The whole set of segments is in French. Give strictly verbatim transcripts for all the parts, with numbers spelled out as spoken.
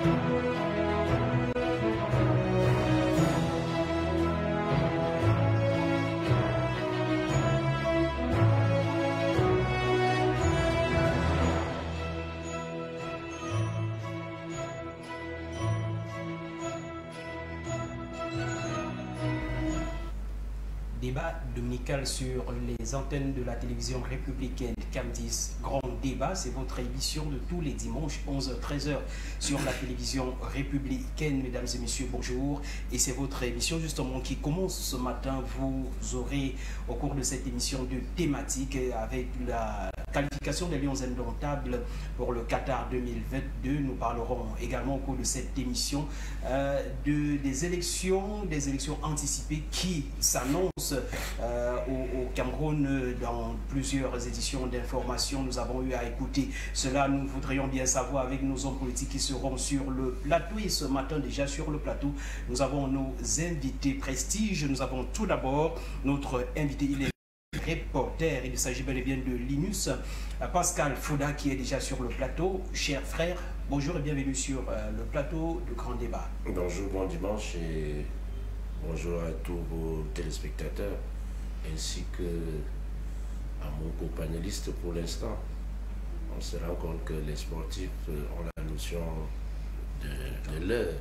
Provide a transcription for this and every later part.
Débat dominical sur les antennes de la télévision républicaine Cam dix. Grand débat, c'est votre émission de tous les dimanches, onze heures treize heures sur la télévision républicaine. Mesdames et messieurs, bonjour. Et c'est votre émission justement qui commence ce matin. Vous aurez au cours de cette émission de thématiques avec la qualification des Lions indomptables pour le Qatar deux mille vingt-deux. Nous parlerons également au cours de cette émission euh, de, des élections, des élections anticipées qui s'annoncent euh, au, au Cameroun. Dans plusieurs éditions d'information, nous avons eu à écouter cela. Nous voudrions bien savoir avec nos hommes politiques qui seront sur le plateau. Et ce matin, déjà sur le plateau, nous avons nos invités prestige. Nous avons tout d'abord notre invité, il est reporter, il s'agit bel et bien de Linus Pascal Fouda qui est déjà sur le plateau. Cher frère, bonjour et bienvenue sur euh, le plateau de Grand Débat. Bonjour, bon dimanche et bonjour à tous vos téléspectateurs ainsi que à mon co-panéliste pour l'instant. On se rend compte que les sportifs ont la notion de, de l'heure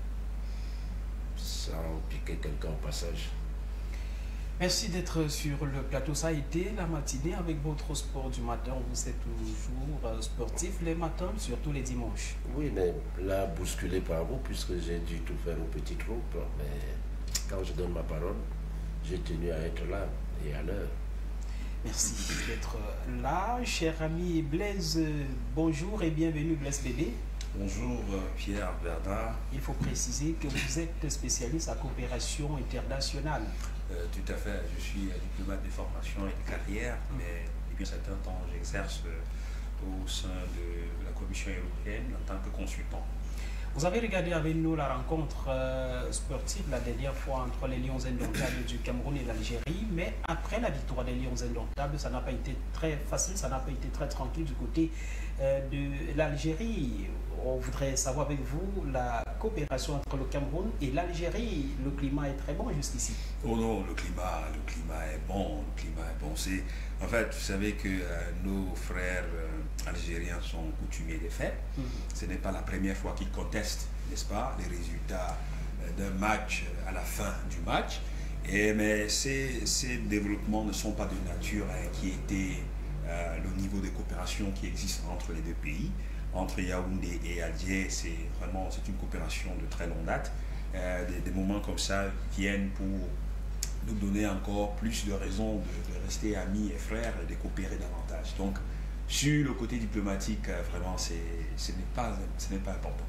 sans piquer quelqu'un au passage. Merci d'être sur le plateau. Ça a été la matinée avec votre sport du matin. Vous êtes toujours sportif les matins, surtout les dimanches. Oui, mais là, bousculé par vous, puisque j'ai dû tout faire au petit groupe. Mais quand je donne ma parole, j'ai tenu à être là et à l'heure. Merci d'être là. Cher ami Blaise, bonjour et bienvenue Blaise Bébé. Bonjour Pierre Bernard. Il faut préciser que vous êtes spécialiste à coopération internationale. Euh, tout à fait, je suis diplomate de formation et de carrière, mais depuis un certain temps, j'exerce au sein de la Commission européenne en tant que consultant. Vous avez regardé avec nous la rencontre euh, sportive la dernière fois entre les Lions indomptables du Cameroun et l'Algérie, mais après la victoire des Lions indomptables, ça n'a pas été très facile, ça n'a pas été très tranquille du côté euh, de l'Algérie. On voudrait savoir avec vous la coopération entre le Cameroun et l'Algérie. Le climat est très bon jusqu'ici. Oh non, le climat, le climat est bon, le climat est bon. C'est, en fait, vous savez que euh, nos frères euh, algériens sont coutumiers des faits. Mm-hmm. Ce n'est pas la première fois qu'ils contestent, n'est-ce pas, les résultats euh, d'un match à la fin du match. Et, mais ces, ces développements ne sont pas de nature à inquiéter euh, le niveau de coopération qui existe entre les deux pays. Entre Yaoundé et Alger, c'est vraiment c'est une coopération de très longue date. Euh, des, des moments comme ça viennent pour nous donner encore plus de raisons de, de rester amis et frères et de coopérer davantage. Donc, sur le côté diplomatique, vraiment, ce n'est pas, ce n'est pas important.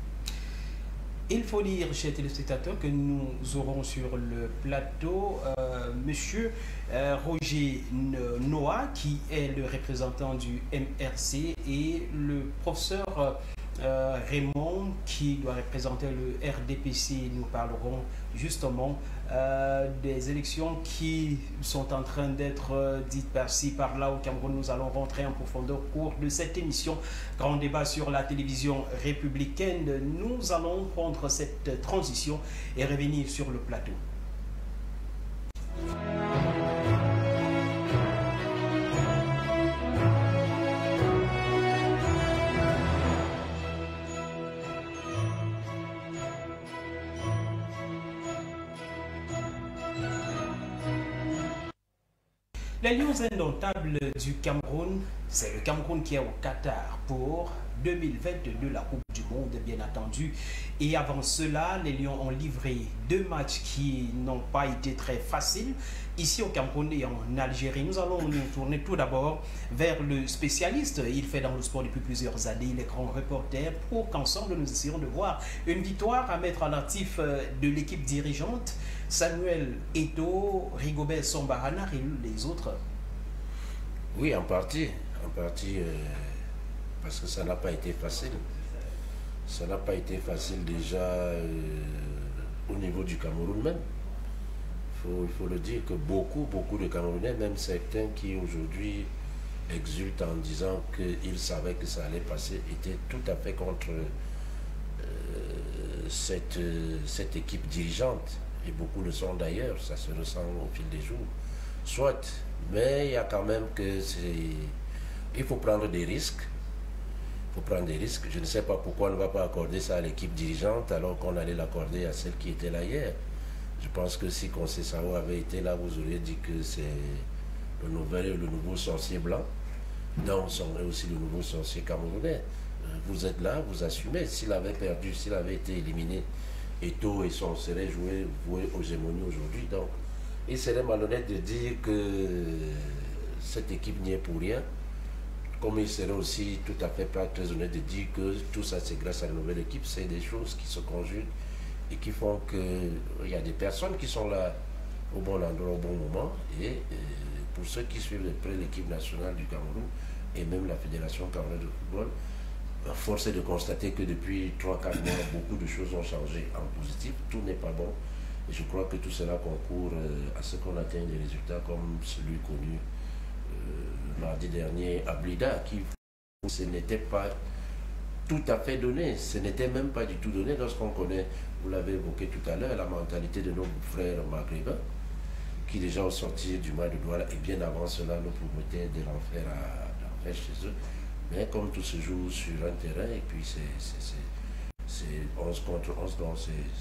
Il faut dire, chers téléspectateurs, que nous aurons sur le plateau euh, Monsieur euh, Roger Noah, qui est le représentant du M R C, et le professeur euh, Raymond, qui doit représenter le R D P C. Nous parlerons justement euh, des élections qui sont en train d'être euh, dites par-ci, par-là au Cameroun. Nous allons rentrer en profondeur au cours de cette émission. Grand débat sur la télévision républicaine. Nous allons prendre cette transition et revenir sur le plateau. Les Lions indomptables du Cameroun, c'est le Cameroun qui est au Qatar pour deux mille vingt-deux, la Coupe du Monde bien entendu. Et avant cela, les Lions ont livré deux matchs qui n'ont pas été très faciles ici au Cameroun et en Algérie. Nous allons nous tourner tout d'abord vers le spécialiste. Il fait dans le sport depuis plusieurs années, les grands reporters, pour qu'ensemble nous essayons de voir une victoire à mettre en actif de l'équipe dirigeante. Samuel Eto'o, Rigobert Sambahana et les autres. Oui, en partie. En partie, euh, parce que ça n'a pas été facile. Ça n'a pas été facile déjà euh, au niveau du Cameroun même. Faut, il faut le dire que beaucoup, beaucoup de Camerounais, même certains qui aujourd'hui exultent en disant qu'ils savaient que ça allait passer, étaient tout à fait contre euh, cette, cette équipe dirigeante, et beaucoup le sont d'ailleurs, ça se ressent au fil des jours, soit, mais il y a quand même que c'est... Il faut prendre des risques. Il faut prendre des risques. Je ne sais pas pourquoi on ne va pas accorder ça à l'équipe dirigeante alors qu'on allait l'accorder à celle qui était là hier. Je pense que si Conceição avait été là, vous auriez dit que c'est le, nouvel, le nouveau sorcier blanc. Non, on serait aussi le nouveau sorcier camerounais. Vous êtes là, vous assumez. S'il avait perdu, s'il avait été éliminé, Eto'o et son serait joué, voué aux gémonies aujourd'hui. Donc, il serait malhonnête de dire que cette équipe n'y est pour rien. Comme il serait aussi tout à fait pas très honnête de dire que tout ça c'est grâce à la nouvelle équipe. C'est des choses qui se conjuguent et qui font qu'il y a des personnes qui sont là au bon endroit, au bon moment. Et, et pour ceux qui suivent de près l'équipe nationale du Cameroun et même la Fédération camerounaise de football, force est de constater que depuis trois quatre mois, beaucoup de choses ont changé en positif. Tout n'est pas bon. Et je crois que tout cela concourt à ce qu'on atteigne des résultats comme celui connu euh, mardi dernier à Blida, qui ce n'était pas tout à fait donné. Ce n'était même pas du tout donné lorsqu'on connaît, vous l'avez évoqué tout à l'heure, la mentalité de nos frères maghrébins, qui déjà au sortir du mois de Douala et bien avant cela nous promettaient de l'enfer à l'enfer chez eux. Mais comme tout se joue sur un terrain, et puis c'est onze contre onze, donc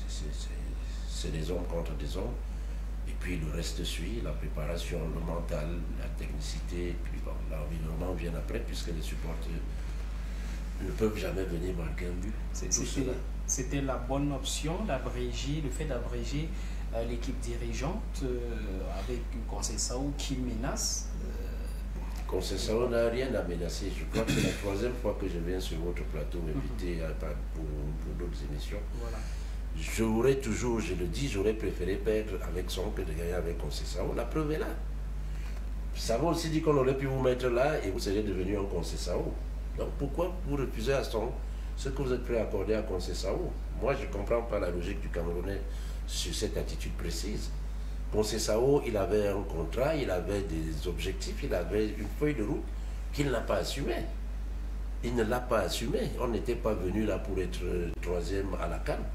c'est des hommes contre des hommes. Et puis le reste suit, la préparation, le mental, la technicité, et puis bon, l'environnement vient après, puisque les supporters ne peuvent jamais venir marquer un but. C'était la bonne option d'abréger, le fait d'abréger euh, l'équipe dirigeante euh, avec Conceição qui menace. Euh, Conceição n'a rien à menacer. Je crois que c'est la troisième fois que je viens sur votre plateau m'inviter mm-hmm. pour, pour d'autres émissions. Voilà. J'aurais toujours, je le dis, j'aurais préféré perdre avec son que de gagner avec Conceição. La preuve est là. Ça va aussi dire qu'on aurait pu vous mettre là et vous seriez devenu un Conceição. Donc pourquoi vous refusez à son ce que vous êtes prêt à accorder à Conceição? Moi, je ne comprends pas la logique du Camerounais sur cette attitude précise. Conceição, il avait un contrat, il avait des objectifs, il avait une feuille de route qu'il n'a pas assumée. Il ne l'a pas assumée. On n'était pas venu là pour être troisième à la CAN.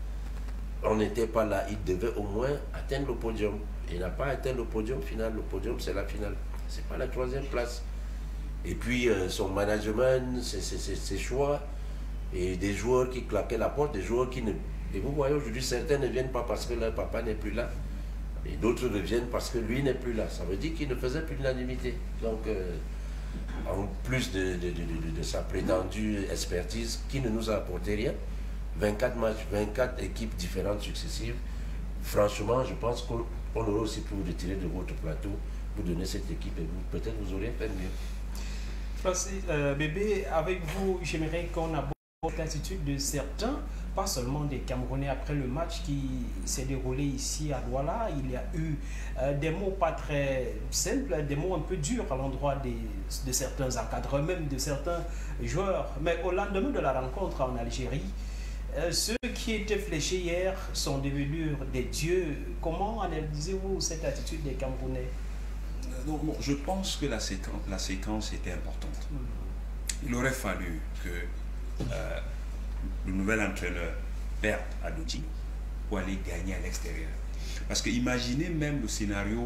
On n'était pas là. Il devait au moins atteindre le podium. Il n'a pas atteint le podium final. Le podium, c'est la finale. Ce n'est pas la troisième place. Et puis, euh, son management, ses choix, et des joueurs qui claquaient la porte, des joueurs qui ne... Et vous voyez aujourd'hui, certains ne viennent pas parce que leur papa n'est plus là, et d'autres ne viennent parce que lui n'est plus là. Ça veut dire qu'il ne faisait plus l'unanimité. Donc, euh, en plus de, de, de, de, de sa prétendue expertise, qui ne nous a apporté rien, vingt-quatre matchs, vingt-quatre équipes différentes successives, franchement, je pense qu'on aurait aussi pu vous retirer de votre plateau, vous donner cette équipe, et vous, peut-être vous auriez fait mieux. Merci, euh, bébé, avec vous, j'aimerais qu'on aborde l'attitude de certains, pas seulement des Camerounais, après le match qui s'est déroulé ici à Douala. Il y a eu euh, des mots pas très simples, des mots un peu durs à l'endroit de certains encadreurs, même de certains joueurs. Mais au lendemain de la rencontre en Algérie, euh, ceux qui étaient fléchés hier sont devenus des dieux. Comment analysez-vous cette attitude des Camerounais? Non, non, je pense que la séquence, la séquence était importante. Il aurait fallu que euh, le nouvel entraîneur perde à Douala pour aller gagner à l'extérieur. Parce que imaginez même le scénario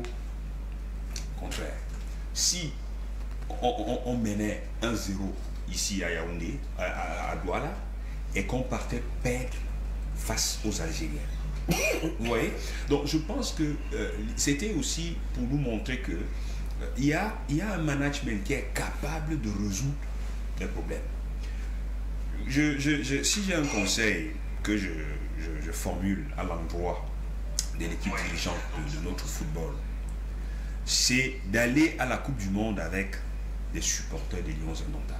contraire. Si on, on, on menait un zéro ici à Yaoundé, à, à, à Douala, et qu'on partait perdre face aux Algériens. Vous voyez? Donc je pense que euh, c'était aussi pour nous montrer que euh, il y a, il y a un management qui est capable de résoudre les problèmes. Je, je, je, si j'ai un conseil que je, je, je formule à l'endroit de l'équipe dirigeante de, de notre football, c'est d'aller à la Coupe du Monde avec des supporters des Lions indomptables.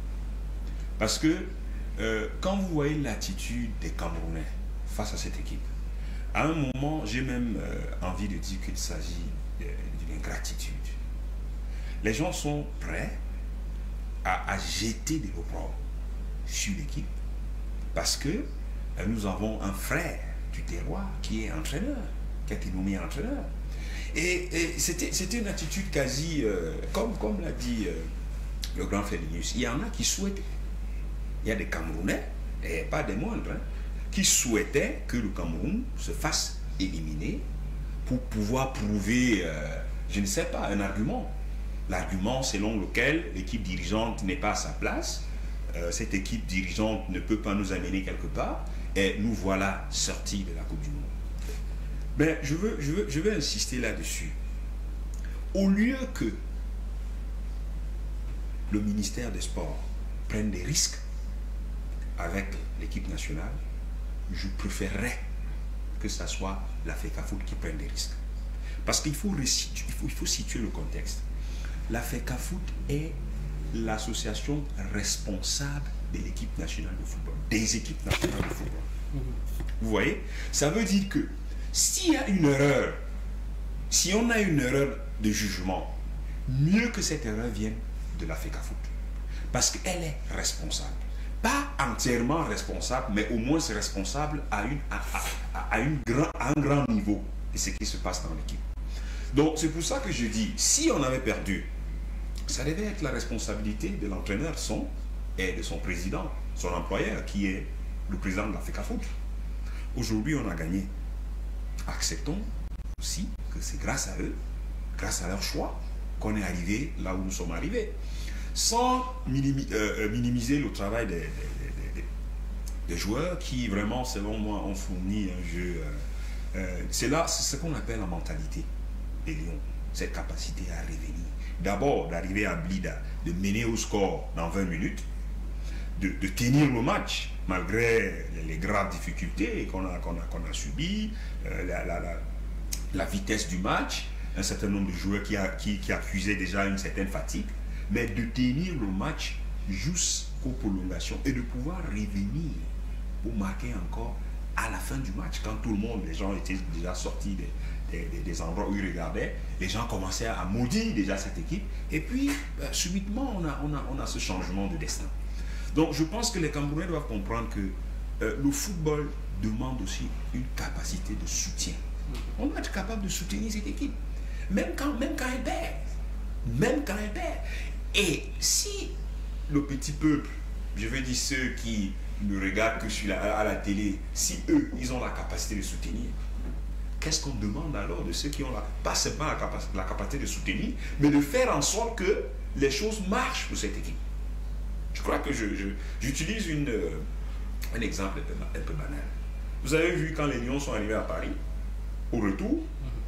Parce que euh, quand vous voyez l'attitude des Camerounais face à cette équipe, à un moment, j'ai même euh, envie de dire qu'il s'agit d'une ingratitude. Les gens sont prêts à, à jeter de l'opprobre sur l'équipe parce que euh, nous avons un frère du terroir qui est entraîneur, qui a été nommé entraîneur. Et, et c'était une attitude quasi, euh, comme, comme l'a dit euh, le grand Félix, il y en a qui souhaitent, il y a des Camerounais, et pas des moindres, hein, qui souhaitaient que le Cameroun se fasse éliminer pour pouvoir prouver, euh, je ne sais pas, un argument. L'argument selon lequel l'équipe dirigeante n'est pas à sa place, euh, cette équipe dirigeante ne peut pas nous amener quelque part, et nous voilà sortis de la Coupe du Monde. Mais je veux, je veux, je veux insister là-dessus. Au lieu que le ministère des Sports prenne des risques avec l'équipe nationale, je préférerais que ce soit la FECAFOOT qui prenne des risques. Parce qu'il faut, il faut, il faut situer le contexte. La FECAFOOT est l'association responsable de l'équipe nationale de football, des équipes nationales de football. Mmh. Vous voyez? Ça veut dire que s'il y a une erreur, si on a une erreur de jugement, mieux que cette erreur vienne de la FECAFOOT. Parce qu'elle est responsable. Pas entièrement responsable, mais au moins responsable à, une, à, à, à, une grand, à un grand niveau de ce qui se passe dans l'équipe. Donc c'est pour ça que je dis, si on avait perdu, ça devait être la responsabilité de l'entraîneur son et de son président, son employeur, qui est le président de la FECAFOOT. Aujourd'hui, on a gagné. Acceptons aussi que c'est grâce à eux, grâce à leur choix, qu'on est arrivé là où nous sommes arrivés. Sans minimi, euh, minimiser le travail des, des, des, des, des joueurs qui, vraiment, selon moi, ont fourni un jeu. Euh, euh, c'est là, c'est ce qu'on appelle la mentalité des Lions, cette capacité à revenir. D'abord, d'arriver à Blida, de mener au score dans vingt minutes, de, de tenir le match, malgré les graves difficultés qu'on a, qu'on a, qu'on a subies, euh, la, la, la, la vitesse du match, un certain nombre de joueurs qui, a, qui, qui accusaient déjà une certaine fatigue, mais de tenir le match jusqu'aux prolongations et de pouvoir revenir pour marquer encore à la fin du match, quand tout le monde, les gens étaient déjà sortis des, des, des, des endroits où ils regardaient, les gens commençaient à maudire déjà cette équipe, et puis euh, subitement on a, on, a, on a ce changement de destin. Donc je pense que les Camerounais doivent comprendre que euh, le football demande aussi une capacité de soutien. On doit être capable de soutenir cette équipe, même quand, même quand elle perd. Même quand elle perd. Et si le petit peuple, je veux dire ceux qui ne regardent que sur la, à la télé, si eux, ils ont la capacité de soutenir, qu'est-ce qu'on demande alors de ceux qui ont la, pas seulement la capacité, la capacité de soutenir, mais de faire en sorte que les choses marchent pour cette équipe? Je crois que je, je, j'utilise une, euh, un exemple un peu, un peu banal. Vous avez vu quand les Lions sont arrivés à Paris, au retour,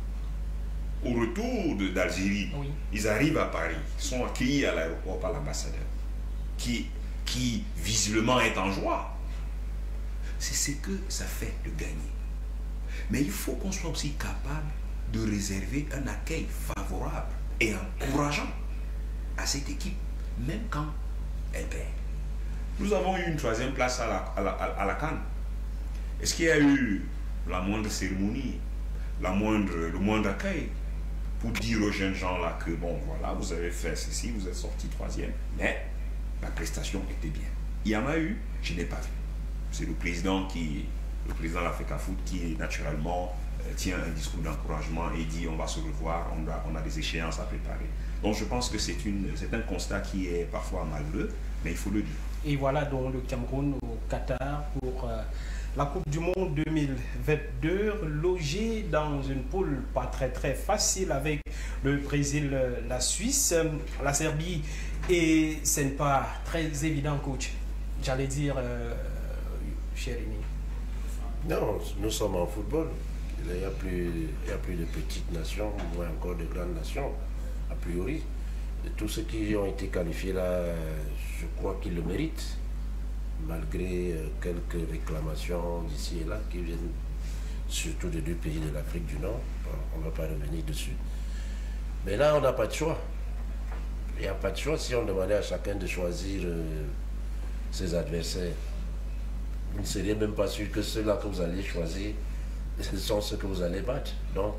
au retour d'Algérie, oui. Ils arrivent à Paris, sont accueillis à l'aéroport par l'ambassadeur, qui, qui visiblement est en joie. C'est ce que ça fait de gagner. Mais il faut qu'on soit aussi capable de réserver un accueil favorable et encourageant à cette équipe, même quand elle perd. Nous avons eu une troisième place à la, à la, à la CAN. Est-ce qu'il y a eu la moindre cérémonie, la moindre, le moindre accueil pour dire aux jeunes gens là que bon voilà, vous avez fait ceci, vous êtes sorti troisième, mais la prestation était bien? Il y en a eu, je n'ai pas vu. C'est le président qui, le président de la FECAFOOT qui naturellement euh, tient un discours d'encouragement et dit on va se revoir, on a, on a des échéances à préparer. Donc je pense que c'est une, c'est un constat qui est parfois malheureux, mais il faut le dire. Et voilà donc le Cameroun au Qatar pour euh, la Coupe du Monde deux mille vingt-deux, logé dans une poule pas très très facile avec le Brésil, la Suisse, la Serbie, et ce n'est pas très évident, coach. J'allais dire, euh, Chérini. Non, nous sommes en football. Il n'y a plus, il y a plus de petites nations, moins encore de grandes nations, a priori. Et tous ceux qui ont été qualifiés là, je crois qu'ils le méritent, malgré quelques réclamations d'ici et là qui viennent surtout des deux pays de l'Afrique du Nord. On ne va pas revenir dessus. Mais là, on n'a pas de choix. Il n'y a pas de choix si on demandait à chacun de choisir euh, ses adversaires. Vous ne seriez même pas sûr que ceux-là que vous allez choisir, ce sont ceux que vous allez battre. Donc,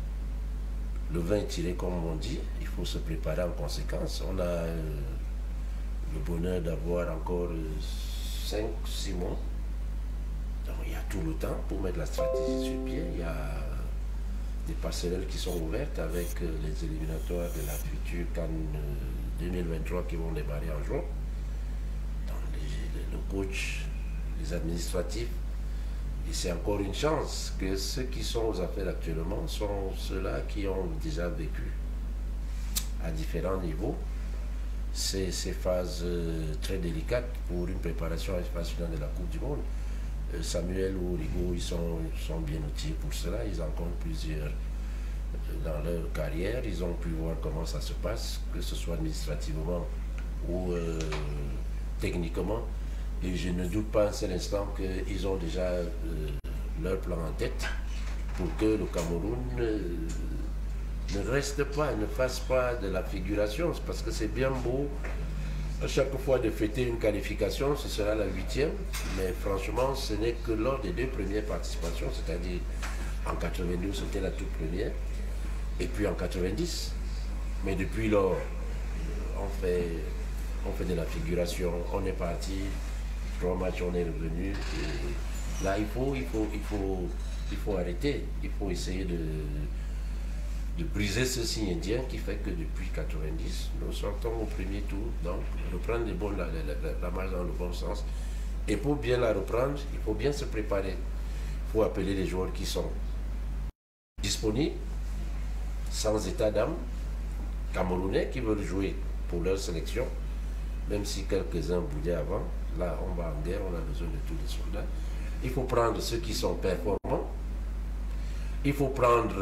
le vin est tiré comme on dit, il faut se préparer en conséquence. On a euh, le bonheur d'avoir encore cinq six mois. Donc, il y a tout le temps pour mettre la stratégie sur pied. Il y a des passerelles qui sont ouvertes avec euh, les éliminatoires de la future CAN euh, deux mille vingt-trois qui vont démarrer en juin. Donc, les, les, le coach, les administratifs Et c'est encore une chance que ceux qui sont aux affaires actuellement sont ceux-là qui ont déjà vécu à différents niveaux ces, ces phases euh, très délicates pour une préparation à l'espace final de la Coupe du Monde. Euh, Samuel ou Rigaud, ils sont, sont bien outillés pour cela. Ils en comptent plusieurs dans leur carrière. Ils ont pu voir comment ça se passe, que ce soit administrativement ou euh, techniquement. Et je ne doute pas un seul instant qu'ils ont déjà euh, leur plan en tête pour que le Cameroun euh, ne reste pas, ne fasse pas de la figuration. Parce que c'est bien beau à chaque fois de fêter une qualification, ce sera la huitième. Mais franchement, ce n'est que lors des deux premières participations, c'est-à-dire en quatre-vingt-douze, c'était la toute première, et puis en quatre-vingt-dix. Mais depuis lors, on fait, on fait de la figuration, on est parti. Trois matchs, on est revenu. Et là, il faut, il, faut, il, faut, il faut arrêter. Il faut essayer de, de briser ce signe indien qui fait que depuis quatre-vingt-dix, nous sortons au premier tour. Donc, reprendre les bons, la, la, la, la marche dans le bon sens. Et pour bien la reprendre, il faut bien se préparer. Il faut appeler les joueurs qui sont disponibles, sans état d'âme, camerounais qui veulent jouer pour leur sélection, même si quelques-uns boudaient avant. Là, on va en guerre, on a besoin de tous les soldats. Il faut prendre ceux qui sont performants. Il faut prendre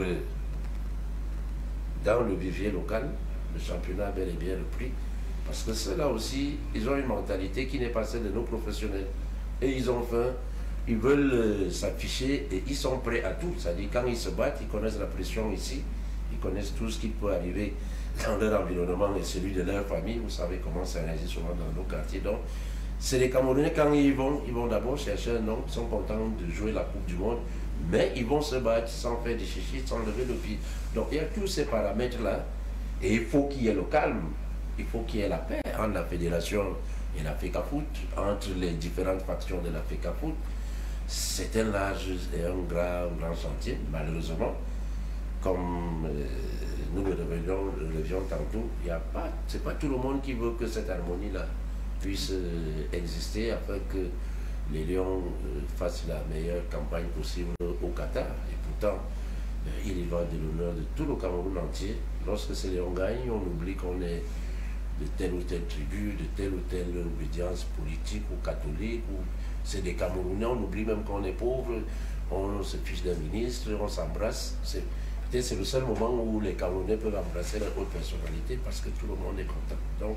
dans le vivier local, le championnat bel et bien repris. Parce que ceux-là aussi, ils ont une mentalité qui n'est pas celle de nos professionnels. Et ils ont faim, ils veulent euh, s'afficher et ils sont prêts à tout. C'est-à-dire quand ils se battent, ils connaissent la pression ici. Ils connaissent tout ce qui peut arriver dans leur environnement et celui de leur famille. Vous savez comment ça réagit souvent dans nos quartiers. Donc, c'est les Camerounais, quand ils vont, ils vont d'abord chercher un nom, ils sont contents de jouer la Coupe du Monde, mais ils vont se battre sans faire des chichis, sans lever le pied. Donc il y a tous ces paramètres-là, et il faut qu'il y ait le calme, il faut qu'il y ait la paix entre la fédération et la FECAFOOT, entre les différentes factions de la FECAFOOT. C'est un large et un grand, grand chantier, malheureusement. Comme euh, nous le revions, le revions tantôt, il n'y a pas, c'est pas tout le monde qui veut que cette harmonie-là puisse euh, exister afin que les Lions euh, fassent la meilleure campagne possible au Qatar. Et pourtant, euh, il y va de l'honneur de tout le Cameroun entier. Lorsque ces Lions gagnent, on oublie qu'on est de telle ou telle tribu, de telle ou telle obédience politique ou catholique. Ou c'est des Camerounais, on oublie même qu'on est pauvre, on se fiche d'un ministre, on s'embrasse. Peut-être c'est le seul moment où les Camerounais peuvent embrasser leur haute personnalité parce que tout le monde est content. Donc,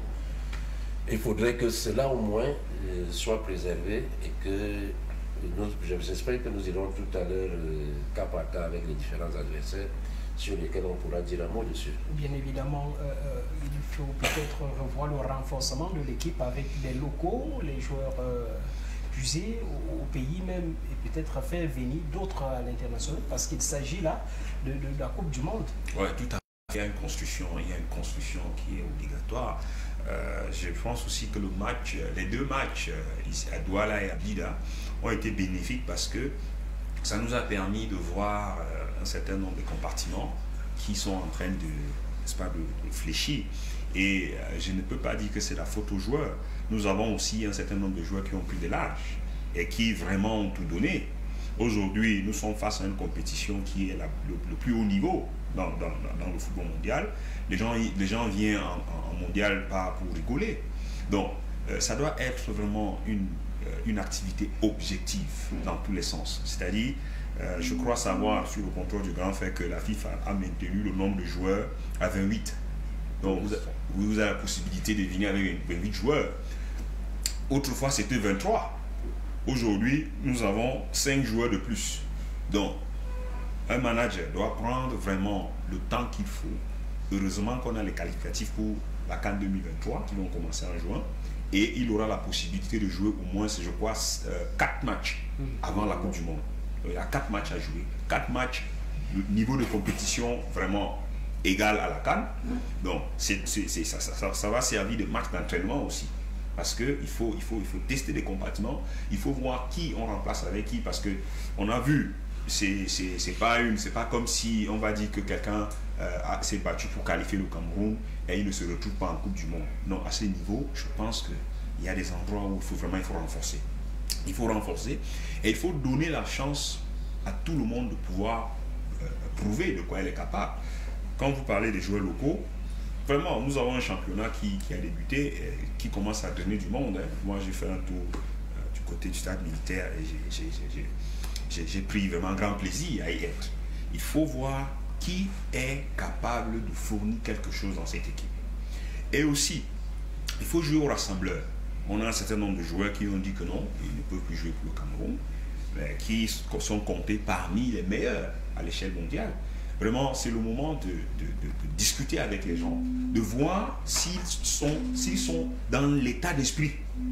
il faudrait que cela au moins euh, soit préservé et que nous, j'espère que nous irons tout à l'heure euh, cas par cas avec les différents adversaires sur lesquels on pourra dire un mot dessus. Bien évidemment, euh, euh, il faut peut-être revoir le renforcement de l'équipe avec les locaux, les joueurs euh, puisés au, au pays même et peut-être faire venir d'autres à l'international parce qu'il s'agit là de, de, de la Coupe du Monde. Oui, tout à fait. Il y a une construction, il y a une construction qui est obligatoire. Euh, je pense aussi que le match, les deux matchs ici à Douala et à Blida ont été bénéfiques parce que ça nous a permis de voir euh, un certain nombre de compartiments qui sont en train de, n'est-ce pas, de, de fléchir. Et euh, je ne peux pas dire que c'est la faute aux joueurs. Nous avons aussi un certain nombre de joueurs qui ont pris de l'âge et qui vraiment ont tout donné. Aujourd'hui, nous sommes face à une compétition qui est la, le, le plus haut niveau dans, dans, dans le football mondial. Les gens, les gens viennent en, en mondial pas pour rigoler. Donc, euh, ça doit être vraiment une, euh, une activité objective dans tous les sens. C'est-à-dire, euh, je crois savoir, sur le contrôle du grand fait, que la FIFA a maintenu le nombre de joueurs à vingt-huit. Donc, vous, vous avez la possibilité de venir avec vingt-huit joueurs. Autrefois, c'était vingt-trois. Aujourd'hui, nous avons cinq joueurs de plus. Donc, un manager doit prendre vraiment le temps qu'il faut. Heureusement qu'on a les qualificatifs pour la CAN deux mille vingt-trois qui vont commencer en juin. Et il aura la possibilité de jouer au moins, je crois, quatre matchs avant la Coupe du Monde. Il y a quatre matchs à jouer. quatre matchs, le niveau de compétition vraiment égal à la CAN. Donc, c'est, c'est, c'est, ça, ça, ça va servir de match d'entraînement aussi. Parce qu'il faut, il faut, il faut tester des compartiments, il faut voir qui on remplace avec qui, parce qu'on a vu, c'est, c'est, c'est pas une, c'est pas comme si on va dire que quelqu'un euh, s'est battu pour qualifier le Cameroun et il ne se retrouve pas en Coupe du Monde. Non, à ce niveau, je pense qu'il y a des endroits où il faut vraiment il faut renforcer. Il faut renforcer et il faut donner la chance à tout le monde de pouvoir euh, prouver de quoi elle est capable. Quand vous parlez des joueurs locaux, vraiment, nous avons un championnat qui, qui a débuté, et qui commence à donner du monde. Hein. Moi, j'ai fait un tour euh, du côté du stade militaire et j'ai pris vraiment grand plaisir à y être. Il faut voir qui est capable de fournir quelque chose dans cette équipe. Et aussi, il faut jouer au rassembleur. On a un certain nombre de joueurs qui ont dit que non, ils ne peuvent plus jouer pour le Cameroun, mais qui sont comptés parmi les meilleurs à l'échelle mondiale. Vraiment, c'est le moment de, de, de, de discuter avec les gens, de voir s'ils sont, s'ils sont dans l'état d'esprit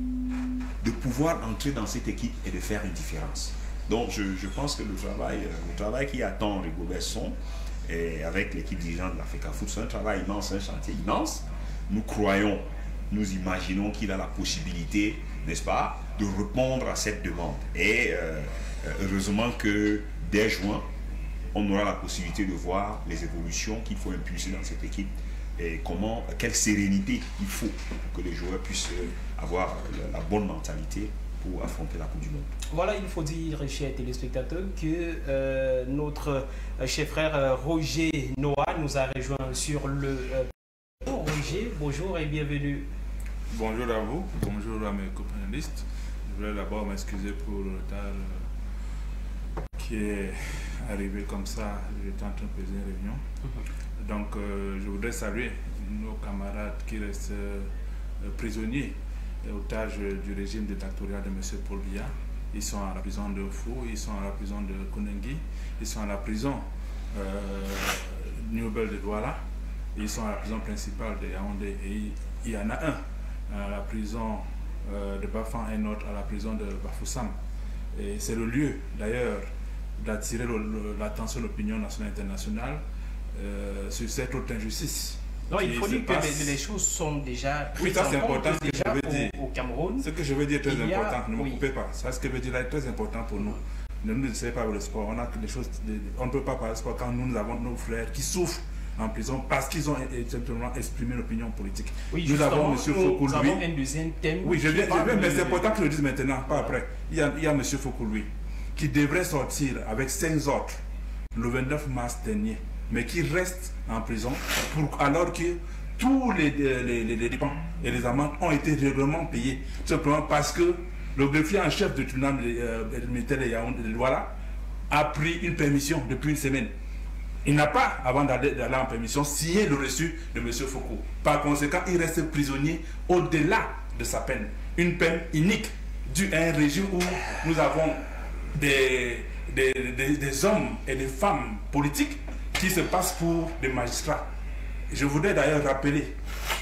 de pouvoir entrer dans cette équipe et de faire une différence. Donc, je, je pense que le travail, le travail qui attend Rigobert Song et avec l'équipe dirigeante de l'Africa Foot, c'est un travail immense, un chantier immense. Nous croyons, nous imaginons qu'il a la possibilité, n'est-ce pas, de répondre à cette demande. Et euh, heureusement que dès juin, on aura la possibilité de voir les évolutions qu'il faut impulser dans cette équipe et comment, quelle sérénité il faut pour que les joueurs puissent avoir la bonne mentalité pour affronter la Coupe du Monde. Voilà, il faut dire, chers téléspectateurs, que euh, notre cher frère euh, Roger Noah nous a rejoint sur le... Euh... Oh, Roger, bonjour et bienvenue. Bonjour à vous, bonjour à mes co-panélistes. Je voulais d'abord m'excuser pour le retard euh, qui est arrivé comme ça. J'étais en train de poser une réunion. Mm-hmm. Donc, euh, je voudrais saluer nos camarades qui restent euh, prisonniers, otages du régime dictatorial de M. Paul Biya. Ils sont à la prison de Fou, ils sont à la prison de Konengi, ils sont à la prison euh, Newbel de Douala, ils sont à la prison principale de Yaoundé. Et il y en a un à la prison euh, de Bafan et un autre à la prison de Bafoussam. Et c'est le lieu d'ailleurs d'attirer l'attention de l'opinion nationale et internationale euh, sur cette autre injustice. Non, il faut dire que les, les choses sont déjà prises oui, ça c'est important, ce que je veux au, dire. Au Cameroun. Ce que je veux dire est très a, important, ne me oui. coupez pas. Ça, ce que je veux dire là est très important pour nous. Ne nous laissez pas avec le sport. On a des choses, on ne peut pas parler de sport quand nous, nous avons nos frères qui souffrent en prison parce qu'ils ont simplement exprimé l'opinion politique. Oui, nous avons M. Foucault, nous avons un deuxième thème. Oui, je viens, je viens mais c'est important que je le dise maintenant, pas après. Il y a, il y a M. Foucault, lui, qui devrait sortir avec cinq autres le vingt-neuf mars dernier, mais qui reste en prison pour, alors que tous les, les, les, les dépenses et les amendes ont été régulièrement payées, simplement parce que le greffier en chef du tribunal euh, militaire de Yaoundé, voilà, a pris une permission depuis une semaine. Il n'a pas, avant d'aller en permission, signé le reçu de M. Foucault. Par conséquent, il reste prisonnier au-delà de sa peine. Une peine unique, due à un régime où nous avons des, des, des, des hommes et des femmes politiques qui se passent pour des magistrats. Je voudrais d'ailleurs rappeler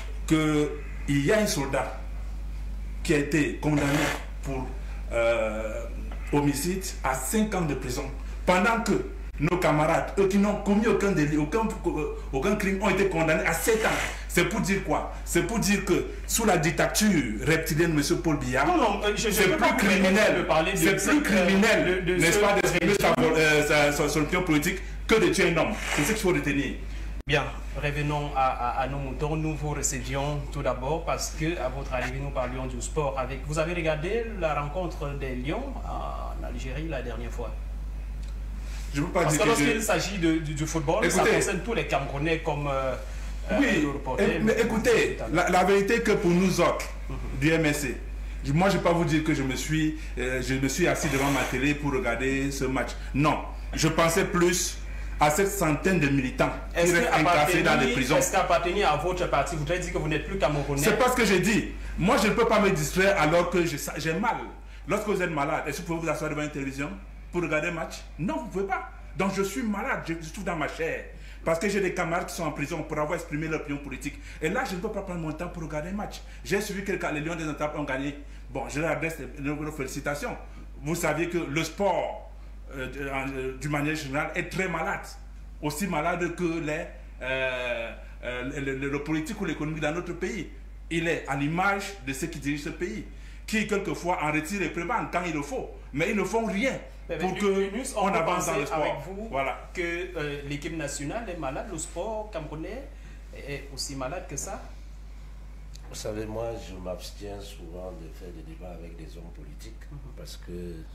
qu'il y a un soldat qui a été condamné pour euh, homicide à cinq ans de prison, pendant que nos camarades, eux qui n'ont commis aucun délit, aucun, aucun crime, ont été condamnés à sept ans. C'est pour dire quoi? C'est pour dire que sous la dictature reptilienne de M. Paul Biya, c'est plus criminel, c'est plus criminel, n'est-ce pas, d'exprimer sa, sa, son opinion politique que de tuer un homme. C'est ce qu'il faut retenir. Bien, revenons à, à, à nos moutons. Nous vous recevions tout d'abord parce que, à votre arrivée, nous parlions du sport avec. Vous avez regardé la rencontre des Lions en Algérie la dernière fois? Je veux pas parce dire que lorsqu'il je... s'agit de, du, du football, écoutez, ça concerne tous les Camerounais comme. Euh, oui, euh, mais écoutez, la, la vérité est que pour nous autres, mm-hmm. du M S C, moi je ne vais pas vous dire que je me suis, euh, je me suis assis devant ma télé pour regarder ce match. Non, je pensais plus à cette centaine de militants qui restent incarcérés dans les prisons. Est-ce qu'appartenir à votre parti voudrait dire que vous n'êtes plus Camerounais? C'est pas ce que j'ai dit. Moi, je ne peux pas me distraire alors que j'ai mal. Lorsque vous êtes malade, est-ce que vous pouvez vous asseoir devant une télévision pour regarder un match? Non, vous ne pouvez pas. Donc je suis malade, je suis dans ma chair. Parce que j'ai des camarades qui sont en prison pour avoir exprimé leur opinion politique. Et là, je ne peux pas prendre mon temps pour regarder un match. J'ai suivi que les Lions des Antilles ont gagné. Bon, je leur adresse nos félicitations. Vous saviez que le sport, euh, d'une manière générale, est très malade. Aussi malade que les, euh, euh, le, le, le politique ou l'économie dans notre pays. Il est à l'image de ceux qui dirigent ce pays, qui quelquefois en retirent les prébendes quand il le faut. Mais ils ne font rien pour qu'on avance dans le sport. Avec vous, voilà. Que euh, l'équipe nationale est malade, le sport camerounais est aussi malade que ça? Vous savez, moi, je m'abstiens souvent de faire des débats avec des hommes politiques mm-hmm. parce que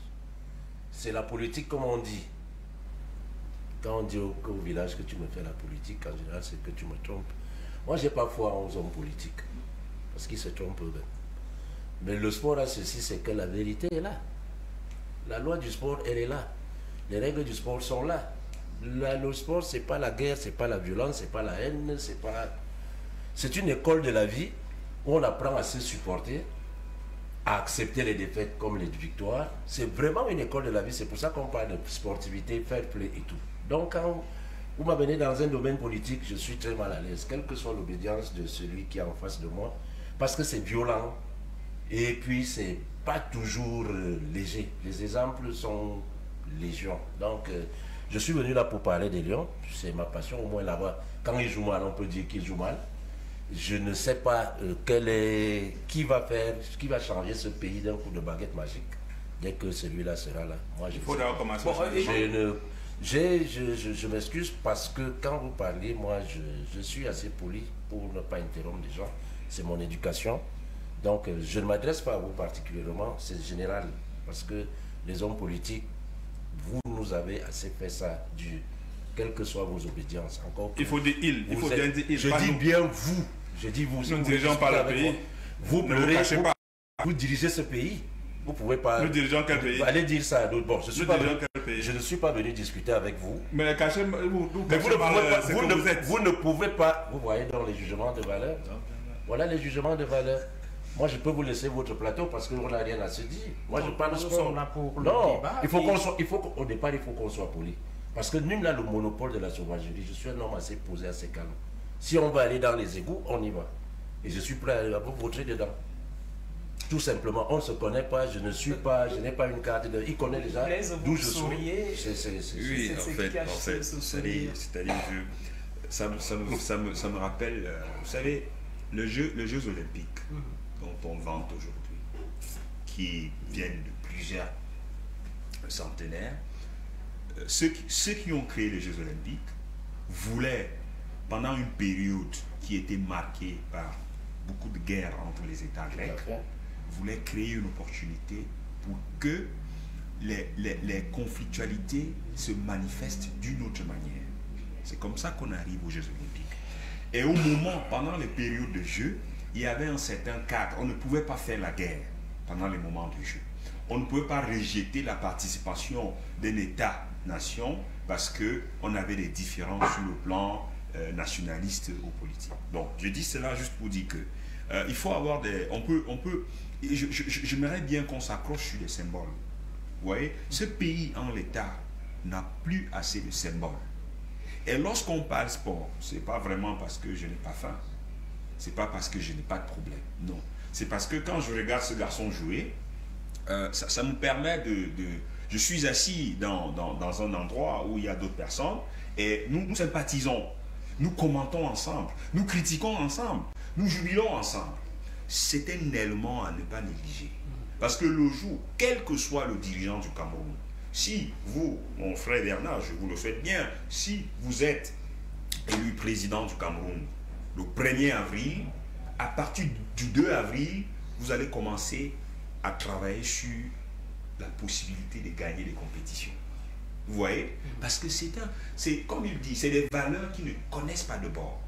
c'est la politique comme on dit. Quand on dit au, au village que tu me fais la politique, en général, c'est que tu me trompes. Moi, je n'ai pas foi aux hommes politiques parce qu'ils se trompent eux-mêmes. Mais le sport a ceci, c'est que la vérité est là. La loi du sport, elle est là. Les règles du sport sont là. La, le sport, c'est pas la guerre, c'est pas la violence, c'est pas la haine, c'est pas... C'est une école de la vie où on apprend à se supporter, à accepter les défaites comme les victoires. C'est vraiment une école de la vie. C'est pour ça qu'on parle de sportivité, fair play et tout. Donc, quand vous m'amenez dans un domaine politique, je suis très mal à l'aise, quelle que soit l'obédience de celui qui est en face de moi, parce que c'est violent et puis c'est pas toujours euh, léger. Les exemples sont légion. Donc, euh, je suis venu là pour parler des Lions. C'est ma passion, au moins là-bas. Quand ils jouent mal, on peut dire qu'ils jouent mal. Je ne sais pas euh, quel est, qui va faire, qui va changer ce pays d'un coup de baguette magique. Dès que celui-là sera là. Moi, je Il faut d'abord commencer. Bon, je ne, j'ai, je, je, je m'excuse parce que quand vous parlez, moi, je, je suis assez poli pour ne pas interrompre les gens. C'est mon éducation. Donc, euh, je ne m'adresse pas à vous particulièrement, c'est général. Parce que les hommes politiques, vous nous avez assez fait ça, du, quelles que soient vos obédiences. Encore il faut dire il, il faut bien dire il. Je dis bien vous, je dis vous. Nous dirigeons pas le pays. Vous pleurez, vous, vous dirigez ce pays. Vous pouvez pas. Nous dirigeons quel pays? Allez dire ça à d'autres. Bon, je, suis nous pas dirigeons venu, quel pays? Je ne suis pas venu discuter avec vous. Mais cachez, vous, vous, Mais vous, ne pouvez, pas, vous, ne, vous, vous ne pouvez pas. Vous voyez dans les jugements de valeur. Voilà les jugements de valeur. Moi, je peux vous laisser votre plateau parce qu'on n'a rien à se dire. Moi, non, je parle nous sport. sommes là pour non, le débat. il faut et... qu'on soit, il faut qu'au départ, il faut qu'on soit poli. Parce que nul n'a le monopole de la sauvagerie. Je suis un homme assez posé, assez calme. Si on va aller dans les égouts, on y va. Et je suis prêt à vous voter dedans. Tout simplement, on ne se connaît pas, je ne suis pas, je n'ai pas une carte de... Il connaît déjà d'où je suis. C'est, c'est, c'est, oui, en fait, en fait c'est-à-dire, c'est-à-dire que ça, ça, me, ça, me, ça me rappelle, euh, vous savez, le jeu, les Jeux Olympiques mm-hmm. dont on vante aujourd'hui, qui viennent de plusieurs centenaires, euh, ceux, qui, ceux qui ont créé les Jeux Olympiques voulaient, pendant une période qui était marquée par beaucoup de guerres entre les États grecs, voulaient créer une opportunité pour que les, les, les conflictualités se manifestent d'une autre manière. C'est comme ça qu'on arrive aux Jeux Olympiques. Et au moment, pendant les périodes de jeu, il y avait un certain cadre. On ne pouvait pas faire la guerre pendant les moments de jeu. On ne pouvait pas rejeter la participation d'un État-nation parce qu'on avait des différences sur le plan euh, nationaliste ou politique. Donc, je dis cela juste pour dire que euh, il faut avoir des... On peut... On peut je, je, j'aimerais bien qu'on s'accroche sur des symboles. Vous voyez, ce pays en l'état n'a plus assez de symboles. Et lorsqu'on parle sport, c'est pas vraiment parce que je n'ai pas faim. C'est pas parce que je n'ai pas de problème. Non. C'est parce que quand je regarde ce garçon jouer, euh, ça, ça me permet de... de je suis assis dans, dans, dans un endroit où il y a d'autres personnes et nous, nous sympathisons. Nous commentons ensemble. Nous critiquons ensemble. Nous jubilons ensemble. C'est un élément à ne pas négliger. Parce que le jour, quel que soit le dirigeant du Cameroun, si vous, mon frère Bernard, je vous le souhaite bien, si vous êtes élu président du Cameroun le premier avril, à partir du deux avril, vous allez commencer à travailler sur la possibilité de gagner les compétitions. Vous voyez? Parce que c'est un, c'est comme il dit, c'est des valeurs qui ne connaissent pas de bord.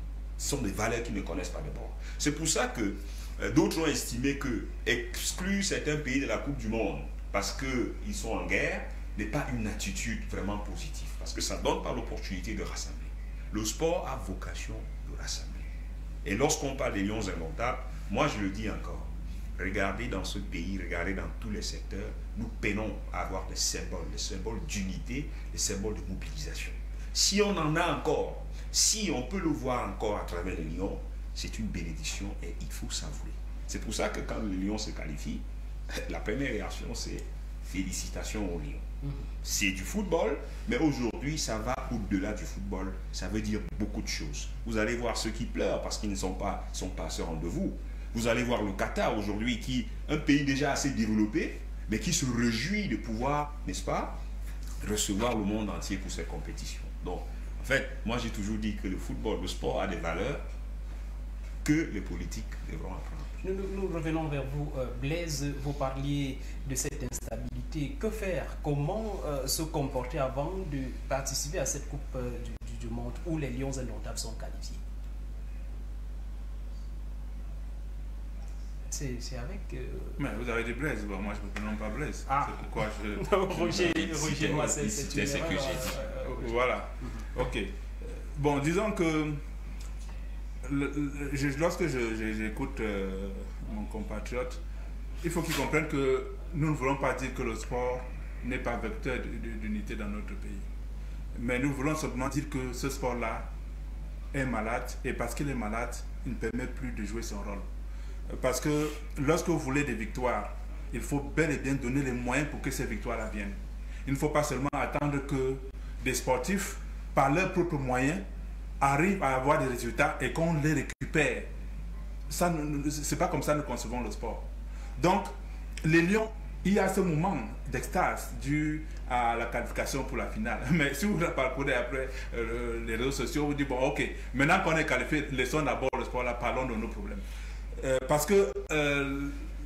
Ce sont des valeurs qui ne connaissent pas de bord. C'est pour ça que euh, d'autres ont estimé que exclure certains pays de la Coupe du Monde parce qu'ils sont en guerre n'est pas une attitude vraiment positive. Parce que ça ne donne pas l'opportunité de rassembler. Le sport a vocation de rassembler. Et lorsqu'on parle des lions indomptables, moi je le dis encore, regardez dans ce pays, regardez dans tous les secteurs, nous peinons à avoir des symboles, des symboles d'unité, des symboles de mobilisation. Si on en a encore, si on peut le voir encore à travers les lions, c'est une bénédiction et il faut savourer. C'est pour ça que quand les lions se qualifient, la première réaction c'est félicitations aux lions. Mmh. C'est du football, mais aujourd'hui ça va au-delà du football. Ça veut dire beaucoup de choses. Vous allez voir ceux qui pleurent parce qu'ils ne sont pas, sont pas à ce rendez-vous. Vous allez voir le Qatar aujourd'hui, qui un pays déjà assez développé, mais qui se réjouit de pouvoir, n'est-ce pas, recevoir le monde entier pour ces compétitions. Donc, en fait, moi j'ai toujours dit que le football, le sport a des valeurs que les politiques devront apprendre. Nous, nous, nous revenons vers vous, euh, Blaise. Vous parliez de cette instabilité. Que faire? Comment euh, se comporter avant de participer à cette Coupe euh, du, du Monde où les Lions indomptables sont qualifiés? C'est avec... Euh... Mais vous avez dit Blaise, bon, moi je ne me pas Blaise. Ah. C'est pourquoi je... Roger, Roger, moi c'est ce que j'ai dit. Euh, voilà, mm-hmm. Ok. Bon, disons que le, le, je, lorsque j'écoute euh, mon compatriote, il faut qu'il comprenne que nous ne voulons pas dire que le sport n'est pas vecteur d'unité dans notre pays. Mais nous voulons simplement dire que ce sport-là est malade, et parce qu'il est malade, il ne permet plus de jouer son rôle. Parce que lorsque vous voulez des victoires, il faut bel et bien donner les moyens pour que ces victoires-là viennent. Il ne faut pas seulement attendre que des sportifs, par leurs propres moyens, arrivent à avoir des résultats et qu'on les récupère. Ce n'est pas comme ça que nous concevons le sport. Donc, les Lions, il y a ce moment d'extase dû à la qualification pour la finale. Mais si vous parcourez après euh, les réseaux sociaux, vous dites, bon, ok, maintenant qu'on est qualifié, laissons d'abord le sport là, parlons de nos problèmes. Euh, parce que euh,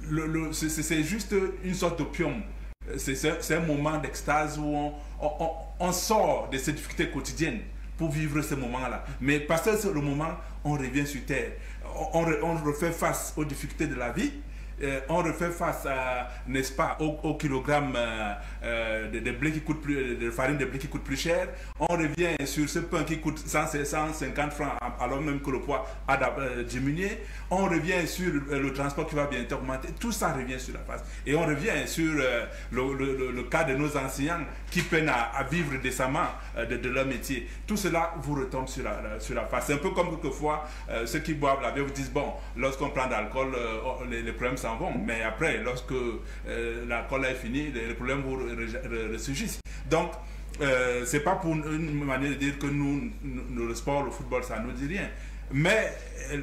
c'est juste une sorte d'opium. C'est un moment d'extase où on, on, on sort de ces difficultés quotidiennes pour vivre ce moment-là. Mais parce que c'est le moment, on revient sur terre. On, on refait face aux difficultés de la vie. Euh, on refait face à, n'est-ce pas, au, au kilogramme euh, euh, de, de blé qui coûte plus, de farine de blé qui coûte plus cher. On revient sur ce pain qui coûte cent cinquante francs alors même que le poids a euh, diminué. On revient sur euh, le transport qui va bientôt augmenter. Tout ça revient sur la face. Et on revient sur euh, le, le, le cas de nos enseignants qui peinent à, à vivre décemment euh, de, de leur métier. Tout cela vous retombe sur la, la, sur la face. C'est un peu comme quelquefois euh, ceux qui boivent la bière vous disent, bon, lorsqu'on prend de l'alcool, euh, les, les problèmes s'en vont, mais après, lorsque euh, l'alcool est fini, les, les problèmes vous ressurgissent. Donc, euh, c'est pas pour une manière de dire que nous, nous, le sport, le football, ça nous dit rien. Mais euh,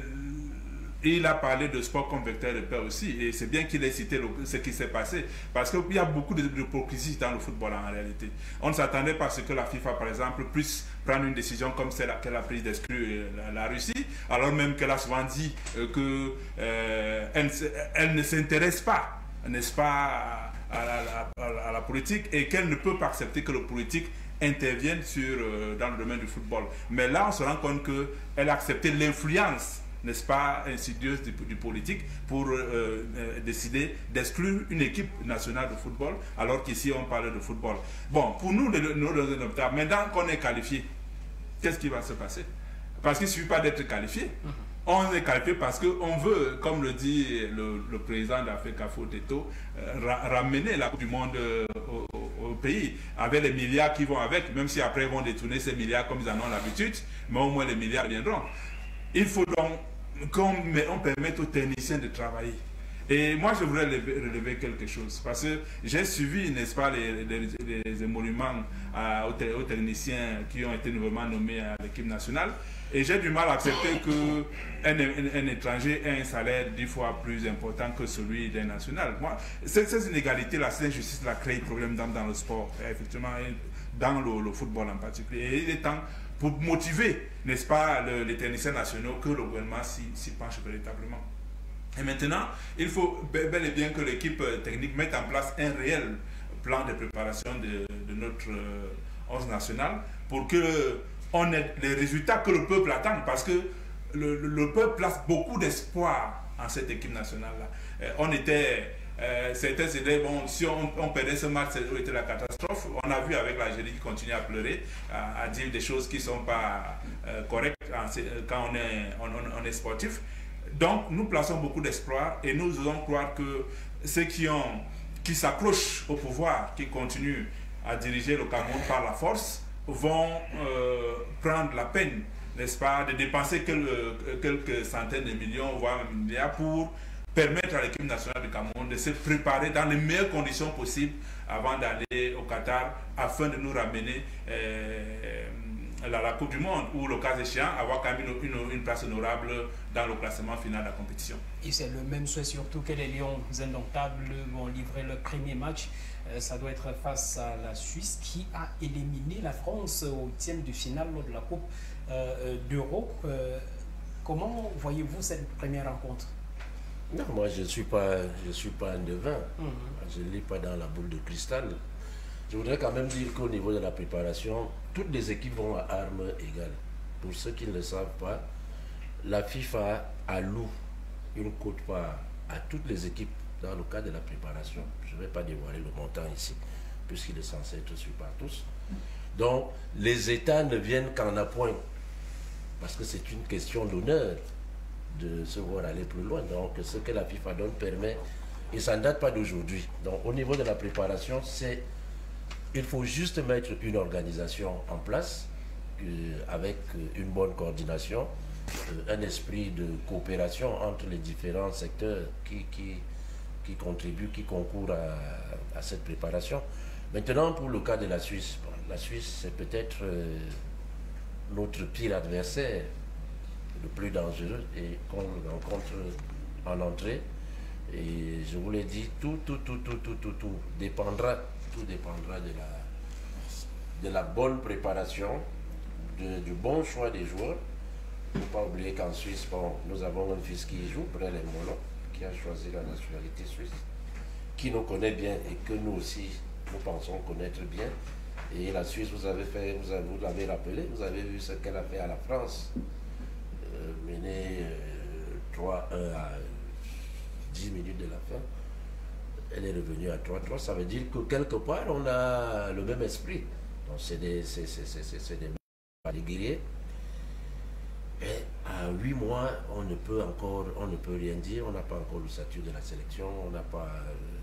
il a parlé de sport comme vecteur de paix aussi, et c'est bien qu'il ait cité le, ce qui s'est passé, parce qu'il y a beaucoup d'hypocrisie dans le football en réalité. On ne s'attendait pas à ce que la FIFA, par exemple, puisse prendre une décision comme celle qu'elle a prise d'exclure la, la Russie, alors même qu'elle a souvent dit euh, qu'elle euh, elle ne s'intéresse pas, n'est-ce pas, à la, à, la, à la politique, et qu'elle ne peut pas accepter que le politique intervienne sur, euh, dans le domaine du football. Mais là, on se rend compte qu'elle a accepté l'influence, n'est-ce pas, insidieuse du, du politique pour euh, euh, décider d'exclure une équipe nationale de football, alors qu'ici on parle de football. Bon, pour nous, les, nos, les, maintenant qu'on est qualifié, qu'est-ce qui va se passer? Parce qu'il ne suffit pas d'être qualifié. On est qualifié parce qu'on veut, comme le dit le, le président d'Africa Foteto, euh, ra ramener la Coupe du Monde euh, au, au, au pays, avec les milliards qui vont avec, même si après ils vont détourner ces milliards comme ils en ont l'habitude, mais au moins les milliards viendront. Il faut donc qu'on on permette aux techniciens de travailler. Et moi, je voudrais relever, relever quelque chose, parce que j'ai suivi, n'est-ce pas, les, les, les émoluments à, aux, aux techniciens qui ont été nouvellement nommés à l'équipe nationale, et j'ai du mal à accepter qu'un un, un étranger ait un salaire dix fois plus important que celui d'un national. Moi, ces, ces inégalités-là, cette injustice-là crée des problèmes dans, dans le sport, effectivement, dans le, le football en particulier. Et il est temps, pour motiver, n'est-ce pas, le, les techniciens nationaux, que le gouvernement s'y penche véritablement. Et maintenant, il faut bel et bien que l'équipe technique mette en place un réel plan de préparation de, de notre euh, onze nationale pour qu'on ait les résultats que le peuple attend, parce que le, le, le peuple place beaucoup d'espoir en cette équipe nationale-là. Euh, on était... Euh, certains se disaient, bon, si on, on perdait ce match, c'était la catastrophe. On a vu avec l'Algérie qui continue à pleurer, à, à dire des choses qui ne sont pas euh, correctes quand on est, on, on, on est sportif. Donc, nous plaçons beaucoup d'espoir et nous osons croire que ceux qui, ont, qui s'accrochent au pouvoir, qui continuent à diriger le Cameroun par la force, vont euh, prendre la peine, n'est-ce pas, de dépenser quelques, quelques centaines de millions, voire un milliard pour permettre à l'équipe nationale du Cameroun de se préparer dans les meilleures conditions possibles avant d'aller au Qatar, afin de nous ramener euh, la, la Coupe du Monde, ou le cas échéant, avoir quand même une, une, une place honorable dans le classement final de la compétition. Et c'est le même souhait, surtout que les Lions indomptables vont livrer le premier match. Euh, ça doit être face à la Suisse, qui a éliminé la France au huitième de finale lors de la Coupe euh, d'Euro. Euh, Comment voyez-vous cette première rencontre? Non, moi je ne suis pas, je suis pas un devin. Mm-hmm. Je ne lis pas dans la boule de cristal. Je voudrais quand même dire qu'au niveau de la préparation, toutes les équipes vont à armes égales. Pour ceux qui ne le savent pas, la FIFA alloue une quote-part à toutes les équipes dans le cadre de la préparation. Je ne vais pas dévoiler le montant ici, puisqu'il est censé être su par tous. Donc, les États ne viennent qu'en appoint, parce que c'est une question d'honneur de se voir aller plus loin. Donc, ce que la FIFA donne permet, et ça ne date pas d'aujourd'hui. Donc, au niveau de la préparation, c'est, il faut juste mettre une organisation en place, euh, avec une bonne coordination, euh, un esprit de coopération entre les différents secteurs qui, qui, qui contribuent, qui concourent à, à cette préparation. Maintenant, pour le cas de la Suisse, bon, la Suisse, c'est peut-être euh, notre pire adversaire, le plus dangereux, et qu'on rencontre en entrée. Et je vous l'ai dit, tout, tout, tout, tout, tout, tout, tout dépendra, tout dépendra de la, de la bonne préparation, de, du bon choix des joueurs. Il ne faut pas oublier qu'en Suisse, bon, nous avons un fils qui joue, Brel Molo, qui a choisi la nationalité suisse, qui nous connaît bien et que nous aussi, nous pensons connaître bien. Et la Suisse, vous avez fait, vous avez, vous l'avez rappelé, vous avez vu ce qu'elle a fait à la France, euh, mené euh, trois un à dix minutes de la fin. Elle est revenue à trois trois, ça veut dire que quelque part, on a le même esprit. Donc c'est des, c'est, c'est, c'est, c'est des, des guerriers. Et à huit mois, on ne peut encore, on ne peut rien dire, on n'a pas encore le statut de la sélection, on n'a pas... Euh,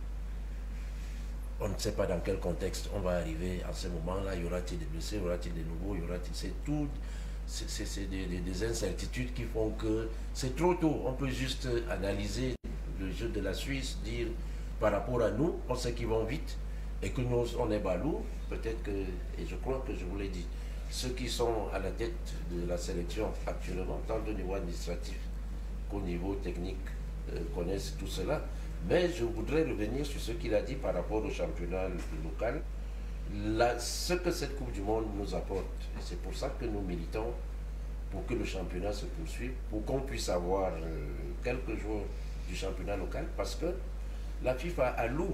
on ne sait pas dans quel contexte on va arriver à ce moment-là. Y aura-t-il des blessés, y aura-t-il des nouveaux, y aura-t-il... C'est tout... C'est des, des, des incertitudes qui font que c'est trop tôt. On peut juste analyser le jeu de la Suisse, dire par rapport à nous, on sait qu'ils vont vite et que nous, on est balourd. Peut-être que, et je crois que je vous l'ai dit, ceux qui sont à la tête de la sélection actuellement, tant au niveau administratif qu'au niveau technique, euh, connaissent tout cela. Mais je voudrais revenir sur ce qu'il a dit par rapport au championnat local. La, ce que cette Coupe du Monde nous apporte, et c'est pour ça que nous militons pour que le championnat se poursuive, pour qu'on puisse avoir euh, quelques joueurs du championnat local, parce que la FIFA alloue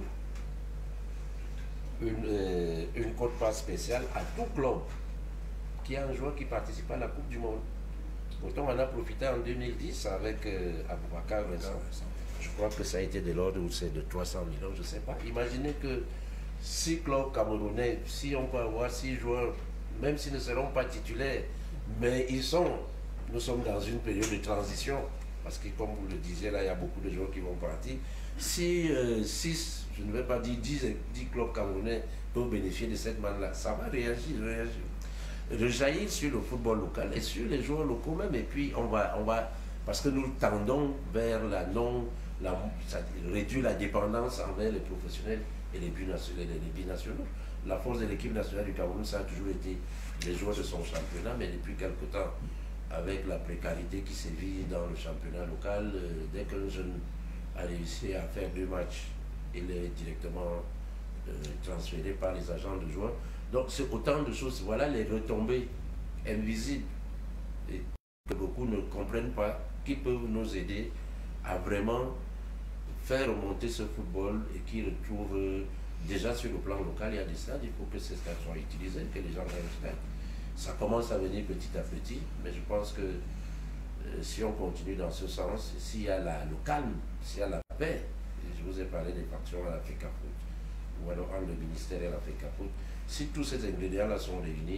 une, euh, une quote-part spéciale à tout club qui a un joueur qui participe à la Coupe du Monde. Pourtant, on a profité en deux mille dix avec euh, Aboubakar Vincent. Je crois que ça a été de l'ordre où c'est de trois cents millions, je ne sais pas. Imaginez que six clubs camerounais, si on peut avoir six joueurs, même s'ils ne seront pas titulaires, mais ils sont, nous sommes dans une période de transition, parce que comme vous le disiez, là, il y a beaucoup de joueurs qui vont partir. Si euh, six, je ne vais pas dire dix, dix clubs camerounais peuvent bénéficier de cette manne-là, ça va réagir, réagir, rejaillir sur le football local et sur les joueurs locaux même, et puis on va, on va parce que nous tendons vers la non, la, ça réduit la dépendance envers les professionnels et les binationaux. Les binationaux. La force de l'équipe nationale du Cameroun, ça a toujours été les joueurs de son championnat, mais depuis quelque temps, avec la précarité qui sévit dans le championnat local, euh, dès qu'un jeune a réussi à faire deux matchs, il est directement euh, transféré par les agents de joueurs. Donc c'est autant de choses, voilà les retombées invisibles et que beaucoup ne comprennent pas, qui peuvent nous aider à vraiment faire remonter ce football et qui retrouve euh, déjà sur le plan local, il y a des stades, il faut que ces stades soient utilisés, que les gens aient un stade. Ça commence à venir petit à petit, mais je pense que euh, si on continue dans ce sens, s'il y a la, le calme, s'il y a la paix, et je vous ai parlé des factions à l'Africa Foot, ou alors entre le ministère et l'Africa Foot, si tous ces ingrédients-là sont réunis,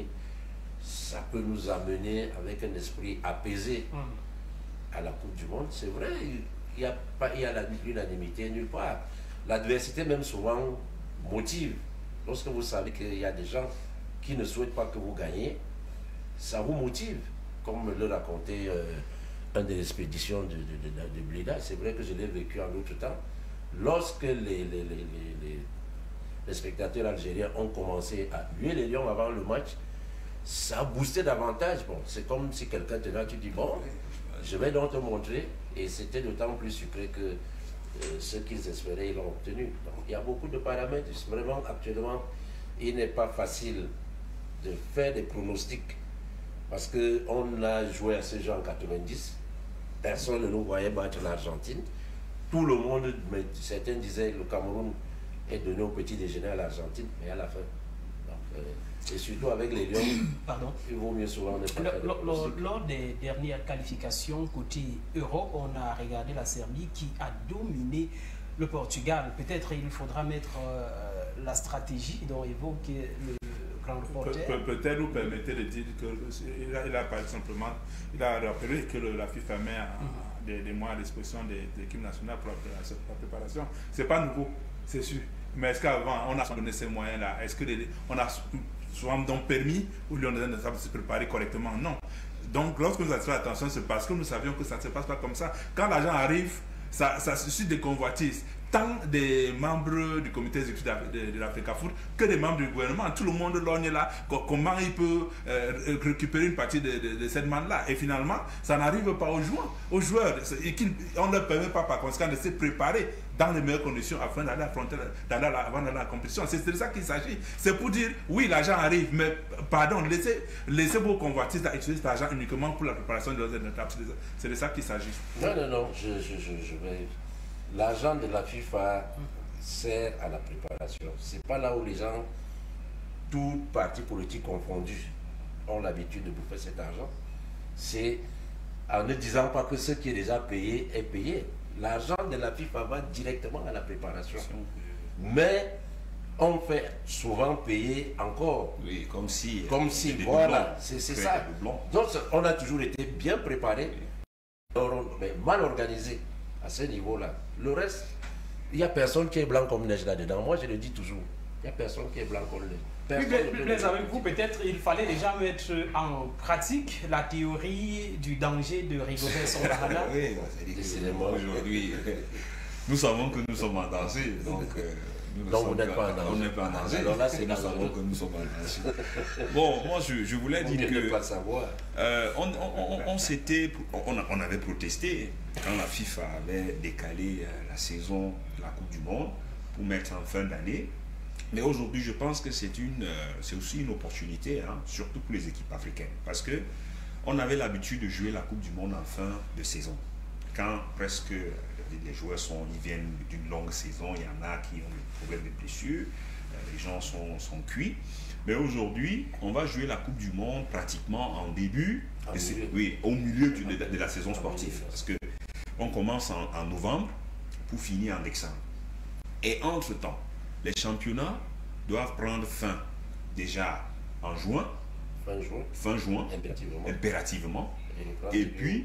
ça peut nous amener avec un esprit apaisé à la Coupe du Monde. C'est vrai, il n'y a pas il y a l'unanimité nulle part. L'adversité même souvent motive. Lorsque vous savez qu'il y a des gens qui ne souhaitent pas que vous gagnez, ça vous motive. Comme le racontait euh, un des expéditions de, de, de, de Blida, c'est vrai que je l'ai vécu en autre temps. Lorsque les, les, les, les, les, les spectateurs algériens ont commencé à huer les lions avant le match, ça a boosté davantage. Bon, c'est comme si quelqu'un te dit, tu dis, bon, je vais donc te montrer. Et c'était d'autant plus sucré que euh, ce qu'ils espéraient, ils l'ont obtenu. Donc, il y a beaucoup de paramètres. Vraiment, actuellement, il n'est pas facile de faire des pronostics Parce qu'on a joué à ce jeu en quatre-vingt-dix. Personne ne nous voyait battre l'Argentine. Tout le monde, mais certains disaient que le Cameroun est donné au petit déjeuner à l'Argentine, mais à la fin. Donc, euh, et surtout avec les Lions, Pardon. il vaut mieux souvent ne pas faire de Lors, lors des dernières qualifications côté Europe, on a regardé la Serbie qui a dominé le Portugal. Peut-être il faudra mettre euh, la stratégie dont évoque le grand reporter. Pe pe Peut-être vous permettez de dire qu'il a, il a par simplement il a rappelé que le, la FIFA met en, mm-hmm. des, des mois à disposition des, des équipes nationales pour la, la préparation. C'est pas nouveau, c'est sûr. Mais est-ce qu'avant on a donné ces moyens-là? Est-ce que les, on a souvent donc permis ou lui on a donné de se préparer correctement? Non. Donc lorsque nous avons fait attention, c'est parce que nous savions que ça ne se passe pas comme ça. Quand l'argent arrive, ça, ça suscite des convoitises. Tant des membres du comité exécutif de, de l'Africa Foot que des membres du gouvernement. Tout le monde lorgne là, comment il peut euh, récupérer une partie de, de, de cette manne-là. Et finalement, ça n'arrive pas aux joueurs. Aux joueurs, on ne leur permet pas par conséquent de se préparer dans les meilleures conditions afin d'aller affronter, d'aller avant d'aller à la compétition. C'est de ça qu'il s'agit. C'est pour dire, oui, l'argent arrive, mais pardon, laissez, laissez vos convoitises à utiliser cet argent uniquement pour la préparation de leurs étapes. C'est de ça qu'il s'agit. Non, non, non, je, je, je, je vais... L'argent de la FIFA sert à la préparation. C'est pas là où les gens, tous partis politiques confondus, ont l'habitude de bouffer cet argent. C'est en ne disant pas que ce qui est déjà payé est payé. L'argent de la FIFA va directement à la préparation. Mais on fait souvent payer encore. Oui, comme si... Comme si, voilà, c'est ça. Donc on a toujours été bien préparé, mais mal organisé à ce niveau-là. Le reste, il n'y a personne qui est blanc comme neige là-dedans. Moi, je le dis toujours. Il n'y a personne qui est blanc comme neige. Personne plus plaise avec vous, peut-être il fallait déjà mettre en pratique la théorie du danger de Rigobert Songahana. Oui, décidément, aujourd'hui, nous savons que nous sommes en danger. Donc, euh, nous donc vous n'êtes pas en danger. On n'est pas en danger. Alors là, c'est nous savons que nous sommes en danger. Bon, moi, je, je voulais vous dire que... pas savoir. Euh, on, on, on, on s'était... On, on avait protesté quand la FIFA avait décalé la saison de la Coupe du Monde pour mettre en fin d'année. Mais aujourd'hui, je pense que c'est une, c'est aussi une opportunité, hein, surtout pour les équipes africaines. Parce que on avait l'habitude de jouer la Coupe du Monde en fin de saison. Quand presque les joueurs sont, ils viennent d'une longue saison, il y en a qui ont des problèmes de blessures, les gens sont, sont cuits. Mais aujourd'hui, on va jouer la Coupe du Monde pratiquement en début, de, oui, au milieu de, de, de la saison sportive. Parce que on commence en, en novembre pour finir en décembre. Et entre-temps, les championnats doivent prendre fin déjà en juin, fin juin, fin juin impérativement, impérativement et, et puis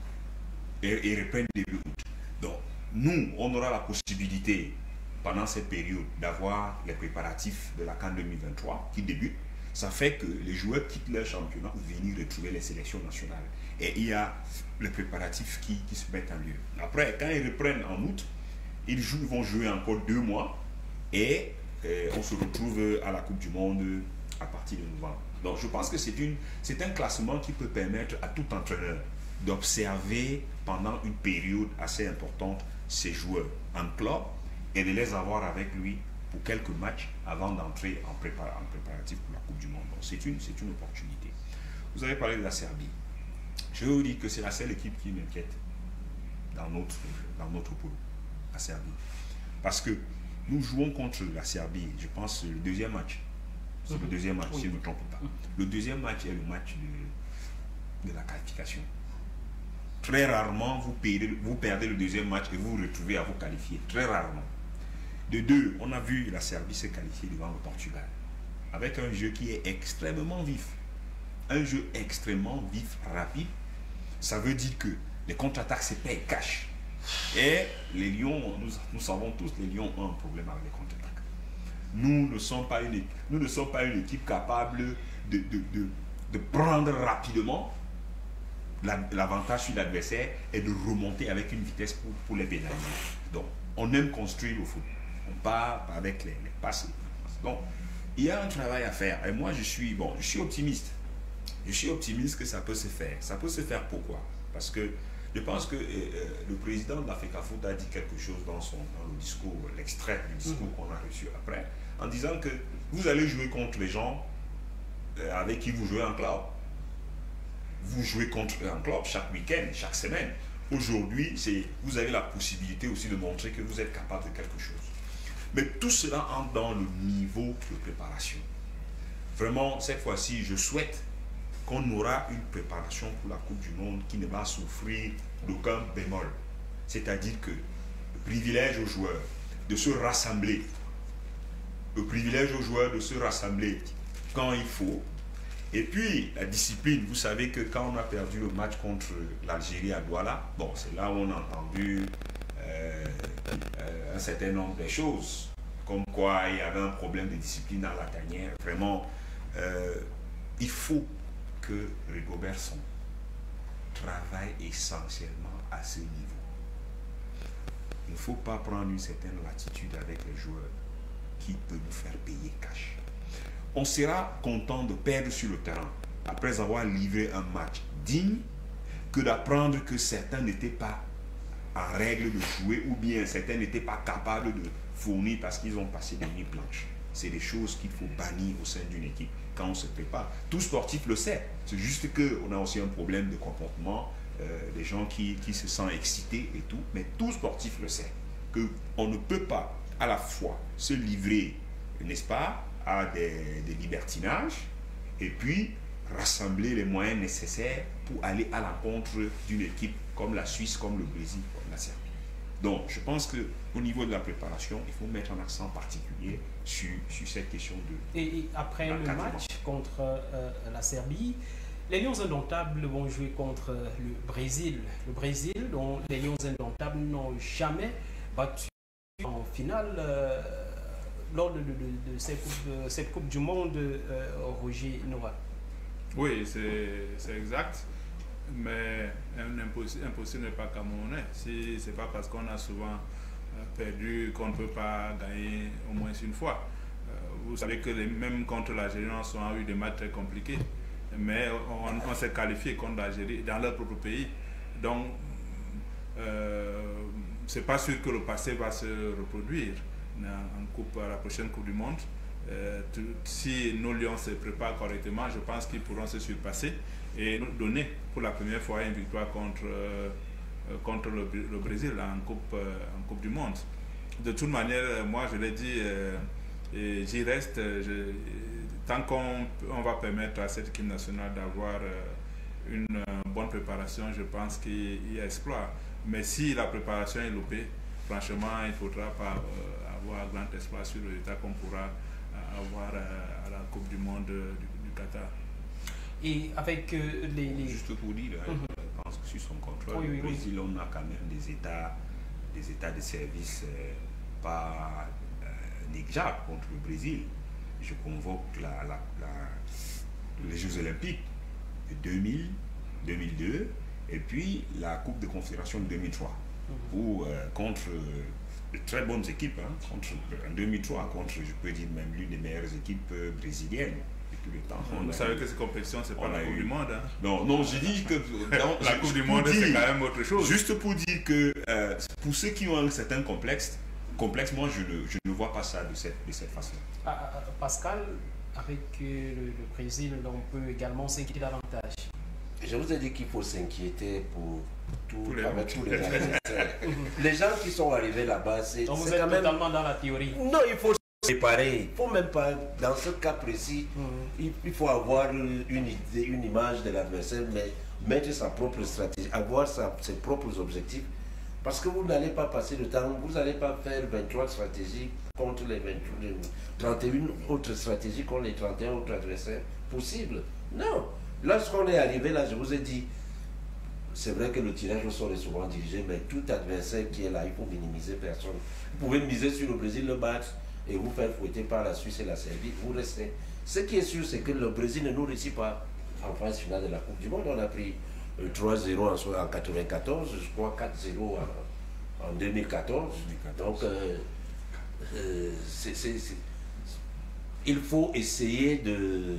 et, et reprennent début août. Donc nous, on aura la possibilité pendant cette période d'avoir les préparatifs de la CAN deux mille vingt-trois qui débutent. Ça fait que les joueurs quittent leur championnat pour venir retrouver les sélections nationales. Et il y a les préparatifs qui, qui se mettent en lieu. Après, quand ils reprennent en août, ils, jouent, ils vont jouer encore deux mois et euh, on se retrouve à la Coupe du Monde à partir de novembre. Donc je pense que c'est un classement qui peut permettre à tout entraîneur d'observer pendant une période assez importante ses joueurs en club et de les avoir avec lui pour quelques matchs avant d'entrer en, prépar en préparatif pour la Coupe du Monde. Donc c'est une, une opportunité. Vous avez parlé de la Serbie. Je vous dis que c'est la seule équipe qui m'inquiète dans notre, dans notre poule, la Serbie. Parce que nous jouons contre la Serbie, je pense, le deuxième match. C'est mmh. le deuxième match, oui. Si je ne me trompe pas. Le deuxième match est le match de, de la qualification. Très rarement, vous perdez, vous perdez le deuxième match et vous vous retrouvez à vous qualifier. Très rarement. De deux, on a vu la Serbie se qualifier devant le Portugal. Avec un jeu qui est extrêmement vif. Un jeu extrêmement vif, rapide. Ça veut dire que les contre-attaques se payent cash. Et les Lions, nous, nous savons tous, les Lions ont un problème avec les contre-attaques. Nous ne sommes pas une, nous ne sommes pas une équipe capable de, de, de, de prendre rapidement l'avantage sur l'adversaire et de remonter avec une vitesse pour, pour les pénaliser. Donc, on aime construire le foot. On part avec les, les passes. Donc, il y a un travail à faire. Et moi, je suis, bon, je suis optimiste. Je suis optimiste que ça peut se faire. Ça peut se faire pourquoi? Parce que je pense que euh, le président de l'Africa Foot a dit quelque chose dans, son, dans le discours, l'extrait du discours mmh. qu'on a reçu après, en disant que vous allez jouer contre les gens euh, avec qui vous jouez en club. vous jouez contre un club chaque week-end, chaque semaine. Aujourd'hui, vous avez la possibilité aussi de montrer que vous êtes capable de quelque chose. Mais tout cela entre dans le niveau de préparation. Vraiment, cette fois-ci, je souhaite qu'on aura une préparation pour la Coupe du Monde qui ne va souffrir d'aucun bémol. C'est-à-dire que le privilège aux joueurs de se rassembler, le privilège aux joueurs de se rassembler quand il faut. Et puis, la discipline, vous savez que quand on a perdu le match contre l'Algérie à Douala, bon, c'est là où on a entendu euh, euh, un certain nombre de choses, comme quoi il y avait un problème de discipline dans la tanière. Vraiment, euh, il faut que Rigobert Song travaille essentiellement à ce niveau. Il ne faut pas prendre une certaine latitude avec les joueurs qui peut nous faire payer cash. On sera content de perdre sur le terrain après avoir livré un match digne que d'apprendre que certains n'étaient pas en règle de jouer ou bien certains n'étaient pas capables de fournir parce qu'ils ont passé des nuits blanches. C'est des choses qu'il faut bannir au sein d'une équipe quand on se prépare. Tout sportif le sait. C'est juste qu'on a aussi un problème de comportement, euh, des gens qui, qui se sentent excités et tout. Mais tout sportif le sait. Qu'on ne peut pas à la fois se livrer, n'est-ce pas, à des, des libertinages et puis rassembler les moyens nécessaires pour aller à l'encontre d'une équipe comme la Suisse, comme le Brésil, comme la Serbie. Donc, je pense qu'au niveau de la préparation, il faut mettre un accent particulier sur, sur cette question de... Et, et après le match contre euh, la Serbie, les Lions Indomptables vont jouer contre le Brésil. Le Brésil, dont les Lions Indomptables n'ont jamais battu en finale euh, lors de, de, de, de, cette coupe, de cette Coupe du Monde, euh, Roger Nora. Oui, c'est exact. Mais un impossible, impossible n'est pas camerounais. Si ce n'est pas parce qu'on a souvent perdu qu'on ne peut pas gagner au moins une fois. Vous savez que les, même contre l'Algérie, on a eu des matchs très compliqués. Mais on, on s'est qualifié contre l'Algérie dans leur propre pays. Donc, euh, c'est pas sûr que le passé va se reproduire en coupe, à la prochaine Coupe du Monde. Euh, tout, si nos Lions se préparent correctement, je pense qu'ils pourront se surpasser et nous donner pour la première fois une victoire contre, euh, contre le, le Brésil en coupe, euh, en coupe du Monde. De toute manière, moi je l'ai dit, euh, j'y reste. Je, tant qu'on on va permettre à cette équipe nationale d'avoir euh, une euh, bonne préparation, je pense qu'il y a espoir. Mais si la préparation est loupée, franchement, il ne faudra pas euh, avoir grand espoir sur le résultat qu'on pourra euh, avoir euh, à la Coupe du Monde du, du Qatar. Et avec euh, les, les... Juste pour dire, hein, mm-hmm. je pense que sur son contrôle, oui, oui, le Brésil, oui. on a quand même des états, des états de service euh, pas euh, négligeables contre le Brésil. Je convoque la, la, la, les Jeux Olympiques de deux mille, deux mille deux et puis la Coupe de Confédération de deux mille trois, mm-hmm. où euh, contre de très bonnes équipes, hein, contre, en deux mille trois, contre, je peux dire, même l'une des meilleures équipes euh, brésiliennes. Le temps. Vous savez eu, que cette compétition, c'est pas la Coupe eu... du Monde. Hein? Non, non, j'ai dit que... Non, la Coupe du Monde, c'est quand même autre chose. Juste pour dire que euh, pour ceux qui ont un certain complexe, complexe moi, je ne, je ne vois pas ça de cette, de cette façon. Ah, Pascal, avec euh, le, le Brésil, on peut également s'inquiéter davantage. Je vous ai dit qu'il faut s'inquiéter pour tout, tous les, avec tous les adversaires. Les gens qui sont arrivés là-bas, c'est quand même... totalement dans la théorie. Non, il faut préparer. Il faut même pas, dans ce cas précis, mm-hmm. il, il faut avoir une idée, une image de l'adversaire, mais mettre sa propre stratégie, avoir sa, ses propres objectifs. Parce que vous n'allez pas passer le temps, vous n'allez pas faire vingt-trois stratégies contre les, vingt-trois, les trente et une autres stratégies contre les trente et un autres adversaires possibles. Non. Lorsqu'on est arrivé là, je vous ai dit, c'est vrai que le tirage au sort est souvent dirigé, mais tout adversaire qui est là, il faut minimiser personne. Vous pouvez miser sur le Brésil, le battre et vous faire fouetter par la Suisse et la Serbie, vous restez. Ce qui est sûr, c'est que le Brésil ne nous réussit pas en phase finale de la Coupe du Monde. On a pris trois zéro en mille neuf cent quatre-vingt-quatorze, je crois quatre zéro en, en deux mille quatorze. Donc, euh, euh, c'est, c'est, c'est, il faut essayer de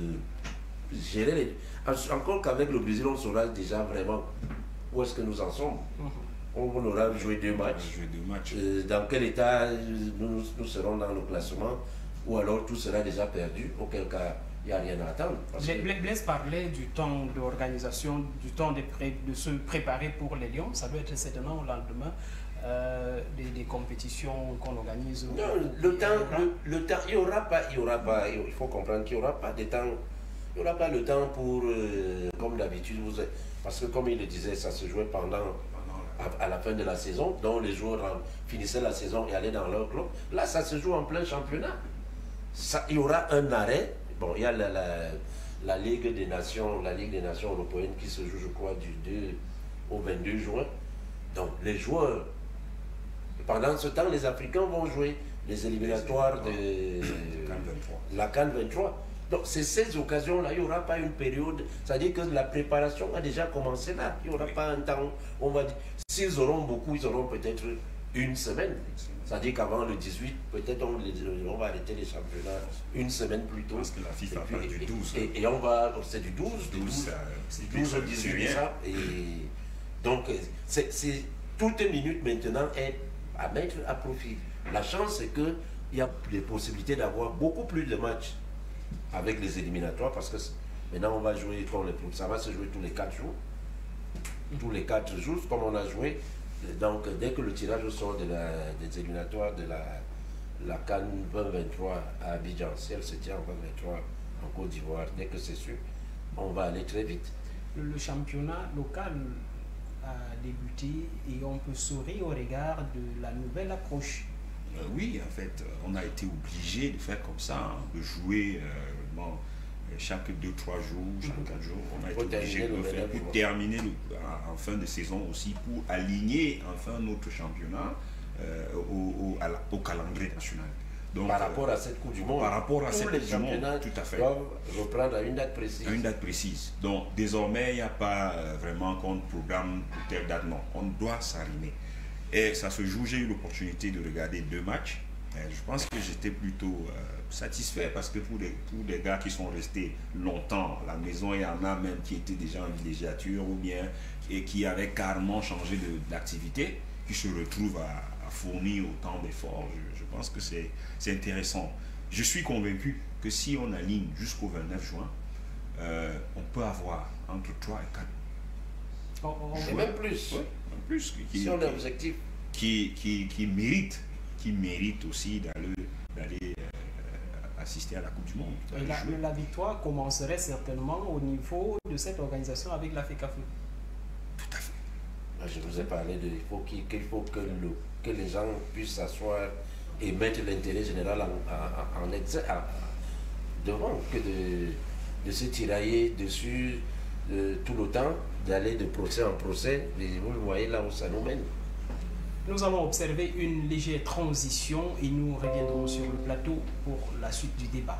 gérer les... Encore qu'avec le Brésil, on saura déjà vraiment où est-ce que nous en sommes. On aura joué deux matchs. Joué deux matchs. Euh, dans quel état nous, nous serons dans le classement, ou alors tout sera déjà perdu, auquel cas il n'y a rien à attendre. Parce que... Blaise parlait du temps d'organisation, du temps de, pré, de se préparer pour les Lions. Ça doit être certainement au lendemain euh, des, des compétitions qu'on organise. Non, le temps, le, le temps, il n'y aura pas, il y aura pas, il faut comprendre qu'il n'y aura pas de temps, il n'y aura pas le temps pour, euh, comme d'habitude, vous, parce que comme il le disait, ça se jouait pendant, à, à la fin de la saison, donc les joueurs finissaient la saison et allaient dans leur club. Là, ça se joue en plein championnat. Ça, il y aura un arrêt. Bon, il y a la, la, la Ligue des Nations, la Ligue des Nations européennes qui se joue, je crois, du deux au vingt-deux juin. Donc, les joueurs, pendant ce temps, les Africains vont jouer les éliminatoires de la CAN vingt-trois. Donc, c'est ces occasions-là, il n'y aura pas une période, c'est-à-dire que la préparation a déjà commencé là. Il n'y aura oui. pas un temps, on va dire, s'ils auront beaucoup, ils auront peut-être une semaine. C'est-à-dire qu'avant le dix-huit, peut-être on, on va arrêter les championnats une semaine plus tôt. Parce que la FIFA parle du douze. Et, et on va, c'est du douze, du douze, douze au dix-huit, ça. Et donc, c'est, c'est, toute minute maintenant est à mettre à profit. La chance, c'est qu'il y a des possibilités d'avoir beaucoup plus de matchs avec les éliminatoires, parce que maintenant on va jouer, ça va se jouer tous les quatre jours. Tous les quatre jours, comme on a joué. Donc, dès que le tirage au sort de la, des éliminatoires de la, la CAN vingt vingt-trois à Abidjan, si elle se tient en vingt vingt-trois en Côte d'Ivoire, dès que c'est sûr, on va aller très vite. Le, le championnat local a débuté et on peut sourire au regard de la nouvelle approche. Euh, oui, en fait, on a été obligé de faire comme ça, hein, de jouer euh, bon, chaque deux trois jours, chaque quatre jours, on a été obligé de le faire pour terminer le, en fin de saison aussi, pour aligner enfin notre championnat euh, au, au, à la, au calendrier national. Donc, par rapport à cette Coupe du Monde, par rapport à cette Coupe du Monde, tout à fait. Doivent reprendre à une date précise. À une date précise. Donc désormais, il n'y a pas euh, vraiment qu'on programme pour telle date, non. On doit s'arrimer. Et ça se joue, j'ai eu l'opportunité de regarder deux matchs. Et je pense que j'étais plutôt euh, satisfait parce que pour des, pour des gars qui sont restés longtemps à la maison, il y en a même qui étaient déjà en villégiature ou bien et qui avaient carrément changé d'activité, qui se retrouvent à, à fournir autant d'efforts. Je, je pense que c'est intéressant. Je suis convaincu que si on aligne jusqu'au vingt-neuf juin, euh, on peut avoir entre trois et quatre. Oh, oh, et même plus. Oui, même plus. Qui, si on a l'objectif. Qui, qui, qui mérite. qui mérite aussi d'aller euh, assister à la Coupe du Monde. Et la, la victoire commencerait certainement au niveau de cette organisation avec la FECAFOOT. Tout à fait. Je vous ai parlé de il faut qu'il qu'il faut que, le, que les gens puissent s'asseoir et mettre l'intérêt général en, en, en exe, en, devant, que de, de se tirailler dessus de, tout le temps, d'aller de procès en procès. Et vous voyez là où ça nous mène. Nous allons observer une légère transition et nous reviendrons sur le plateau pour la suite du débat.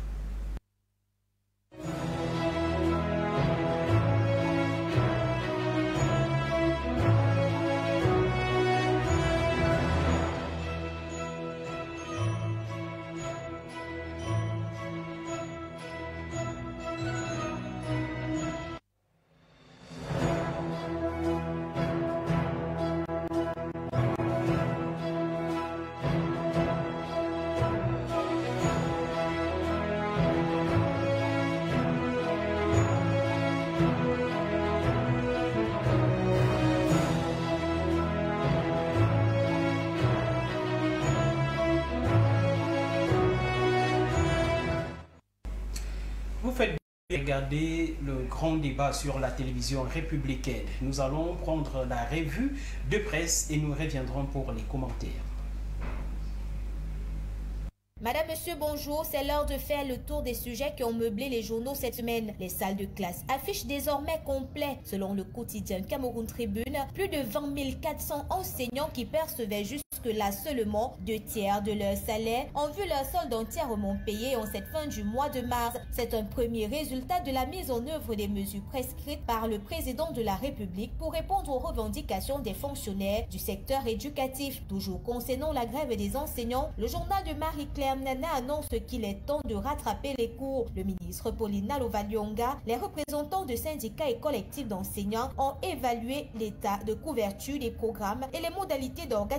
Vous faites bien regarder le grand débat sur la télévision républicaine. Nous allons prendre la revue de presse et nous reviendrons pour les commentaires. Madame, Monsieur, bonjour. C'est l'heure de faire le tour des sujets qui ont meublé les journaux cette semaine. Les salles de classe affichent désormais complet. Selon le quotidien Cameroun Tribune, plus de vingt mille quatre cents enseignants qui percevaient jusque-là seulement deux tiers de leur salaire ont vu leur solde entièrement payé en cette fin du mois de mars. C'est un premier résultat de la mise en œuvre des mesures prescrites par le président de la République pour répondre aux revendications des fonctionnaires du secteur éducatif. Toujours concernant la grève des enseignants, le journal de Marie-Claire Nana annonce qu'il est temps de rattraper les cours. Le ministre Paulina Lovalionga, les représentants de syndicats et collectifs d'enseignants ont évalué l'état de couverture des programmes et les modalités d'organisation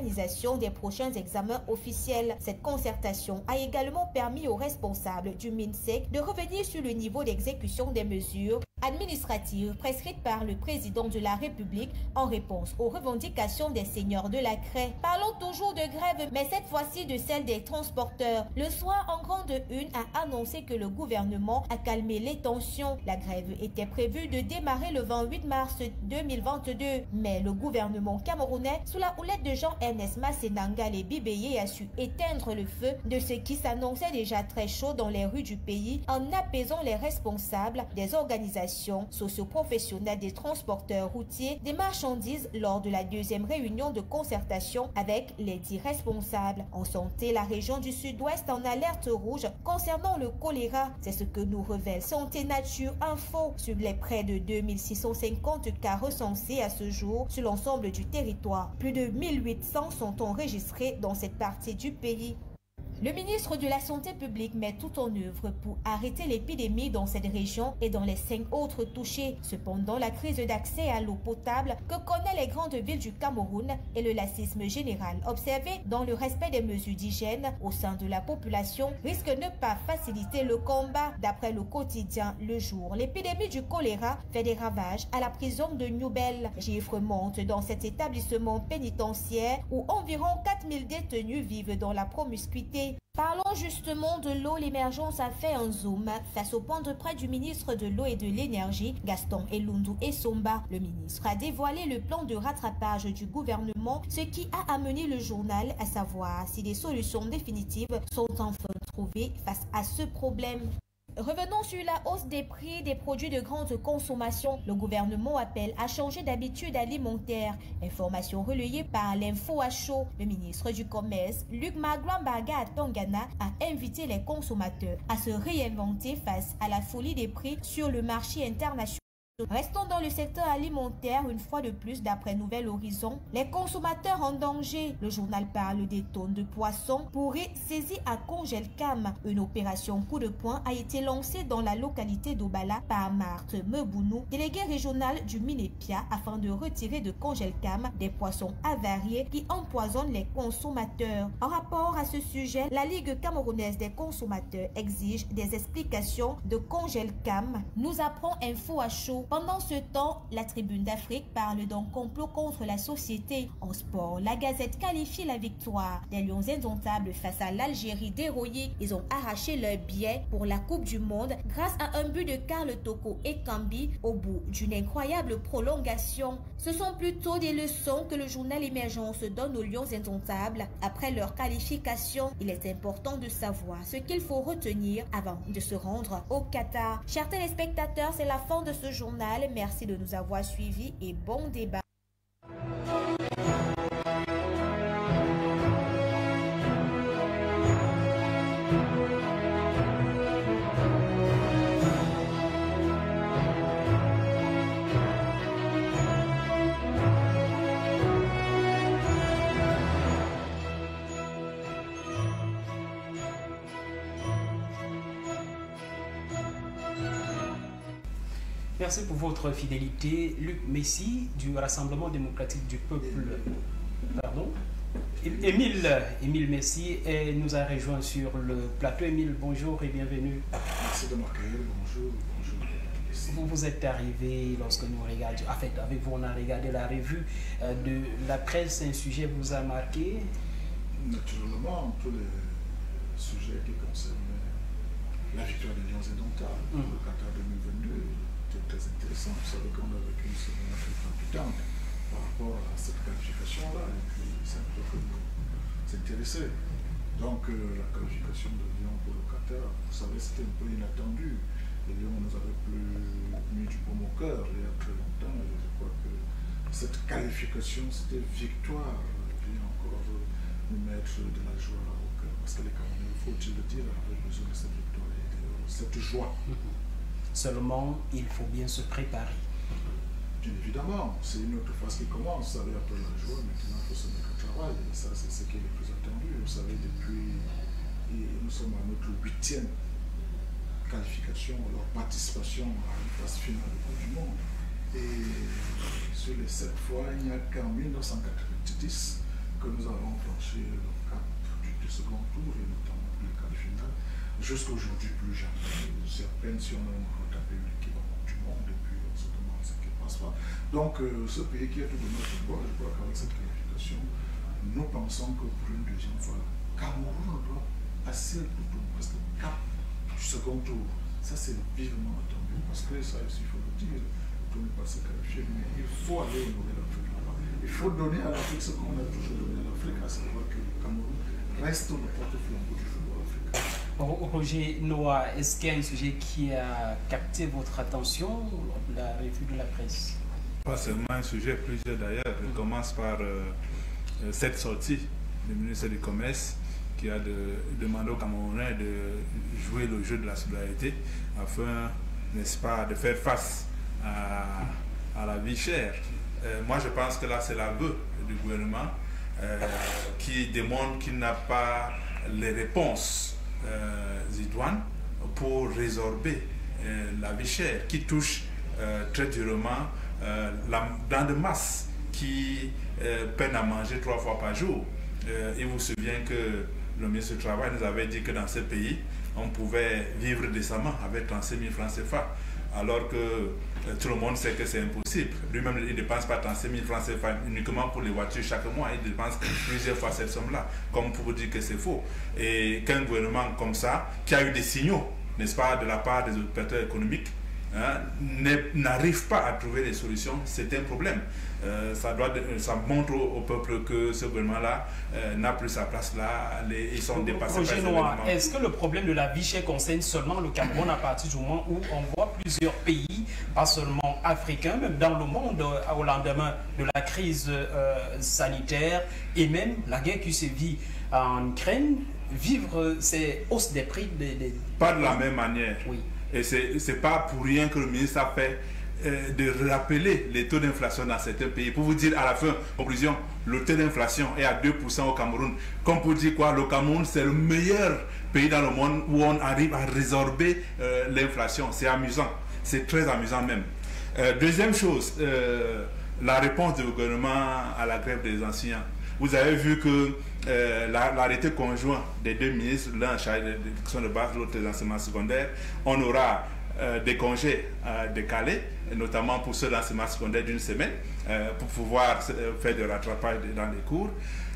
l'organisation des prochains examens officiels. Cette concertation a également permis aux responsables du MINSEC de revenir sur le niveau d'exécution des mesures administratives prescrites par le président de la République en réponse aux revendications des seigneurs de la C R E. Parlons toujours de grève, mais cette fois-ci de celle des transporteurs. Le soir, en grande une, a annoncé que le gouvernement a calmé les tensions. La grève était prévue de démarrer le vingt-huit mars deux mille vingt-deux, mais le gouvernement camerounais, sous la houlette de Jean-Ernest Massénanga et Bibéyé, a su éteindre le feu de ce qui s'annonçait déjà très chaud dans les rues du pays en apaisant les responsables des organisations socio-professionnelles des transporteurs routiers des marchandises lors de la deuxième réunion de concertation avec les dix responsables. En santé, la région du sud-ouest en alerte rouge concernant le choléra. C'est ce que nous révèle Santé Nature Info sur les près de deux mille six cent cinquante cas recensés à ce jour sur l'ensemble du territoire. Plus de mille huit cents sont enregistrés dans cette partie du pays. Le ministre de la Santé publique met tout en œuvre pour arrêter l'épidémie dans cette région et dans les cinq autres touchées. Cependant, la crise d'accès à l'eau potable que connaissent les grandes villes du Cameroun et le laxisme général observé dans le respect des mesures d'hygiène au sein de la population risque de ne pas faciliter le combat. D'après le quotidien Le Jour, l'épidémie du choléra fait des ravages à la prison de Newbel. Chiffre monte dans cet établissement pénitentiaire où environ quatre mille détenus vivent dans la promiscuité. Parlons justement de l'eau. L'émergence a fait un zoom face au point de près du ministre de l'eau et de l'énergie, Gaston Elundu Essomba. Le ministre a dévoilé le plan de rattrapage du gouvernement, ce qui a amené le journal à savoir si des solutions définitives sont enfin trouvées face à ce problème. Revenons sur la hausse des prix des produits de grande consommation. Le gouvernement appelle à changer d'habitude alimentaire. Information relayée par l'Info à chaud. Le ministre du Commerce, Luc Magwambaga Tongana, a invité les consommateurs à se réinventer face à la folie des prix sur le marché international. Restons dans le secteur alimentaire une fois de plus. D'après Nouvel Horizon, les consommateurs en danger. Le journal parle des tonnes de poissons pourris saisis à Congelcam. Une opération coup de poing a été lancée dans la localité d'Obala par Marthe Mebounou, déléguée régionale du Minépia, afin de retirer de Congelcam des poissons avariés qui empoisonnent les consommateurs. En rapport à ce sujet, la Ligue camerounaise des consommateurs exige des explications de Congelcam, nous apprend Info à chaud. Pendant ce temps, la Tribune d'Afrique parle d'un complot contre la société. En sport, la Gazette qualifie la victoire des Lions indomptables face à l'Algérie dérouillée. Ils ont arraché leur billet pour la Coupe du Monde grâce à un but de Karl Toko Ekambi au bout d'une incroyable prolongation. Ce sont plutôt des leçons que le journal Émergence donne aux Lions indomptables après leur qualification. Il est important de savoir ce qu'il faut retenir avant de se rendre au Qatar. Chers téléspectateurs, c'est la fin de ce journal. Merci de nous avoir suivis et bon débat. Merci pour votre fidélité. Luc Messi du Rassemblement démocratique du peuple. Pardon. Émile, Émile Messi et nous a rejoint sur le plateau. Émile, bonjour et bienvenue. Merci de m'accueillir. Bonjour. Bonjour. Vous vous êtes arrivé lorsque nous regardions, en fait, avec vous, on a regardé la revue de la presse. Un sujet vous a marqué? Naturellement, tous les sujets qui concernent la victoire des Lions indomptables pour le Qatar deux mille vingt-deux. Très intéressant. Vous savez qu'on a vécu une semaine très palpitante par rapport à cette qualification-là, et puis c'est un peu que nous s'intéresser. Donc euh, la qualification de Lyon pour le Qatar, vous savez, c'était un peu inattendu. Les Lions nous avaient plus mis du baume au cœur il y a très longtemps, et je crois que cette qualification, c'était victoire, vient encore nous mettre de la joie au cœur, parce que les Camerounais, faut-il le dire, avaient besoin de cette victoire et de cette joie. Seulement, il faut bien se préparer. Bien évidemment, c'est une autre phase qui commence. Vous savez, après la joie, maintenant, il faut se mettre au travail. Et ça, c'est ce qui est le plus attendu. Vous savez, depuis, nous sommes à notre huitième qualification, leur participation à une phase finale de Coupe du Monde. Et sur les sept fois, il n'y a qu'en mille neuf cent quatre-vingt-dix que nous avons franchi le cap du, du second tour et notamment le quart de finale. Jusqu'aujourd'hui, plus jamais. C'est à peine si on a retapé l'équipe du monde et puis on se demande ce qui ne passe pas. Donc, euh, ce pays qui est tout de notre football, je crois qu'avec cette qualification, nous pensons que pour une deuxième fois, Cameroun doit passer tout au moins le cap du second tour. Ça, c'est vivement attendu parce que ça, il faut le dire, on ne peut pas se qualifier, mais il faut aller honorer l'Afrique là-bas. Il faut donner à l'Afrique ce qu'on a toujours donné à l'Afrique, à savoir que le Cameroun reste le porte-flambeau du football africain. Roger Noah, est-ce qu'il y a un sujet qui a capté votre attention lors de la revue de la presse? Pas seulement un sujet, plusieurs d'ailleurs. Je commence par euh, cette sortie du ministre du Commerce qui a de, demandé aux Camerounais de jouer le jeu de la solidarité afin, n'est-ce pas, de faire face à, à la vie chère. Euh, moi, je pense que là, c'est l'aveu du gouvernement euh, qui démontre qu'il n'a pas les réponses euh, idoines pour résorber euh, la vie chère qui touche euh, très durement euh, la dent de masse qui euh, peine à manger trois fois par jour. Euh, il vous souvient que le ministre du Travail nous avait dit que dans ce pays, on pouvait vivre décemment avec trente-six mille francs C F A, alors que euh, tout le monde sait que c'est impossible. Lui-même, il ne dépense pas trente-six mille francs C F A uniquement pour les voitures chaque mois, il dépense plusieurs fois cette somme-là, comme pour vous dire que c'est faux. Et qu'un gouvernement comme ça, qui a eu des signaux, n'est-ce pas, de la part des opérateurs économiques, hein, n'arrive pas à trouver des solutions, c'est un problème. Euh, ça, doit, ça montre au, au peuple que ce gouvernement-là euh, n'a plus sa place là, les, ils sont dépassés par les événements. Est-ce que le problème de la vie chère concerne seulement le Cameroun à partir du moment où on voit plusieurs pays, pas seulement africains, même dans le monde, euh, au lendemain de la crise euh, sanitaire et même la guerre qui se vit en Ukraine, vivre ces hausses des prix des... des... Pas de la même manière. Oui. Et c'est c'est pas pour rien que le ministre a fait euh, de rappeler les taux d'inflation dans certains pays. Pour vous dire à la fin, conclusion, le taux d'inflation est à deux pour cent au Cameroun. Comme pour dire quoi, le Cameroun c'est le meilleur pays dans le monde où on arrive à résorber euh, l'inflation. C'est amusant, c'est très amusant même. Euh, deuxième chose, euh, la réponse du gouvernement à la grève des enseignants. Vous avez vu que euh, l'arrêté conjoint des deux ministres, l'un en charge de l'éducation de base, l'autre des enseignements secondaires, on aura euh, des congés euh, décalés, notamment pour ceux d'enseignement secondaire d'une semaine, euh, pour pouvoir euh, faire des rattrapages dans les cours.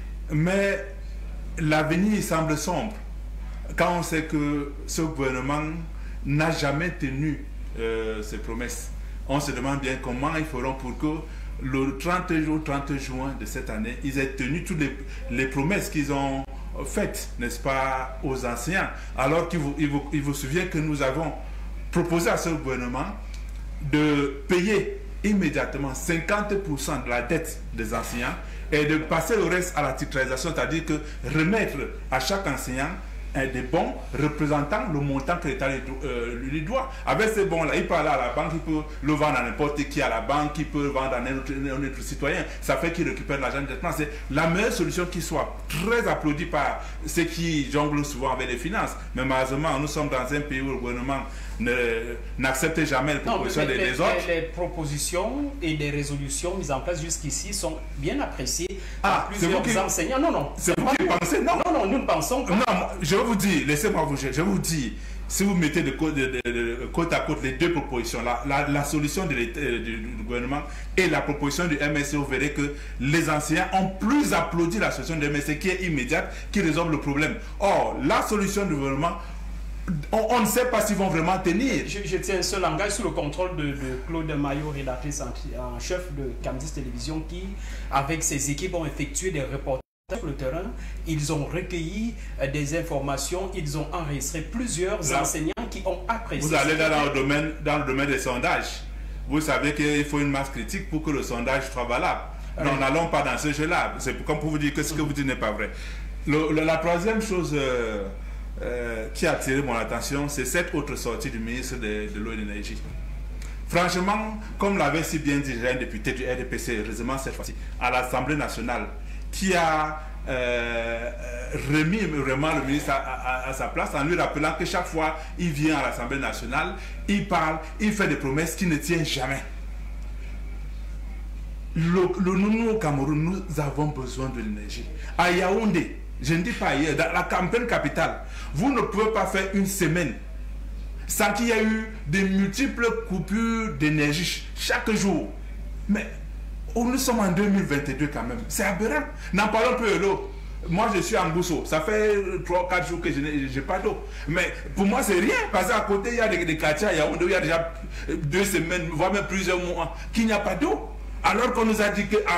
Mais l'avenir semble sombre quand on sait que ce gouvernement n'a jamais tenu euh, ses promesses. On se demande bien comment ils feront pour que le trente juin de cette année, ils aient tenu toutes les, les promesses qu'ils ont faites, n'est-ce pas, aux enseignants. Alors qu'il vous, il vous, il vous souvient que nous avons proposé à ce gouvernement de payer immédiatement cinquante pour cent de la dette des enseignants et de passer le reste à la titularisation, c'est-à-dire que remettre à chaque enseignant des bons représentant le montant que l'État lui doit. Avec ces bons-là, il peut aller à la banque, il peut le vendre à n'importe qui à la banque, il peut le vendre à un autre, un autre citoyen. Ça fait qu'il récupère l'argent directement. C'est la meilleure solution qui soit, très applaudie par ceux qui jonglent souvent avec les finances. Mais malheureusement, nous sommes dans un pays où le gouvernement n'accepte jamais les propositions non, mais des, les, des autres. Les, les propositions et les résolutions mises en place jusqu'ici sont bien appréciées ah, par plusieurs qui, enseignants. Non, non. C'est vous qui pensez, non? Non, non, nous ne pensons pas. Non, je vais vous dire, laissez-moi vous je vais vous dire, si vous mettez de côte, de, de, de, côte à côte les deux propositions, la, la, la solution de du, du gouvernement et la proposition du M S C, vous verrez que les enseignants ont plus applaudi la solution du M S C qui est immédiate, qui résolve le problème. Or, la solution du gouvernement, On, on ne sait pas s'ils vont vraiment tenir. Je, je tiens ce langage sous le contrôle de, de Claude Maillot, rédactrice en, en chef de Camdis Télévision, qui, avec ses équipes, ont effectué des reportages sur le terrain. Ils ont recueilli euh, des informations, ils ont enregistré plusieurs Là, enseignants qui ont apprécié. Vous allez dans le domaine, dans le domaine des sondages. Vous savez qu'il faut une masse critique pour que le sondage soit valable. Oui. Non, n'allons pas dans ce jeu-là. C'est comme pour vous dire que ce que vous dites n'est pas vrai. Le, le, la troisième chose... Euh, Euh, qui a attiré mon attention, c'est cette autre sortie du ministre de, de l'eau et de l'énergie. Franchement, comme l'avait si bien dit un député du R D P C, heureusement cette fois-ci, à l'Assemblée nationale, qui a euh, remis vraiment le ministre à, à, à sa place en lui rappelant que chaque fois il vient à l'Assemblée nationale, il parle, il fait des promesses qui ne tiennent jamais. le, le, nous, au Cameroun, nous avons besoin de l'énergie. À Yaoundé, je ne dis pas ailleurs, dans la campagne capitale, vous ne pouvez pas faire une semaine sans qu'il y ait eu de multiples coupures d'énergie chaque jour. Mais nous sommes en deux mille vingt-deux quand même. C'est aberrant. N'en parlons plus de l'eau. Moi, je suis en Bousso. Ça fait trois quatre jours que je n'ai pas d'eau. Mais pour moi, c'est rien. Parce qu'à côté, il y a des, des quartiers, il y a, il y a déjà deux semaines, voire même plusieurs mois, qu'il n'y a pas d'eau. Alors qu'on nous a dit qu'en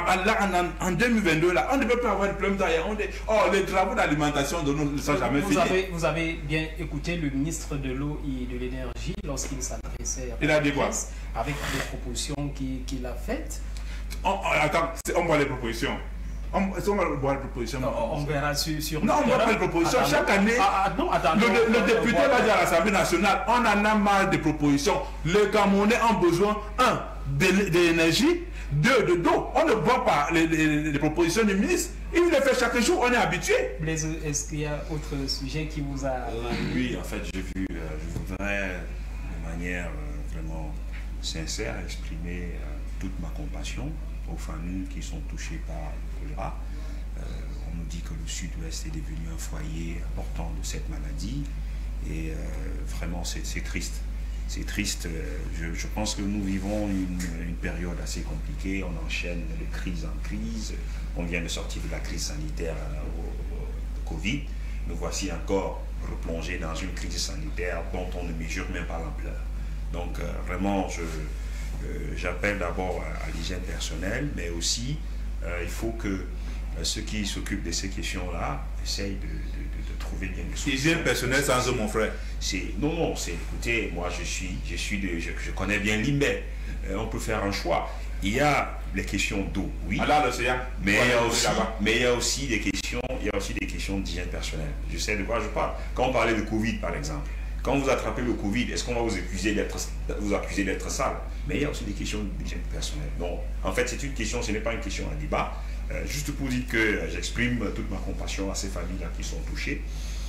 en deux mille vingt-deux, là, on ne peut pas avoir de problème d'ailleurs. Oh, les travaux d'alimentation de nous ne sont jamais vous finis. Avez, vous avez bien écouté le ministre de l'eau et de l'énergie lorsqu'il s'adressait à la presse avec les propositions qu'il qu'il a faites. On, attends, on voit les propositions. On, on va voir les propositions. On, on verra sur, sur non, on voit pas les propositions. Attends, Chaque année, ah, ah, non, attends, le, non, le non, député non, va dire à l'Assemblée nationale, on en a marre des propositions. Les Camerounais ont besoin, un, de, de l'énergie, deux, de d'eau. On ne voit pas les, les, les propositions du ministre. Il les fait chaque jour, on est habitué. Blaise, est-ce qu'il y a autre sujet qui vous a... Euh, oui, en fait, j'ai vu, euh, je voudrais de manière euh, vraiment sincère exprimer euh, toute ma compassion aux familles qui sont touchées par le choléra. Euh, on nous dit que le sud-ouest est devenu un foyer important de cette maladie et euh, vraiment c'est triste. C'est triste. Je, je pense que nous vivons une, une période assez compliquée. On enchaîne de crise en crise. On vient de sortir de la crise sanitaire au, au Covid. Nous voici encore replongés dans une crise sanitaire dont on ne mesure même pas l'ampleur. Donc euh, vraiment, je Euh, j'appelle d'abord à, à l'hygiène personnelle, mais aussi euh, il faut que euh, ceux qui s'occupent de ces questions-là essayent de, de, de, de trouver bien des solutions. Hygiène personnelle sans eux, mon frère. Non, non, c'est, écoutez, moi je suis, je suis de, je, je connais bien l'Imbé. Euh, on peut faire un choix. Il y a les questions d'eau, oui. Alors, l'océan. Mais il y a aussi, mais il y a aussi des questions, il y a aussi des questions d'hygiène personnelle. Je sais de quoi je parle. Quand on parlait de Covid, par exemple. Quand vous attrapez le Covid, est-ce qu'on va vous accuser d'être vous accuser d'être sale? Mais il y a aussi des questions d'hygiène personnelle. Donc, en fait, c'est une question, ce n'est pas une question à débat. Euh, juste pour dire que euh, j'exprime toute ma compassion à ces familles-là qui sont touchées.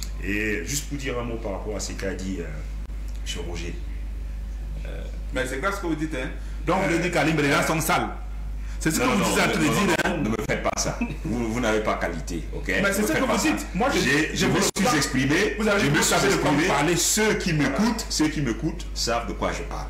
Et juste pour dire un mot par rapport à ce qu'a dit euh, M. Roger. Euh, Mais c'est grave ce que vous dites, hein? Donc, euh, vous dites qu'à les gens sont sales. C'est ce non, que vous dites entre les dire. Hein? Ne me faites pas ça. Vous, vous n'avez pas qualité, ok? Mais c'est ce que vous dites. Moi, je, je, je me suis exprimé. Vous avez je me suis exprimé. Parler. Ceux qui m'écoutent, ceux qui m'écoutent savent de quoi je parle.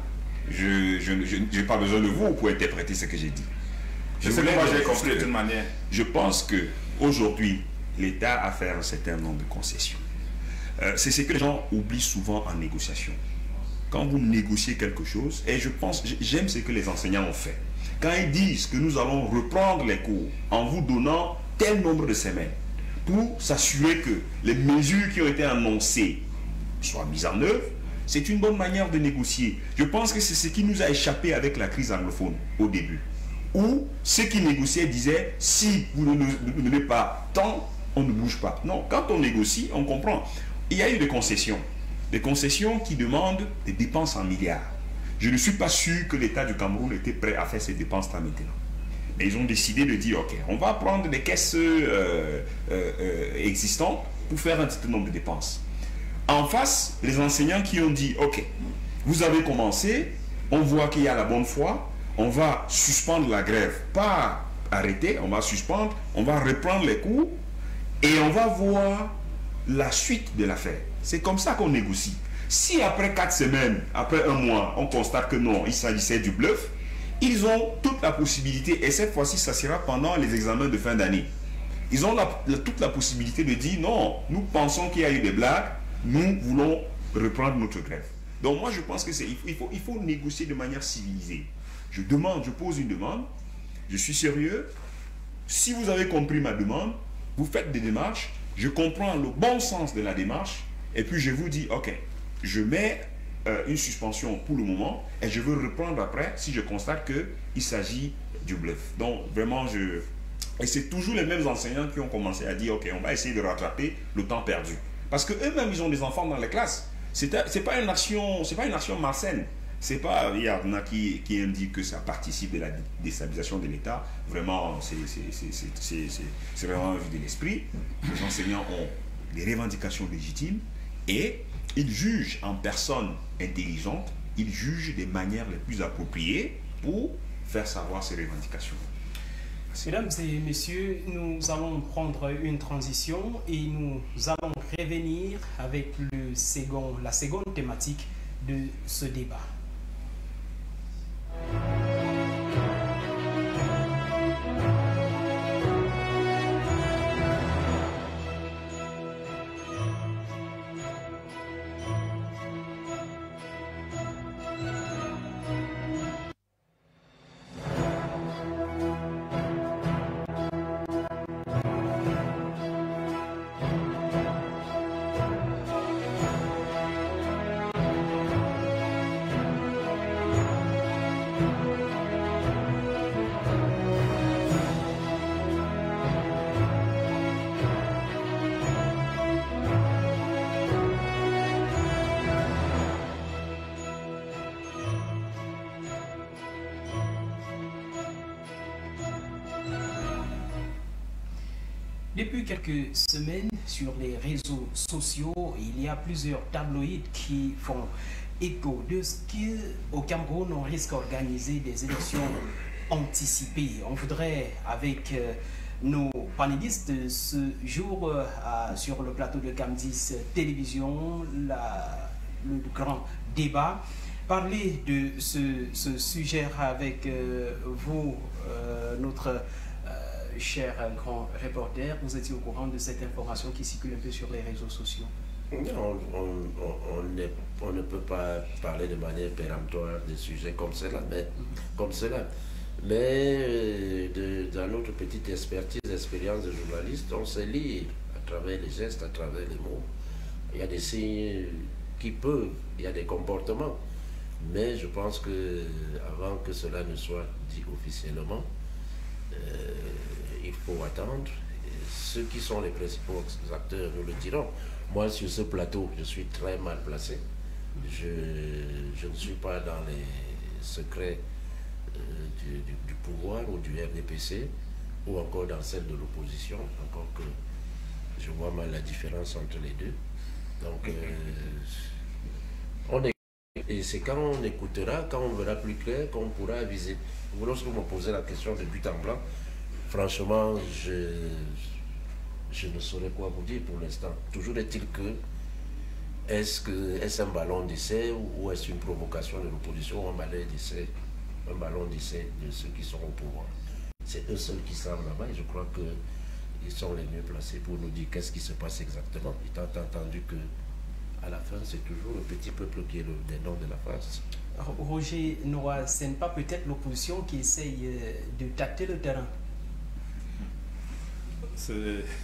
Je n'ai pas besoin de vous pour interpréter ce que j'ai dit. Je sais que moi j'ai compris de toute manière. Je pense que aujourd'hui, l'État a fait un certain nombre de concessions. Euh, c'est ce que les gens oublient souvent en négociation. Quand vous négociez quelque chose, et je pense, j'aime ce que les enseignants ont fait. Quand ils disent que nous allons reprendre les cours en vous donnant tel nombre de semaines pour s'assurer que les mesures qui ont été annoncées soient mises en œuvre, c'est une bonne manière de négocier. Je pense que c'est ce qui nous a échappé avec la crise anglophone au début. Où ceux qui négociaient disaient, si vous ne nous donnez pas tant, on ne bouge pas. Non, quand on négocie, on comprend. Il y a eu des concessions. Des concessions qui demandent des dépenses en milliards. Je ne suis pas sûr que l'État du Cameroun était prêt à faire ces dépenses-là maintenant. Mais ils ont décidé de dire, ok, on va prendre des caisses euh, euh, euh, existantes pour faire un certain nombre de dépenses. En face, les enseignants qui ont dit, ok, vous avez commencé, on voit qu'il y a la bonne foi, on va suspendre la grève, pas arrêter, on va suspendre, on va reprendre les cours et on va voir la suite de l'affaire. C'est comme ça qu'on négocie. Si après quatre semaines, après un mois, on constate que non, il s'agissait du bluff, ils ont toute la possibilité, et cette fois-ci, ça sera pendant les examens de fin d'année. Ils ont la, la, toute la possibilité de dire non, nous pensons qu'il y a eu des blagues, nous voulons reprendre notre grève. Donc moi, je pense que c'est il faut, il faut négocier de manière civilisée. Je demande, je pose une demande, je suis sérieux. Si vous avez compris ma demande, vous faites des démarches, je comprends le bon sens de la démarche, et puis je vous dis, ok, je mets euh, une suspension pour le moment, et je veux reprendre après si je constate qu'il s'agit du bluff. Donc vraiment, je... Et c'est toujours les mêmes enseignants qui ont commencé à dire, ok, on va essayer de rattraper le temps perdu. Parce qu'eux-mêmes, ils ont des enfants dans les classes. C'est pas une action, c'est pas une action malsaine. C'est pas, il y en a qui, qui indiquent que ça participe de la déstabilisation de l'État. Vraiment, c'est vraiment un vue de l'esprit. Les enseignants ont des revendications légitimes et ils jugent en personnes intelligentes, ils jugent des manières les plus appropriées pour faire savoir ces revendications. Mesdames et messieurs, nous allons prendre une transition et nous allons revenir avec le second, la seconde thématique de ce débat. Depuis quelques semaines, sur les réseaux sociaux, il y a plusieurs tabloïds qui font écho de ce qu'au Cameroun, on risque d'organiser des élections anticipées. On voudrait, avec euh, nos panélistes ce jour euh, sur le plateau de Cam dix Télévision, la, le grand débat, parler de ce, ce sujet avec euh, vous, euh, notre cher grand reporter. Vous étiez au courant de cette information qui circule un peu sur les réseaux sociaux? Non, on, on, on, est, on ne peut pas parler de manière péremptoire de sujets comme cela, mais, comme cela. mais de, dans notre petite expertise, expérience de journaliste, on sait lire à travers les gestes, à travers les mots. Il y a des signes qui peuvent, il y a des comportements, mais je pense que avant que cela ne soit dit officiellement, euh, il faut attendre. Ceux qui sont les principaux acteurs nous le diront. Moi, sur ce plateau, je suis très mal placé. Je, je ne suis pas dans les secrets euh, du, du, du pouvoir ou du R D P C ou encore dans celle de l'opposition, encore que je vois mal la différence entre les deux. Donc, euh, on est, et c'est quand on écoutera, quand on verra plus clair, qu'on pourra aviser. Lorsque vous me posez la question de but en blanc, franchement, je, je ne saurais quoi vous dire pour l'instant. Toujours est-il que, est-ce que est-ce un ballon d'essai ou, ou est-ce une provocation de l'opposition ou un ballon d'essai, un ballon d'essai de ceux qui sont au pouvoir? C'est eux seuls qui savent là-bas et je crois qu'ils sont les mieux placés pour nous dire qu'est-ce qui se passe exactement. Étant entendu que à la fin, c'est toujours le petit peuple qui est le nom de la face. Roger Noah, ce n'est pas peut-être l'opposition qui essaye de tâter le terrain? Je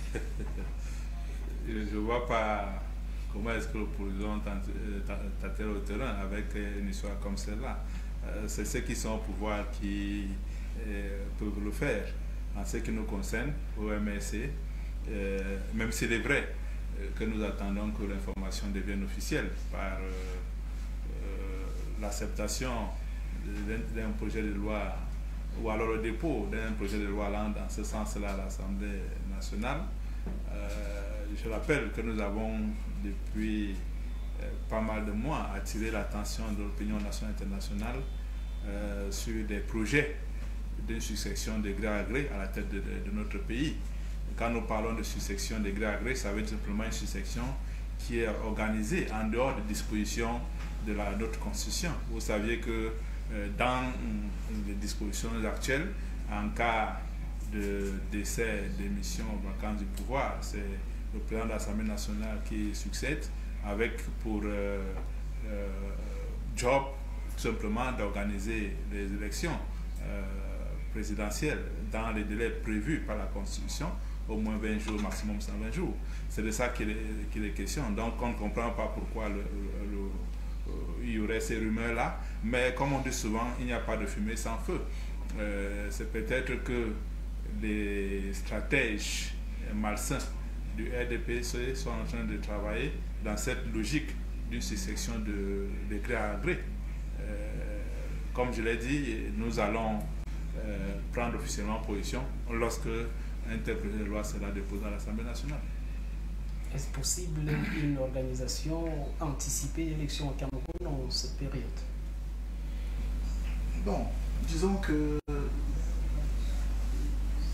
ne vois pas comment est-ce que l'opposition tâte le terrain avec une histoire comme celle-là. C'est ceux qui sont au pouvoir qui euh, peuvent le faire. En ce qui nous concerne, au M S C, euh, même s'il est vrai que nous attendons que l'information devienne officielle par euh, euh, l'acceptation d'un projet de loi ou alors le dépôt d'un projet de loi allant dans ce sens-là à l'Assemblée nationale. Euh, je rappelle que nous avons depuis euh, pas mal de mois attiré l'attention de l'opinion nationale et internationale euh, sur des projets d'une succession de gré à gré à la tête de, de, de notre pays. Quand nous parlons de succession de gré à gré, ça veut dire simplement une succession qui est organisée en dehors des dispositions de la, notre Constitution. Vous saviez que euh, dans les dispositions actuelles, en cas de décès, démission, vacance du pouvoir, c'est le président de l'Assemblée nationale qui succède avec pour euh, euh, job tout simplement d'organiser les élections euh, présidentielles dans les délais prévus par la Constitution, au moins vingt jours, maximum cent vingt jours. C'est de ça qu'il est, qu'il est question. Donc on ne comprend pas pourquoi le, le, le, il y aurait ces rumeurs-là, mais comme on dit souvent, il n'y a pas de fumée sans feu. Euh, c'est peut-être que les stratèges malsains du R D P C sont en train de travailler dans cette logique d'une succession de, de gré à gré. Euh, comme je l'ai dit, nous allons euh, prendre officiellement position lorsque un tel projet de loi sera déposé à l'Assemblée nationale. Est-ce possible une organisation anticipée d'élections au Cameroun en cette période? Bon, disons que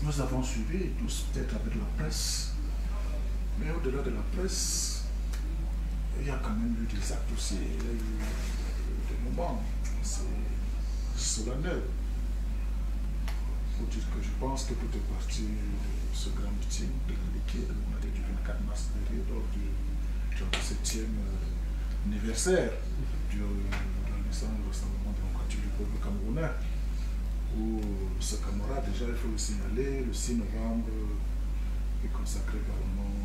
nous avons suivi tous, peut-être avec la presse, mais au-delà de la presse, il y a quand même eu des actes aussi, il y a eu des moments, c'est solennel. Faut dire que je pense que tout est parti de ce grand meeting de la liquide, on a dit du vingt-quatre mars dernier, lors du septième anniversaire de la naissance du Rassemblement démocratique du peuple camerounais, où ce camarade, déjà il faut le signaler, le six novembre est consacré également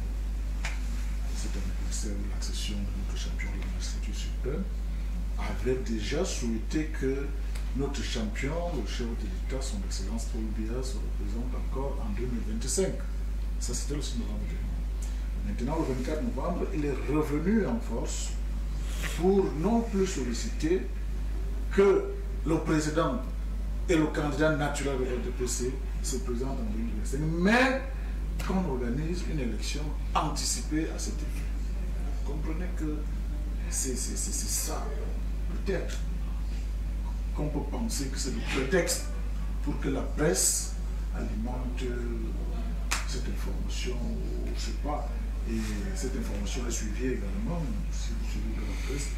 à cet anniversaire de l'accession de notre champion de l'Institut suprême, avait déjà souhaité que notre champion, le chef de l'État, son Excellence Paul Biya, se représente encore en deux mille vingt-cinq. Ça, c'était le six novembre dernier. Maintenant, le vingt-quatre novembre, il est revenu en force pour non plus solliciter que le président et le candidat naturel de R D P C se présentent en deux mille vingt-cinq, mais qu'on organise une élection anticipée à cet effet. Vous comprenez que c'est ça, peut-être, qu'on peut penser que c'est le prétexte pour que la presse alimente cette information, je ne sais pas. Et cette information est suivie également, si vous suivez de la presse,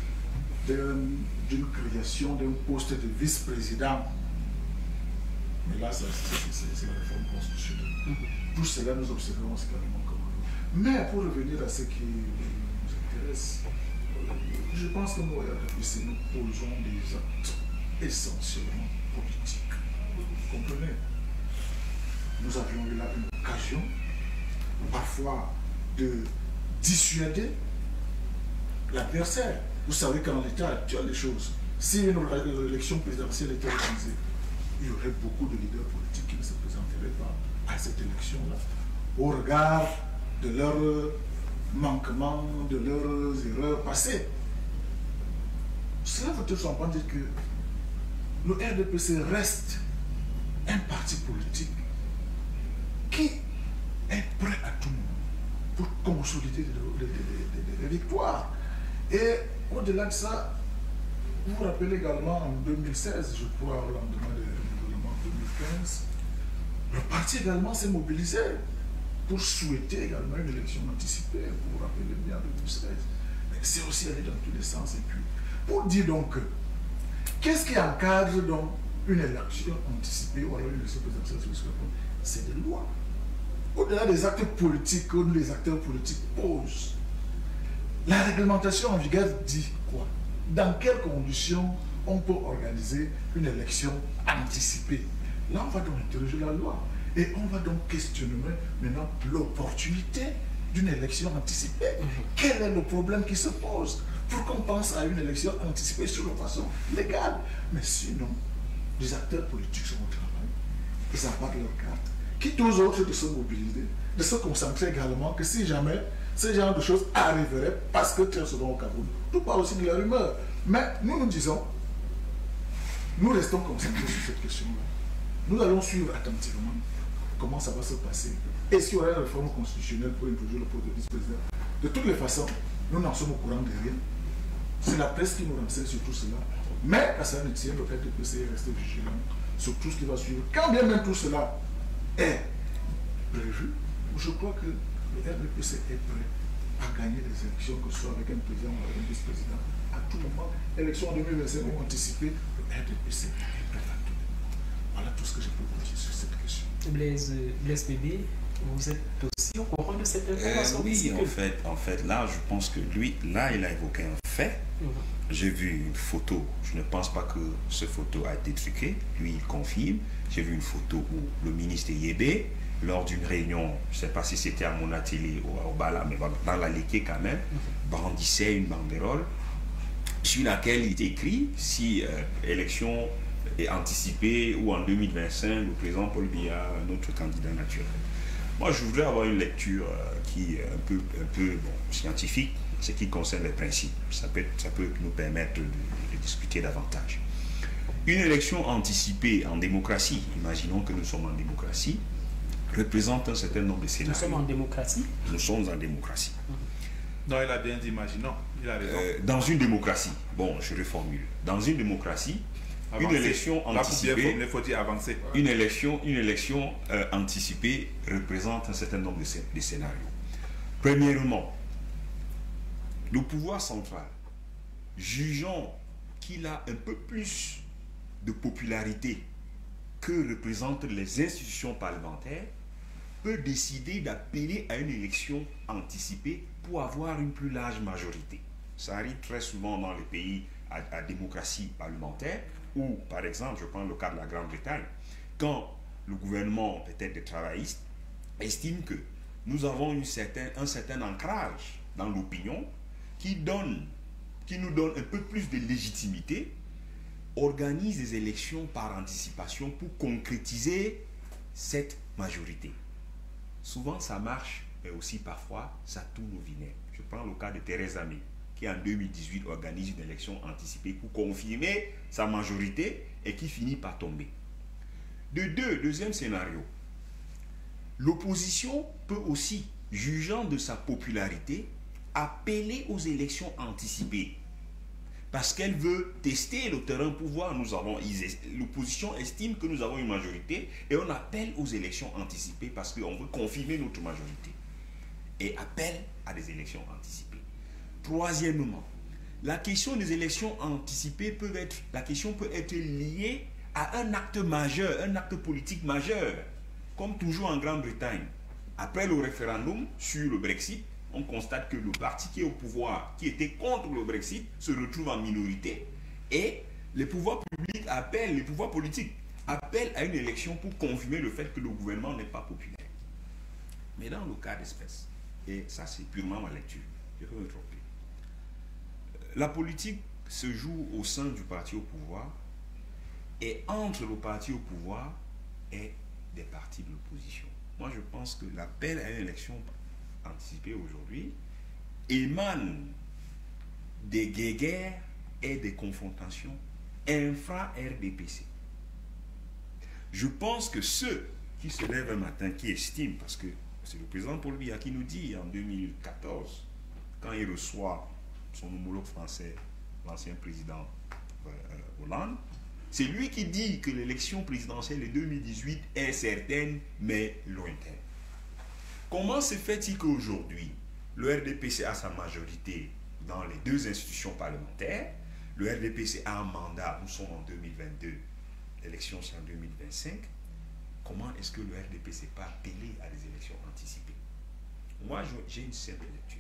d'une création d'un poste de vice-président. Mais là, c'est la réforme constitutionnelle. Mm-hmm. Tout cela, nous observons également comme Mais pour revenir à ce qui nous intéresse, je pense que nous, R D P C, nous posons des actes essentiellement politiques. Vous comprenez? Nous avions eu là une occasion, parfois, de dissuader l'adversaire. Vous savez qu'en l'état actuel des choses, si une élection présidentielle était organisée, il y aurait beaucoup de leaders politiques qui ne se présenteraient pas à cette élection-là, au regard de leurs manquements, de leurs erreurs passées. Cela veut tout simplement dire que le R D P C reste un parti politique qui est prêt à tout moment pour consolider les victoires. Et au-delà de ça, vous vous rappelez également en deux mille seize, je crois, au lendemain du renouvellement deux mille quinze, le parti également s'est mobilisé pour souhaiter également une élection anticipée, vous vous rappelez bien en deux mille seize. Mais c'est aussi allé dans tous les sens. Et puis, pour dire donc, qu'est-ce qui encadre donc une élection anticipée ou alors une élection présidentielle sur le Sud-Afrique? C'est des lois. Au-delà des actes politiques que les acteurs politiques posent, la réglementation en vigueur dit quoi? Dans quelles conditions on peut organiser une élection anticipée? Là, on va donc interroger la loi. Et on va donc questionner maintenant l'opportunité d'une élection anticipée. Mm-hmm. Quel est le problème qui se pose pour qu'on pense à une élection anticipée sur une façon légale? Mais sinon, les acteurs politiques sont au travail. Ils abattent leurs cartes. Quitte aux autres de se mobiliser, de se concentrer également que si jamais ce genre de choses arriveraient parce que très souvent au Cameroun, tout part aussi de la rumeur. Mais nous nous disons, nous restons concentrés sur cette question-là. Nous allons suivre attentivement comment ça va se passer. Est-ce qu'il y aura une réforme constitutionnelle pour introduire le poste de vice-président? De toutes les façons, nous n'en sommes au courant de rien. C'est la presse qui nous renseigne sur tout cela. Mais à ça ne tient, le R D P C est resté vigilant sur tout ce qui va suivre. Quand bien même tout cela est prévu, je crois que le R D P C est prêt à gagner des élections, que ce soit avec un président ou avec un vice-président. À tout moment, élections en deux mille vingt-cinq ou anticipées, le R D P C est prêt à tout. Voilà tout ce que je peux vous dire sur cette question. Blaise, Blaise Bébé, vous êtes aussi au courant de cette information? euh, Oui, en fait, en fait, là, je pense que lui, là, il a évoqué un fait. Mm-hmm. J'ai vu une photo, je ne pense pas que cette photo a été truquée, lui, il confirme. J'ai vu une photo où le ministre Yébé, lors d'une réunion, je ne sais pas si c'était à mon atelier ou au Bala, mais dans la Liké quand même, mm-hmm. brandissait une banderole sur laquelle il était écrit si euh, élection est anticipée ou en deux mille vingt-cinq, le président Paul Biya, notre candidat naturel. Moi, je voudrais avoir une lecture euh, qui est un peu, un peu bon, scientifique, ce qui concerne les principes. Ça peut, ça peut nous permettre de, de discuter davantage. Une élection anticipée en démocratie, imaginons que nous sommes en démocratie, représente un certain nombre de scénarios. Nous sommes en démocratie? Nous sommes en démocratie. Non, il a bien dit imaginons. Il a raison. Euh, dans une démocratie, bon, je reformule. Dans une démocratie, une élection anticipée, il faut dire avancer. Une élection, une élection euh, anticipée représente un certain nombre de, de scénarios. Premièrement, le pouvoir central, jugeant qu'il a un peu plus de popularité que représentent les institutions parlementaires, peut décider d'appeler à une élection anticipée pour avoir une plus large majorité. Ça arrive très souvent dans les pays à, à démocratie parlementaire, ou par exemple, je prends le cas de la Grande-Bretagne, quand le gouvernement, peut-être des travaillistes, estime que nous avons une certaine, un certain ancrage dans l'opinion qui, donne, qui nous donne un peu plus de légitimité, organise des élections par anticipation pour concrétiser cette majorité. Souvent ça marche, mais aussi parfois ça tourne au vinaigre. Je prends le cas de Theresa May, qui en deux mille dix-huit organise une élection anticipée pour confirmer sa majorité et qui finit par tomber. De deux, deuxième scénario, l'opposition peut aussi, jugeant de sa popularité, appeler aux élections anticipées. Parce qu'elle veut tester le terrain pour voir, nous avons, l'opposition estime que nous avons une majorité et on appelle aux élections anticipées parce qu'on veut confirmer notre majorité. Et appelle à des élections anticipées. Troisièmement, la question des élections anticipées peut être, la question peut être liée à un acte majeur, un acte politique majeur. Comme toujours en Grande-Bretagne, après le référendum sur le Brexit, on constate que le parti qui est au pouvoir, qui était contre le Brexit, se retrouve en minorité et les pouvoirs publics appellent, les pouvoirs politiques appellent à une élection pour confirmer le fait que le gouvernement n'est pas populaire. Mais dans le cas d'espèce, et ça c'est purement ma lecture, je peux me tromper, la politique se joue au sein du parti au pouvoir et entre le parti au pouvoir et des partis de l'opposition. Moi je pense que l'appel à une élection anticipée aujourd'hui émane des guéguerres et des confrontations infra-R D P C. Je pense que ceux qui se lèvent un matin, qui estiment, parce que c'est le président Paul Biya qui nous dit en deux mille quatorze, quand il reçoit son homologue français, l'ancien président euh, Hollande, c'est lui qui dit que l'élection présidentielle de deux mille dix-huit est certaine mais lointaine. Comment se fait-il qu'aujourd'hui, le R D P C a sa majorité dans les deux institutions parlementaires, le R D P C a un mandat, nous sommes en deux mille vingt-deux, l'élection c'est en deux mille vingt-cinq, comment est-ce que le R D P C peut appeler à des élections anticipées? Moi, j'ai une simple lecture.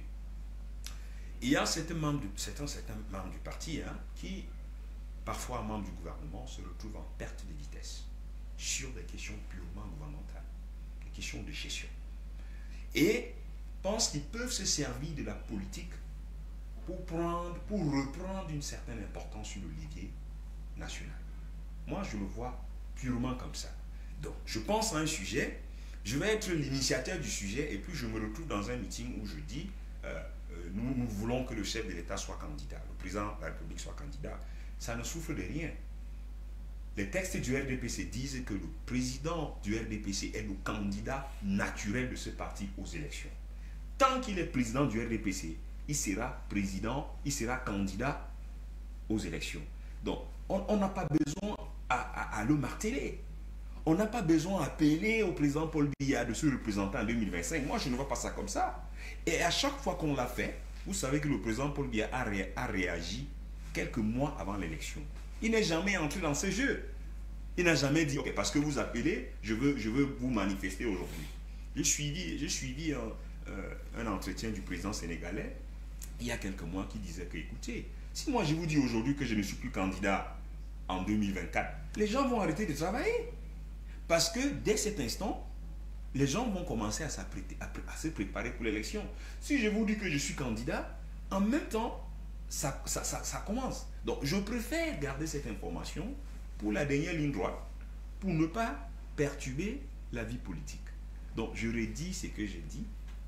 Il y a certains membres du, certains, certains membres du parti hein, qui, parfois membres du gouvernement, se retrouvent en perte de vitesse sur des questions purement gouvernementales, des questions de gestion. Et pensent qu'ils peuvent se servir de la politique pour, prendre, pour reprendre une certaine importance sur le levier national. Moi, je le vois purement comme ça. Donc, je pense à un sujet, je vais être l'initiateur du sujet, et puis je me retrouve dans un meeting où je dis, euh, euh, nous, nous voulons que le chef de l'État soit candidat, le président de la République soit candidat. Ça ne souffre de rien. Les textes du R D P C disent que le président du R D P C est le candidat naturel de ce parti aux élections. Tant qu'il est président du R D P C, il sera président, il sera candidat aux élections. Donc, on n'a pas besoin à, à, à le marteler. On n'a pas besoin d'appeler au président Paul Biya de se représenter en deux mille vingt-cinq. Moi, je ne vois pas ça comme ça. Et à chaque fois qu'on l'a fait, vous savez que le président Paul Biya a, ré, a réagi quelques mois avant l'élection. Il n'est jamais entré dans ce jeu. Il n'a jamais dit, ok, parce que vous appelez, je veux, je veux vous manifester aujourd'hui. J'ai suivi, j'ai suivi un, euh, un entretien du président sénégalais il y a quelques mois qui disait que, écoutez, si moi je vous dis aujourd'hui que je ne suis plus candidat en deux mille vingt-quatre, les gens vont arrêter de travailler. Parce que dès cet instant, les gens vont commencer à, à, à se préparer pour l'élection. Si je vous dis que je suis candidat, en même temps, ça, ça, ça, ça commence. Donc, je préfère garder cette information pour la dernière ligne droite, pour ne pas perturber la vie politique. Donc, je redis ce que j'ai dit.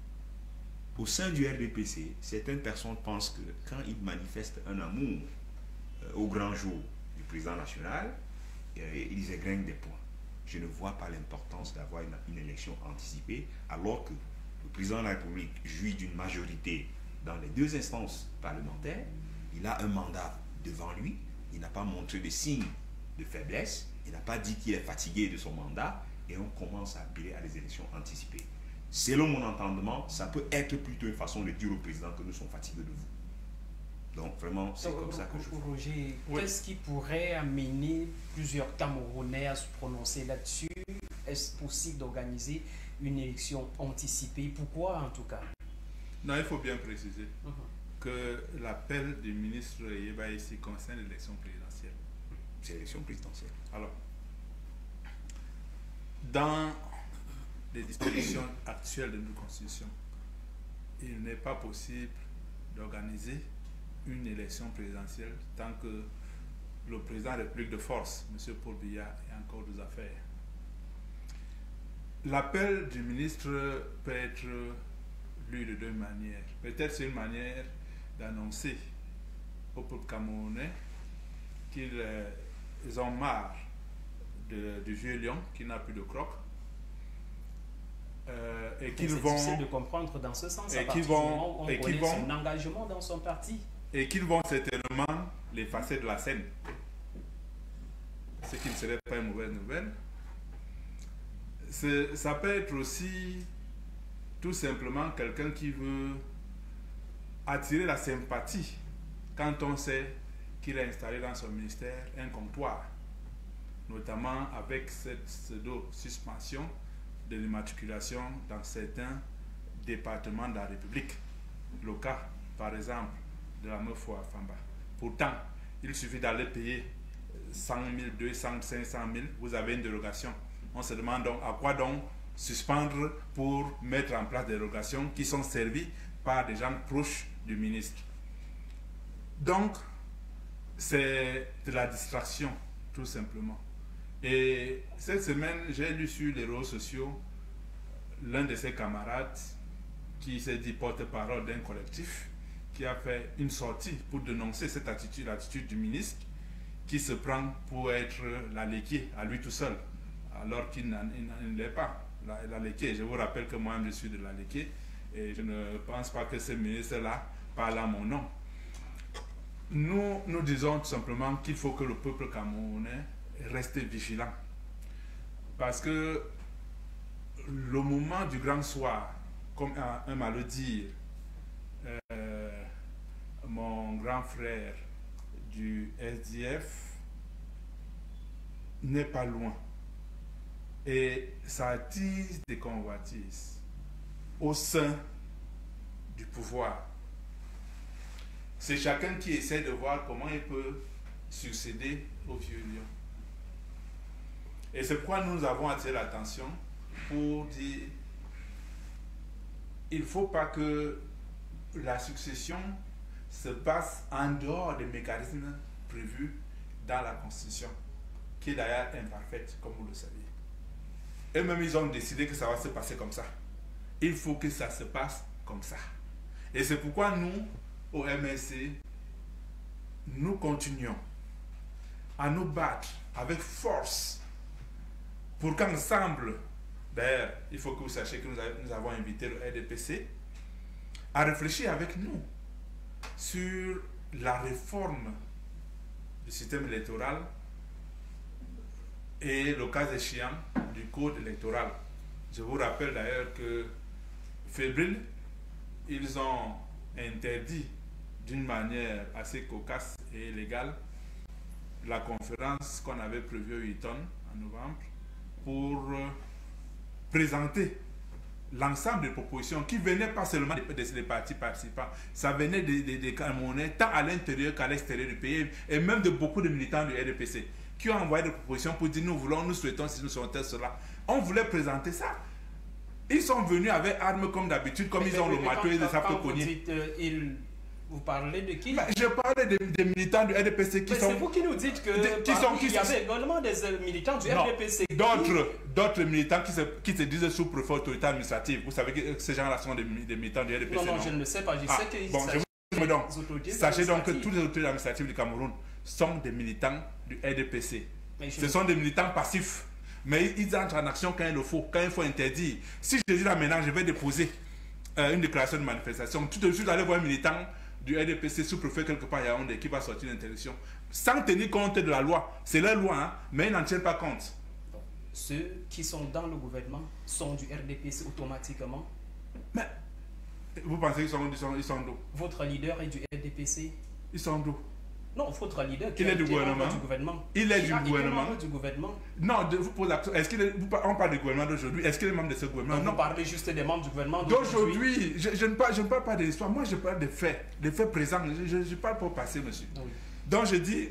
Au sein du R D P C, certaines personnes pensent que quand ils manifestent un amour euh, au grand jour du président national, euh, ils égrènent des points. Je ne vois pas l'importance d'avoir une, une élection anticipée, alors que le président de la République jouit d'une majorité dans les deux instances parlementaires. Il a un mandat devant lui. Il n'a pas montré de signes de faiblesse, il n'a pas dit qu'il est fatigué de son mandat, et on commence à appeler à des élections anticipées. Selon mon entendement, ça peut être plutôt une façon de dire au président que nous sommes fatigués de vous. Donc vraiment, c'est comme ça que je vois. Roger, Oui. qu'est-ce qui pourrait amener plusieurs Camerounais à se prononcer là-dessus? Est-ce possible d'organiser une élection anticipée? Pourquoi en tout cas? Non, il faut bien préciser Mhm. que l'appel du ministre Yeba ici concerne l'élection présidentielle. C'est l'élection présidentielle. Alors, dans les dispositions actuelles de notre Constitution, il n'est pas possible d'organiser une élection présidentielle tant que le président de la République de force, M. Paul Biya, est encore aux affaires. L'appel du ministre peut être lu de deux manières. Peut-être c'est une manière d'annoncer au peuple camerounais qu'ils euh, ils ont marre de, du vieux lion qui n'a plus de crocs euh, et qu'ils C'est vont difficile de comprendre dans ce sens. et à qu'ils partir du vont- moment où on et qu'ils connaît vont- son engagement dans son parti. et qu'ils vont certainement l'effacer de la scène. Ce qui ne serait pas une mauvaise nouvelle. C'est- Ça peut être aussi tout simplement quelqu'un qui veut attirer la sympathie quand on sait qu'il a installé dans son ministère un comptoir, notamment avec cette pseudo-suspension de l'immatriculation dans certains départements de la République. Le cas, par exemple, de la meuf à Famba. Pourtant, il suffit d'aller payer cent mille, deux cents, cinq cent mille, vous avez une dérogation. On se demande donc à quoi donc suspendre pour mettre en place des dérogations qui sont servies par des gens proches du ministre. Donc, c'est de la distraction, tout simplement. Et cette semaine, j'ai lu sur les réseaux sociaux l'un de ses camarades qui s'est dit porte-parole d'un collectif qui a fait une sortie pour dénoncer cette attitude, l'attitude du ministre qui se prend pour être l'allégué à lui tout seul, alors qu'il n'en- il n'en- il ne l'est pas. La- L'allégué, je vous rappelle que moi-même je suis de l'allégué et je ne pense pas que ce ministre-là parle à mon nom. Nous, nous disons tout simplement qu'il faut que le peuple camerounais reste vigilant. Parce que le moment du grand soir, comme aime à le dire euh, mon grand frère du S D F, n'est pas loin. Et ça attise des convoitises au sein du pouvoir. C'est chacun qui essaie de voir comment il peut succéder au vieux lion. Et c'est pourquoi nous avons attiré l'attention pour dire il ne faut pas que la succession se passe en dehors des mécanismes prévus dans la Constitution, qui est d'ailleurs imparfaite, comme vous le savez. Eux-mêmes, ils ont décidé que ça va se passer comme ça. Il faut que ça se passe comme ça. Et c'est pourquoi nous, au M S C, nous continuons à nous battre avec force pour qu'ensemble, d'ailleurs, il faut que vous sachiez que nous, a- nous avons invité le R D P C à réfléchir avec nous sur la réforme du système électoral et le cas échéant du code électoral. Je vous rappelle d'ailleurs que fébrile, ils ont interdit d'une manière assez cocasse et illégale la conférence qu'on avait prévue au Eton en novembre pour euh, présenter l'ensemble des propositions qui venaient pas seulement des, des, des partis participants, ça venait des, des, des Camerounais, tant à l'intérieur qu'à l'extérieur du pays, et même de beaucoup de militants du R D P C, qui ont envoyé des propositions pour dire nous voulons, nous souhaitons, si nous souhaitons tel, cela. On voulait présenter ça. Ils sont venus avec armes comme d'habitude, comme Mais- ils ont mais- le mais marteau et quand- les sapes quand vous cogner. dites, euh, ils- vous parlez de qui? Bah, je parlais des, des militants du R D P C qui Mais sont... c'est vous qui nous dites que Des- qui parmi- sont- qui il y sont- avait également des euh, militants du Non, R D P C. D'autres, d'autres militants qui se, qui se disent sous-préfet autorité administrative. Vous savez que ces gens-là sont des, des militants du R D P C. Non, non, je ne le sais pas. Je Ah, sais qu'il bon, je s'agit vous dis donc, des autorités sachez donc que administratives. toutes les autorités administratives du Cameroun sont des militants du R D P C. Mais je Ce ne- sont des militants passifs. Mais ils entrent en action quand il le faut, quand il faut interdire. Si je dis là maintenant, je vais déposer euh, une déclaration de manifestation, tout de suite, allez voir un militant du R D P C, sous-préfet quelque part à Yaoundé, qui va sortir une interdiction, sans tenir compte de la loi. C'est leur loi, hein, mais ils n'en tiennent pas compte. Ceux qui sont dans le gouvernement sont du R D P C automatiquement. Mais vous pensez qu'ils sont, ils sont, ils sont d'où? Votre leader est du R D P C. Ils sont d'où? Non, votre leader qui il est du gouvernement. du gouvernement. Il est qui du a gouvernement. du gouvernement. Non, de, vous posez la question. Est-ce qu'il est, vous, on parle du gouvernement d'aujourd'hui. Est-ce qu'il est membre de ce gouvernement? Non, vous parlez juste des membres du gouvernement d'aujourd'hui. Je, je, ne parle, je ne parle pas de l'histoire. Moi, je parle des faits. Des faits présents. Je ne parle pas au passé, monsieur. Oui. Donc, je dis,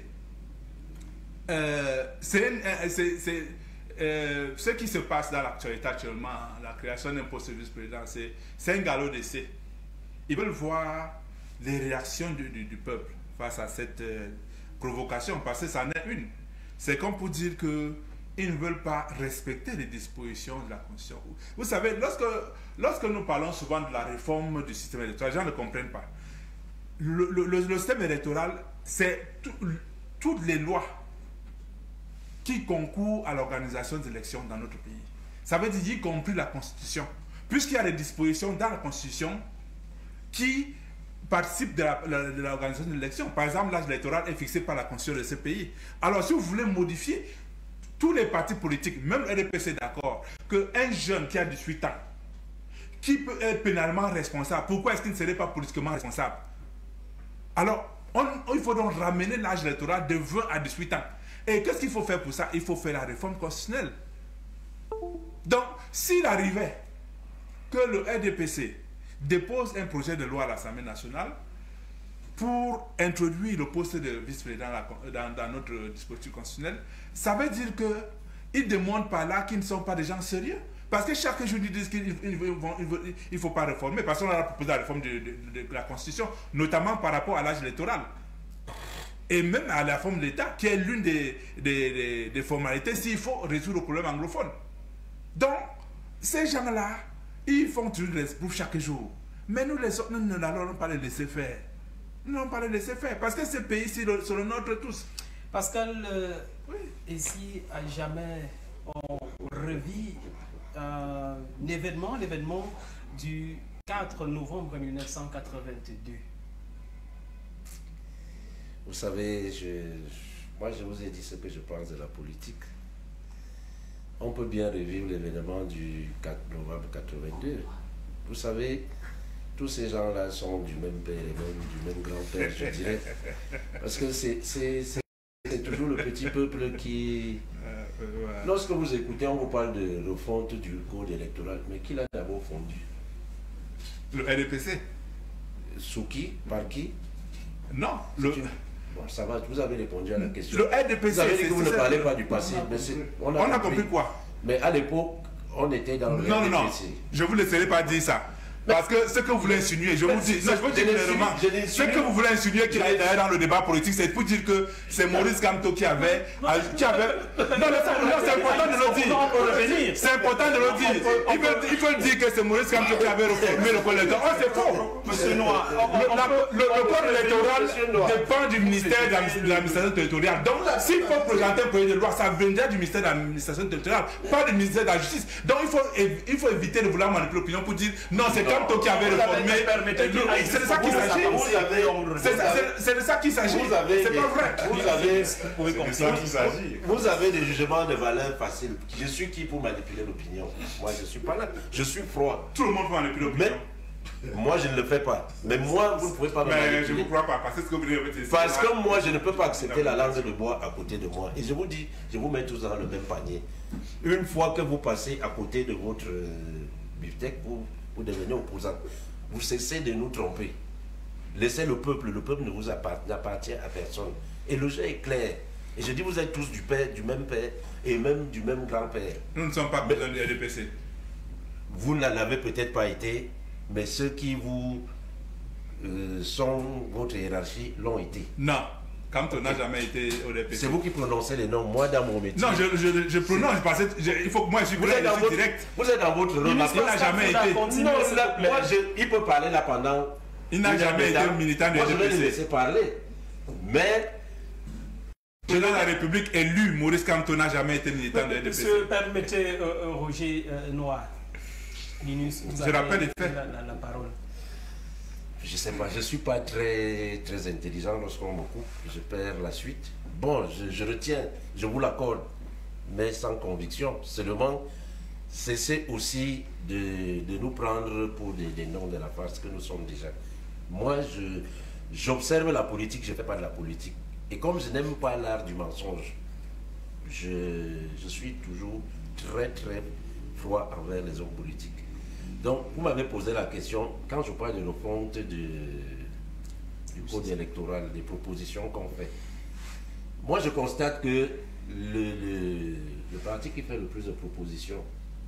euh, c'est euh, ce qui se passe dans l'actualité actuellement, la création d'un poste de vice-président, c'est un galop d'essai. Ils veulent voir les réactions du, du, du peuple face à cette euh, provocation, parce que ça en est une. C'est comme pour dire qu'ils ne veulent pas respecter les dispositions de la Constitution. Vous savez, lorsque, lorsque nous parlons souvent de la réforme du système électoral, les gens ne comprennent pas. Le, le, le, le système électoral, c'est tout, toutes les lois qui concourent à l'organisation des élections dans notre pays. Ça veut dire y compris la Constitution. Puisqu'il y a des dispositions dans la Constitution qui participent de l'organisation de l'élection. Par exemple, l'âge électoral est fixé par la Constitution de ce pays. Alors, si vous voulez modifier, tous les partis politiques, même le R D P C, d'accord, qu'un jeune qui a dix-huit ans, qui peut être pénalement responsable, pourquoi est-ce qu'il ne serait pas politiquement responsable? Alors, on, il faut donc ramener l'âge électoral de vingt à dix-huit ans. Et qu'est-ce qu'il faut faire pour ça? Il faut faire la réforme constitutionnelle. Donc, s'il arrivait que le R D P C dépose un projet de loi à l'Assemblée nationale pour introduire le poste de vice-président dans, dans notre dispositif constitutionnel, ça veut dire qu'ils démontrent par là qu'ils ne sont pas des gens sérieux. Parce que chaque jour, ils disent qu'il ne faut pas réformer. Parce qu'on a proposé la réforme de, de, de la Constitution, notamment par rapport à l'âge électoral. Et même à la forme de l'État, qui est l'une des, des, des, des formalités s'il faut résoudre le problème anglophone. Donc, ces gens-là, ils font toujours des espoirs chaque jour. Mais nous, les autres, nous n'allons pas les laisser faire. Nous n'allons pas les laisser faire. Parce que ce pays, c'est le, le nôtre tous. Pascal, euh, oui. Ici, à jamais, on revit euh, un événement, l'événement du quatre novembre mille neuf cent quatre-vingt-deux. Vous savez, je, moi, je vous ai dit ce que je pense de la politique. On peut bien revivre l'événement du quatre novembre mille neuf cent quatre-vingt-deux. Vous savez, tous ces gens-là sont du même père et même du même grand-père, je dirais. Parce que c'est toujours le petit peuple qui... Lorsque vous écoutez, on vous parle de refonte du code électoral. Mais qui l'a d'abord fondu? Le R D P C. Sous qui? Par qui? Non. Le... Bon, ça va, vous avez répondu à la question. Le R D P C, vous avez dit que vous ne parlez pas du passé. Mais on a, on a compris. compris quoi? Mais à l'époque, on était dans le non, R D P C. Non, non, je ne vous laisserai pas dire ça. Parce que ce que vous voulez insinuer, je vous dis, non, je vous dis clairement, ce que vous voulez insinuer qu'il est derrière dans le débat politique, c'est pour dire que c'est Maurice Kamto qui avait, qui avait, non, mais c'est important de le dire. C'est important de le dire. Il faut, il faut dire que c'est Maurice Kamto qui avait reformé le code électoral. Oh, c'est faux. Monsieur Noir. Le, le, le code électoral dépend du ministère de l'administration territoriale. Donc, s'il faut présenter un projet de loi, ça viendra du ministère de l'administration territoriale, pas du ministère de la justice. Donc, il faut, il faut éviter de vouloir manipuler l'opinion pour dire non, c'est Kamto qui avait réformé. C'est de ça qu'il s'agit. C'est de ça qu'il s'agit. C'est pas vrai. Vous avez, vous avez des jugements de valeur faciles. Je suis qui pour manipuler l'opinion? Moi, je suis pas là. Je suis froid. Tout le monde peut manipuler l'opinion. Moi, je ne le fais pas. Mais moi, vous ne pouvez pas me manipuler. Mais je ne vous crois pas. Parce que, ce que, vous dites, parce que moi, je ne peux pas accepter la langue de bois à côté de moi. Et je vous dis, je vous mets tous dans le même panier. Une fois que vous passez à côté de votre euh, biftec, vous, vous devenez opposant. Vous cessez de nous tromper. Laissez le peuple. Le peuple ne vous appartient à personne. Et le jeu est clair. Et je dis, vous êtes tous du père, du même père et même du même grand-père. Nous ne sommes pas besoin du R D P C. Vous n'en avez peut-être pas été, mais ceux qui vous euh, sont votre hiérarchie l'ont été. Non, quand on n'a jamais été au R D P C. C'est vous qui prononcez les noms, moi dans mon métier. Non, je, je, je prononce parce que je, il faut que moi je suis vous êtes dans votre, direct. Vous êtes dans votre rôle. Il n'a jamais été. Non, là, moi, je, il peut parler là pendant. Il n'a jamais été militant du R D P C. Moi, je vais le laisser parler. Mais. Le président de la République élu, Maurice Kamto, n'a jamais été militant de R D P C. Monsieur, permettez, euh, Roger euh, Noir. Linus, vous je rappelle les faits. La, la, la parole. je sais pas, je suis pas très, très intelligent lorsqu'on me coupe, je perds la suite. Bon, je, je retiens, je vous l'accorde, mais sans conviction. Seulement, cessez aussi de, de nous prendre pour des, des noms de la farce que nous sommes déjà. Moi, je, j'observe la politique, je ne fais pas de la politique. Et comme je n'aime pas l'art du mensonge, je, je suis toujours très, très froid envers les hommes politiques. Donc, vous m'avez posé la question, quand je parle de refonte de, du code électoral, des propositions qu'on fait. Moi, je constate que le, le, le parti qui fait le plus de propositions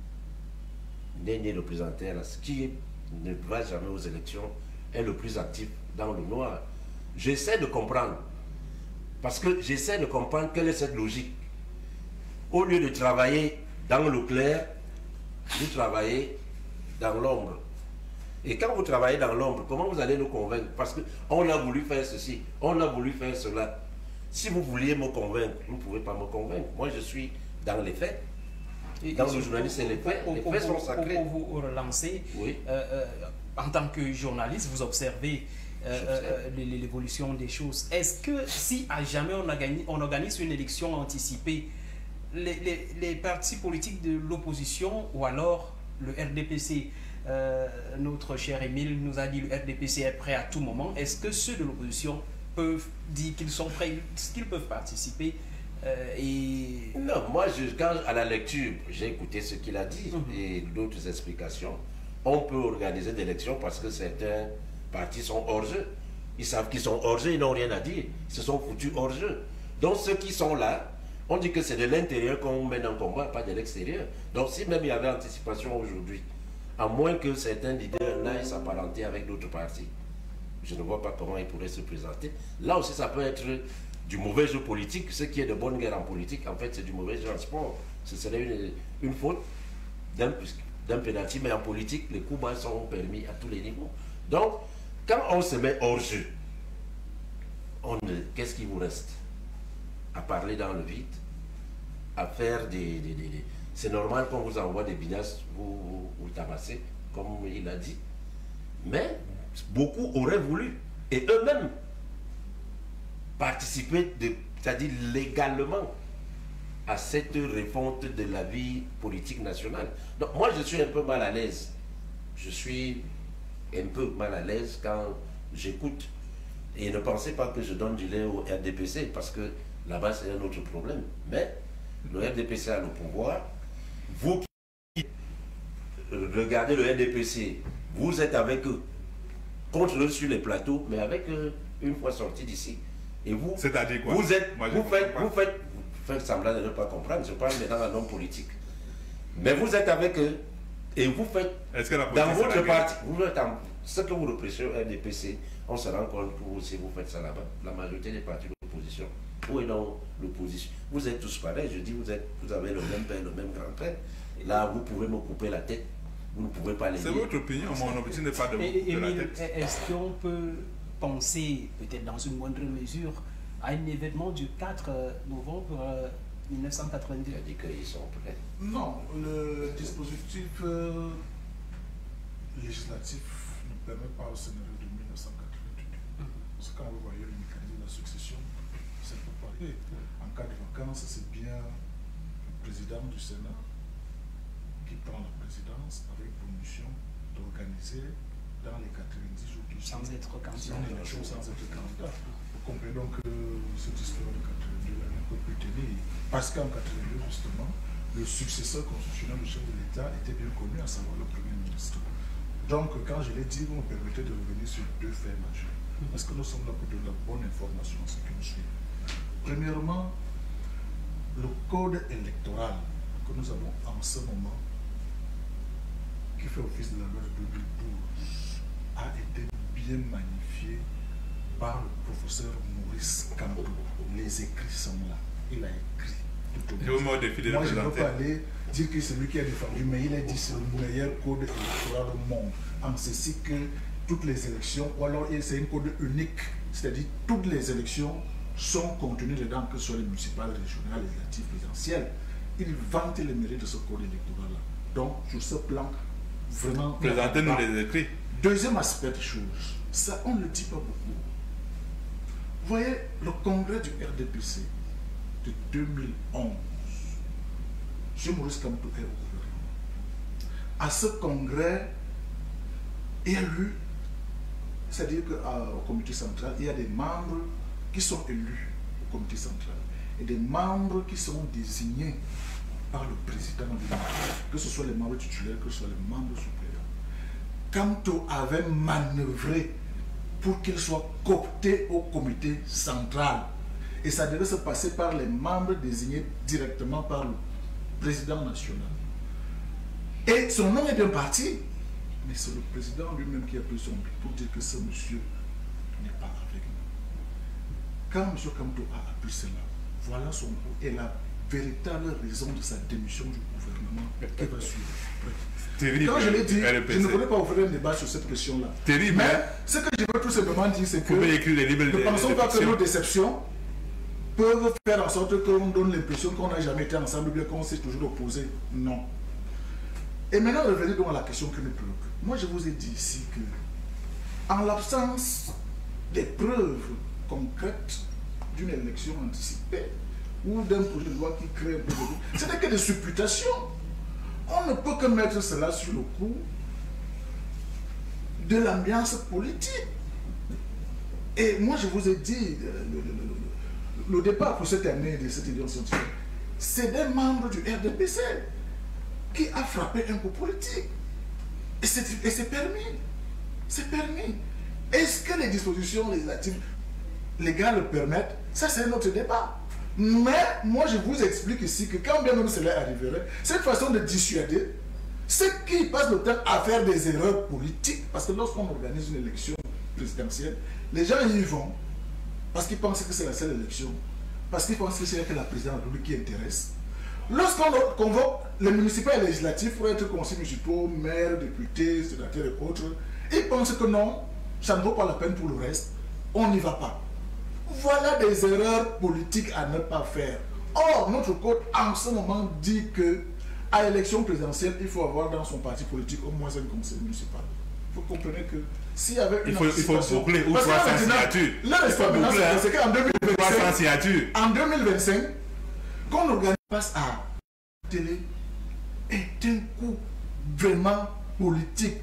n'est ni le plus interne, ce qui ne va jamais aux élections, est le plus actif dans le noir. J'essaie de comprendre, parce que j'essaie de comprendre quelle est cette logique. Au lieu de travailler dans le clair, vous travaillez dans l'ombre. Et quand vous travaillez dans l'ombre, comment vous allez nous convaincre? Parce qu'on a voulu faire ceci, on a voulu faire cela. Si vous vouliez me convaincre, vous ne pouvez pas me convaincre. Moi, je suis dans les faits. Et dans le journalisme, c'est les faits. Les faits sont sacrés. Pour vous relancer, oui. euh, euh, en tant que journaliste, vous observez euh, euh, l'évolution des choses. Est-ce que si à jamais on, a gagné, on organise une élection anticipée, les, les, les partis politiques de l'opposition ou alors le R D P C, euh, notre cher Émile nous a dit que le R D P C est prêt à tout moment. Est-ce que ceux de l'opposition peuvent dire qu'ils sont prêts, qu'ils peuvent participer euh, et... Non, moi, je, quand à la lecture, j'ai écouté ce qu'il a dit mm-hmm. et d'autres explications. On peut organiser des élections parce que certains partis sont hors jeu. Ils savent qu'ils sont hors jeu, ils n'ont rien à dire. Ils se sont foutus hors jeu. Donc ceux qui sont là, on dit que c'est de l'intérieur qu'on mène un combat, pas de l'extérieur. Donc si même il y avait anticipation aujourd'hui, à moins que certains leaders n'aillent s'apparenter avec d'autres partis, je ne vois pas comment ils pourraient se présenter. Là aussi, ça peut être du mauvais jeu politique. Ce qui est de bonne guerre en politique, en fait, c'est du mauvais jeu en sport. Ce serait une, une faute d'un d'un pénalty, mais en politique, les coups bas sont permis à tous les niveaux. Donc, quand on se met hors jeu, qu'est-ce qui vous reste? À parler dans le vide, à faire des... des, des, des... C'est normal qu'on vous envoie des binaces, vous, vous, vous tabassez, comme il a dit. Mais beaucoup auraient voulu, et eux-mêmes, participer, c'est-à-dire légalement, à cette refonte de la vie politique nationale. Donc moi, je suis un peu mal à l'aise. Je suis un peu mal à l'aise quand j'écoute. Et ne pensez pas que je donne du lait au R D P C, parce que là-bas, c'est un autre problème. Mais le R D P C a le pouvoir. Vous qui regardez le R D P C, vous êtes avec eux, contre eux sur les plateaux, mais avec eux, une fois sortis d'ici. Et vous, c'est-à-dire quoi? Vous, êtes, Moi, vous, faites, vous, faites, vous faites semblant de ne pas comprendre. Je parle maintenant d'un homme politique. Mais vous êtes avec eux et vous faites, Est-ce que la dans votre parti, vous faites en, ce que vous représentez au R D P C, on se rend compte que vous aussi vous faites ça là-bas. La majorité des partis de l'opposition. Où est donc l'opposition? Vous êtes tous pareils. Je dis, vous, êtes, vous avez le même père, le même grand-père. Là, vous pouvez me couper la tête. Vous ne pouvez pas les C'est votre opinion, mon objectif n'est pas de et, vous couper Émile, la tête. est-ce qu'on peut penser, peut-être dans une moindre mesure, à un événement du quatre novembre mille neuf cent quatre-vingt-deux? Il a dit qu'ils sont prêts. Non, le dispositif euh, législatif ne permet pas au scénario de mille neuf cent quatre-vingt-deux. Parce que quand vous voyez le mécanisme de la succession, c'est un peu pareil. En cas de vacances, c'est bien le président du Sénat qui prend la présidence avec pour mission d'organiser dans les quatre-vingt-dix jours qui Sans être candidat. Sans être candidat. Vous comprenez donc que cette histoire de quatre-vingt-deux ne peut plus tenir. Parce qu'en quatre-vingt-deux, justement, le successeur constitutionnel du chef de l'État était bien connu, à savoir le Premier ministre. Donc, quand je l'ai dit, vous me permettez de revenir sur deux faits majeurs. Parce que nous sommes là pour donner la bonne information à ceux qui nous suivent. Premièrement, le code électoral que nous avons en ce moment, qui fait office de la loi de deux mille douze, a été bien magnifié par le professeur Maurice Kamto. Les écrits sont là. Il a écrit tout au Je moins. me défie de Moi, le je ne veux présenter. pas aller dire que c'est lui qui a défendu, mais il a dit que c'est le meilleur code électoral au monde. En ceci que toutes les élections, ou alors c'est un code unique, c'est-à-dire toutes les élections sont contenues dedans, que ce soit les municipales, régionales, législatives, présidentielles. Il vante les mérites de ce code électoral-là. Donc, sur ce plan, vraiment... Présentez-nous les écrits. Deuxième aspect de choses, Ça, on ne le dit pas beaucoup. Vous voyez, le congrès du R D P C de deux mille onze, M. Maurice Kamto est au gouvernement. À ce congrès, il y a eu, c'est-à-dire qu'au comité central, il y a des membres qui sont élus au comité central et des membres qui sont désignés par le président de l'Union, que ce soit les membres titulaires, que ce soit les membres suppléants. Kamto avait manœuvré pour qu'il soit coopté au comité central. Et ça devait se passer par les membres désignés directement par le président national. Et son nom est bien parti, mais c'est le président lui-même qui a pris son but pour dire que ce monsieur n'est pas avec nous. Quand M. Kamto a appris cela, voilà son coup et la véritable raison de sa démission du gouvernement qui va suivre. Terrible. Quand je l'ai dit, je ne voulais pas ouvrir un débat sur cette question-là. Terrible. Mais ce que je veux tout simplement dire, c'est que Vous pouvez écrire des livres ne de- pensons de pas que fiction. nos déceptions peuvent faire en sorte qu'on donne l'impression qu'on n'a jamais été ensemble ou bien qu'on s'est toujours opposé. Non. Et maintenant, revenez donc à la question qui nous préoccupe. Moi, je vous ai dit ici que, en l'absence des preuves concrètes d'une élection anticipée ou d'un projet de loi qui crée un peu de doute, ce n'est que des supputations. On ne peut que mettre cela sur le coup de l'ambiance politique. Et moi, je vous ai dit, le, le- le- le départ pour cette année de cette édition scientifique, c'est des membres du R D P C qui a frappé un coup politique. Et c'est et c'est permis. C'est permis. Est-ce que les dispositions législatives légales le permettent? Ça, c'est un autre débat. Mais moi, je vous explique ici que quand bien même cela arriverait, cette façon de dissuader ceux qui passent le temps à faire des erreurs politiques, parce que lorsqu'on organise une élection présidentielle, les gens y vont parce qu'ils pensent que c'est la seule élection, parce qu'ils pensent que c'est que la présidence de la République qui intéresse. Lorsqu'on convoque les municipaux et les législatifs pour être conseillers municipaux, maires, députés, sénateurs et autres, ils pensent que non, ça ne vaut pas la peine pour le reste, on n'y va pas. Voilà des erreurs politiques à ne pas faire. Or, notre code en ce moment dit que à l'élection présidentielle, il faut avoir dans son parti politique au moins un conseil municipal. Vous comprenez que s'il y avait une Il faut, il faut anticipation- boucler ou Parce que trois là, cents maintenant, signatures. là, Il faut maintenant, boucler, hein. c'est qu'en deux mille vingt-cinq, trois cents signatures. en deux mille vingt-cinq, qu'on organise passe à télé est un coup vraiment politique.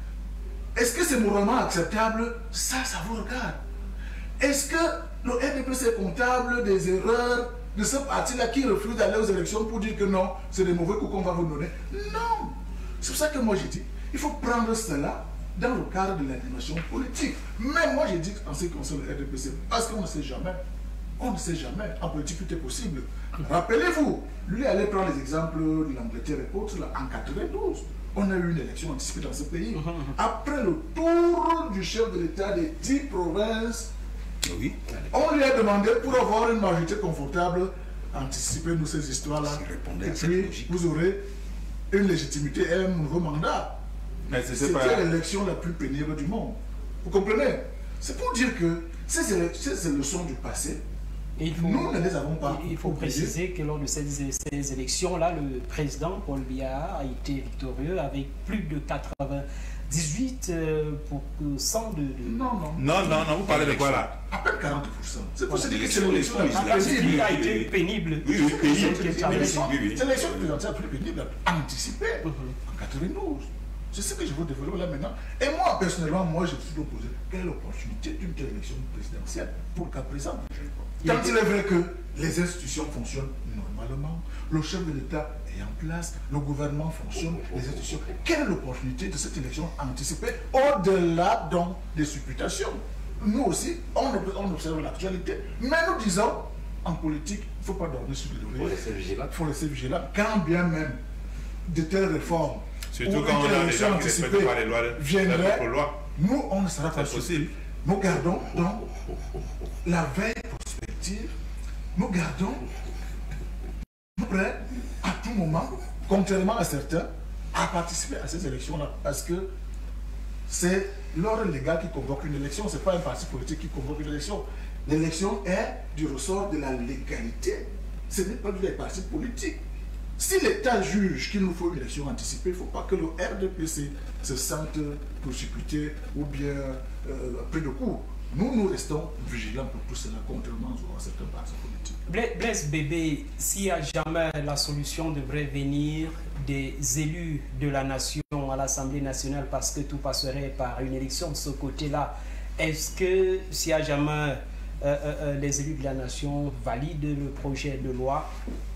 Est-ce que c'est moralement acceptable? Ça, ça vous regarde. Est-ce que le R D P C est comptable des erreurs de ce parti-là qui refuse d'aller aux élections pour dire que non, c'est des mauvais coups qu'on va vous donner? Non. C'est pour ça que moi j'ai dit, il faut prendre cela dans le cadre de l'animation politique. Mais moi j'ai dit en ce qui concerne le R D P C, parce qu'on ne sait jamais. On ne sait jamais. En politique, tout est possible. Rappelez-vous, lui allait prendre les exemples de l'Angleterre et autres, là, en quatre-vingt-douze. On a eu une élection anticipée dans ce pays. Après le tour du chef de l'État des dix provinces, Oui. on lui a demandé pour avoir une majorité confortable, anticipez-nous ces histoires-là. Il répondait Et à cette puis, logique. vous aurez une légitimité et un nouveau mandat. Mais c'est C'était pas... l'élection la plus pénible du monde. Vous comprenez? C'est pour dire que ces, élec- ces leçons du passé, Et il faut, nous ne les avons pas. il faut oubliées. préciser que lors de ces, ces élections-là, le président Paul Biya a été victorieux avec plus de quatre-vingt-dix-huit pour cent de... de- Non, non. Non, non, non, vous parlez de quoi là? À peine quarante pour cent. C'est pour Bon, se dire que c'est l'élection, l'élection la l'élection plus législative, pénible. a oui, été oui. pénible. Oui, oui, C'est oui, l'élection- oui, c'est l'élection- oui, oui. c'est l'élection présidentielle la plus pénible, anticipée, en quatre-vingt-douze. C'est ce que je veux développer là maintenant. Et moi, personnellement, moi, je me suis proposé quelle est l'opportunité d'une telle élection présidentielle pour le cas présent. Quand il est vrai que les institutions fonctionnent normalement, le chef de l'État est en place, le gouvernement fonctionne, les institutions. Quelle est l'opportunité de cette élection anticipée au-delà donc des supputations? Nous aussi, on, on observe l'actualité, mais nous disons, en politique, il ne faut pas dormir sur les Il faut lauriers. rester vigilant. Il faut rester vigilant, quand bien même de telles réformes Surtout ou quand une on telle a des élection gens qui respectent anticipée pas les lois. viendrait, les propres lois. nous, on ne sera pas C'est surpris. possible. Nous gardons donc la veille prospective, nous gardons nous prêts à tout moment, contrairement à certains, à participer à ces élections-là, parce que c'est l'ordre légal qui convoque une élection, ce n'est pas un parti politique qui convoque une élection. L'élection est du ressort de la légalité, ce n'est pas du parti politique. Si l'État juge qu'il nous faut une élection anticipée, il ne faut pas que le R D P C se sente précipité ou bien euh, pris de court. Nous, nous restons vigilants pour tout cela, contrairement à certains partis politiques. Blaise Bébé, s'il n'y a jamais la solution devrait venir des élus de la nation à l'Assemblée nationale parce que tout passerait par une élection de ce côté-là. Est-ce que s'il n'y a jamais euh, euh, les élus de la nation valident le projet de loi,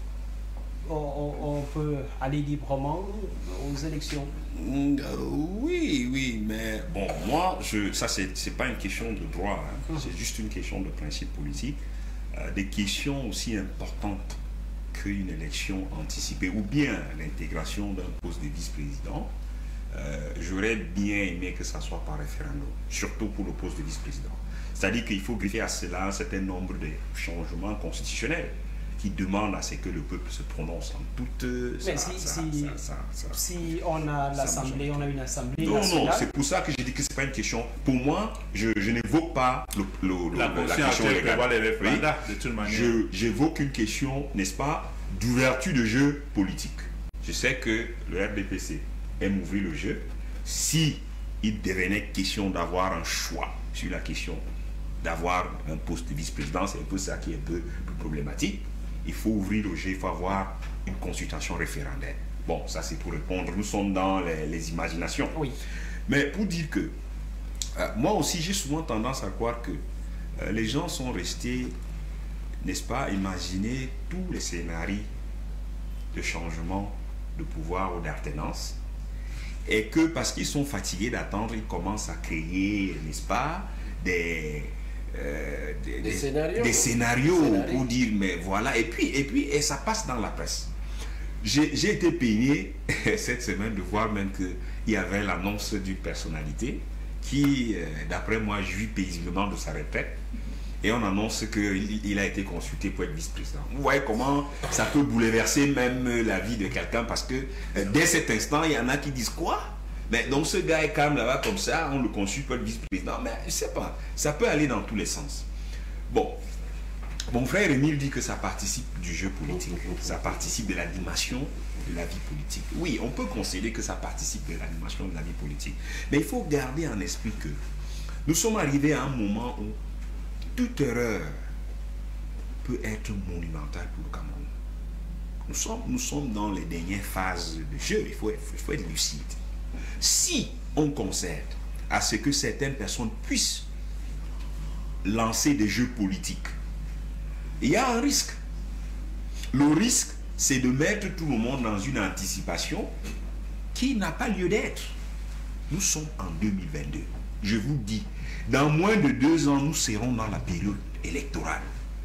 on, on, on peut aller librement aux élections? Mm, euh, oui, oui, mais bon, moi, je, ça, c'est c'est pas une question de droit, hein, c'est juste une question de principe politique. Euh, des questions aussi importantes qu'une élection anticipée ou bien l'intégration d'un poste de vice-président, euh, j'aurais bien aimé que ça soit par référendum, surtout pour le poste de vice-président. C'est-à-dire qu'il faut greffer à cela un certain nombre de changements constitutionnels qui demandent à ce que le peuple se prononce en toute... Mais ça, si, ça, si, ça, ça, ça, si on a l'Assemblée, on a une Assemblée non, nationale... non, c'est pour ça que j'ai dit que ce n'est pas une question. Pour moi, je, je n'évoque pas le, le, La, le, la question question légale. prévoit les référendums, Oui. de toute manière. Je- J'évoque une question, n'est-ce pas, d'ouverture de jeu politique. Je sais que le R D P C aime ouvrir le jeu. Si il devenait question d'avoir un choix sur la question d'avoir un poste de vice-président, c'est un peu ça qui est un peu plus problématique. Il faut ouvrir le jeu, il faut avoir une consultation référendaire. Bon, ça c'est pour répondre, nous sommes dans les, les imaginations. Oui. Mais pour dire que, euh, moi aussi j'ai souvent tendance à croire que euh, les gens sont restés, n'est-ce pas, imaginer tous les scénarios de changement de pouvoir ou d'alternance, et que parce qu'ils sont fatigués d'attendre, ils commencent à créer, n'est-ce pas, des... Euh, des, Des scénarios. des scénarios Des scénarios. pour dire mais voilà, et puis et puis et ça passe dans la presse. J'ai j'ai été peiné cette semaine de voir même qu'il y avait l'annonce d'une personnalité qui, euh, d'après moi, jouit paisiblement de sa retraite, et on annonce qu'il il a été consulté pour être vice-président. Vous voyez comment ça peut bouleverser même la vie de quelqu'un, parce que euh, dès cet instant, il y en a qui disent quoi? Mais donc ce gars est calme là-bas comme ça, on le consulte pour être vice-président. Mais je sais pas, ça peut aller dans tous les sens. Bon, mon frère Émile dit que ça participe du jeu politique, ça participe de l'animation de la vie politique. Oui, on peut considérer que ça participe de l'animation de la vie politique. Mais il faut garder en esprit que nous sommes arrivés à un moment où toute erreur peut être monumentale pour le Cameroun. Nous sommes, nous sommes dans les dernières phases de jeu, il faut, il faut être lucide. Si on concède à ce que certaines personnes puissent lancer des jeux politiques, il y a un risque. Le risque, c'est de mettre tout le monde dans une anticipation qui n'a pas lieu d'être. Nous sommes en deux mille vingt-deux. Je vous dis, dans moins de deux ans, nous serons dans la période électorale.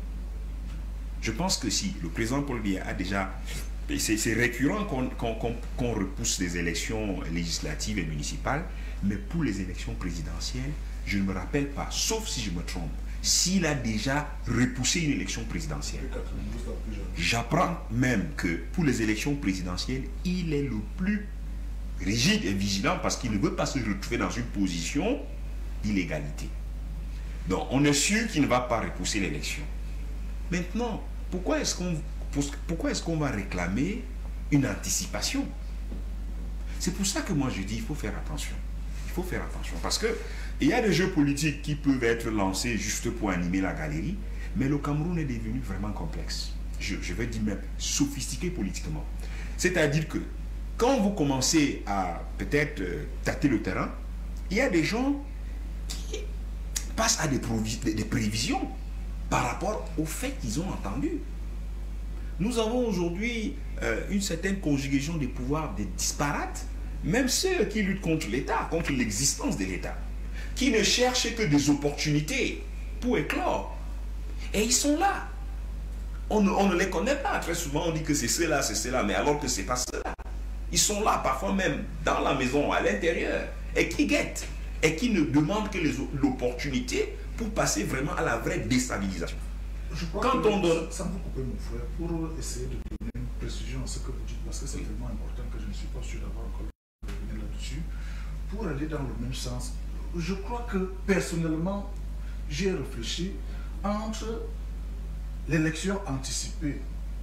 Je pense que si le président Paul Biya a déjà... C'est récurrent qu'on qu'on, qu'on, qu'on repousse les élections législatives et municipales, mais pour les élections présidentielles, je ne me rappelle pas, sauf si je me trompe, s'il a déjà repoussé une élection présidentielle. J'apprends même que pour les élections présidentielles, il est le plus rigide et vigilant parce qu'il ne veut pas se retrouver dans une position d'illégalité. Donc, on est sûr qu'il ne va pas repousser l'élection. Maintenant, pourquoi est-ce qu'on pourquoi est-ce qu'on va réclamer une anticipation? C'est pour ça que moi je dis il faut faire attention. Il faut faire attention parce que il y a des jeux politiques qui peuvent être lancés juste pour animer la galerie, mais le Cameroun est devenu vraiment complexe. Je, je vais dire même sophistiqué politiquement. C'est-à-dire que quand vous commencez à peut-être euh, tâter le terrain, il y a des gens qui passent à des, des, des prévisions par rapport aux faits qu'ils ont entendus. Nous avons aujourd'hui euh, une certaine conjugaison des pouvoirs des disparates, même ceux qui luttent contre l'État, contre l'existence de l'État, qui ne cherchent que des opportunités pour éclore. Et ils sont là. On ne, on ne les connaît pas. Très souvent, on dit que c'est cela, c'est cela, mais alors que ce n'est pas cela. Ils sont là, parfois même dans la maison, à l'intérieur, et qui guettent, et qui ne demandent que l'opportunité pour passer vraiment à la vraie déstabilisation. Je crois Quand que on donne... Sans vous couper, mon frère, pour essayer de donner une précision à ce que vous dites, parce que c'est vraiment important que je ne suis pas sûr d'avoir encore revenu là-dessus, pour aller dans le même sens, je crois que personnellement, j'ai réfléchi entre l'élection anticipée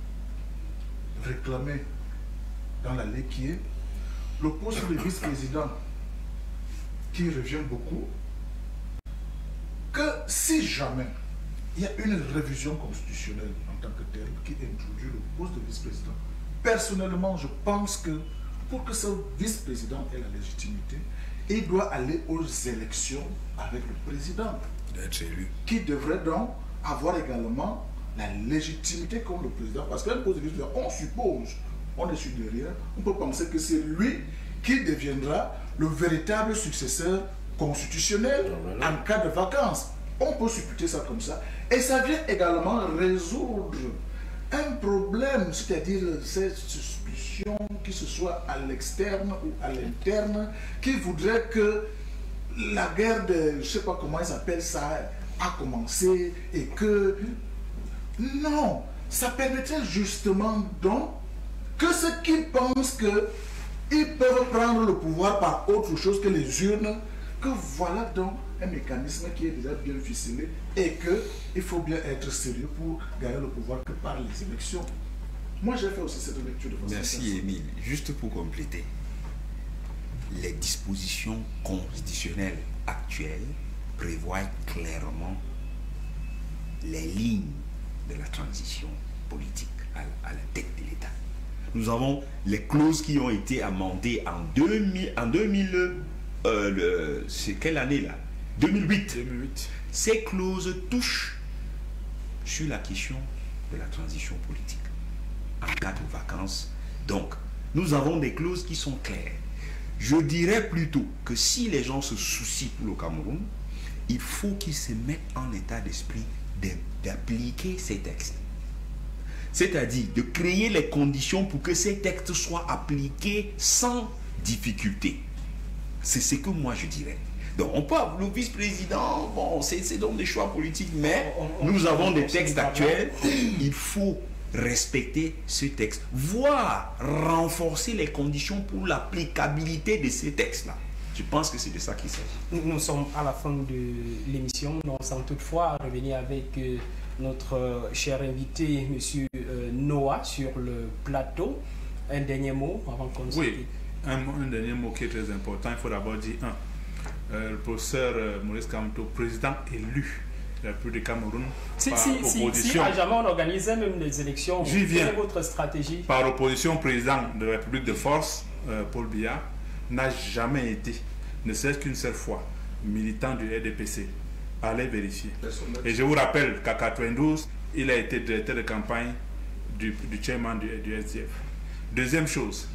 réclamée dans la loi qui est le poste de vice-président qui revient beaucoup que si jamais il y a une révision constitutionnelle en tant que telle qui introduit le poste de vice-président, personnellement, je pense que pour que ce vice-président ait la légitimité, il doit aller aux élections avec le président, d'être élu, qui devrait donc avoir également la légitimité comme le président. Parce qu'un poste de vice-président, on suppose, on est sûr de rien, on peut penser que c'est lui qui deviendra le véritable successeur constitutionnel en cas de vacances. On peut supputer ça comme ça. Et ça vient également résoudre un problème, c'est-à-dire cette suspicion, que ce soit à l'externe ou à l'interne, qui voudrait que la guerre de, je ne sais pas comment ils appellent ça, a commencé et que... Non, ça permettrait justement donc que ceux qui pensent qu'ils peuvent prendre le pouvoir par autre chose que les urnes, que voilà donc un mécanisme qui est déjà bien ficelé et qu'il faut bien être sérieux pour gagner le pouvoir que par les élections. Moi, j'ai fait aussi cette lecture de façon. Merci Émile. Juste pour compléter, les dispositions constitutionnelles actuelles prévoient clairement les lignes de la transition politique à, à la tête de l'État. Nous avons les clauses qui ont été amendées en deux mille, en deux mille euh, c'est quelle année là deux mille huit. deux mille huit. Ces clauses touchent sur la question de la transition politique en cas de vacances. Donc, nous avons des clauses qui sont claires. Je dirais plutôt que si les gens se soucient pour le Cameroun, il faut qu'ils se mettent en état d'esprit d'appliquer ces textes. C'est-à-dire de créer les conditions pour que ces textes soient appliqués sans difficulté. C'est ce que moi je dirais. Donc on peut avoir le vice-président, bon, c'est donc des choix politiques, mais on, on, nous avons des textes actuels. Il faut respecter ce texte, voire renforcer les conditions pour l'applicabilité de ces textes-là. Je pense que c'est de ça qu'il s'agit. Nous, nous sommes à la fin de l'émission, non sans toutefois revenir avec euh, notre euh, cher invité, M. Euh, Noah, sur le plateau. Un dernier mot avant qu'on se Oui, un, un dernier mot qui est très important. Il faut d'abord dire un. Euh, le professeur euh, Maurice Kamto, président élu de la République du Cameroun, si, par si, opposition. Si, si à jamais on organisait même les élections, J'y viens. quelle est votre stratégie? Par opposition, président de la République de force, euh, Paul Biya, n'a jamais été, ne serait-ce qu'une seule fois, militant du R D P C. Allez vérifier. Et je vous rappelle qu'à quatre-vingt-douze, il a été directeur de campagne du, du chairman du, du S D F. Deuxième chose,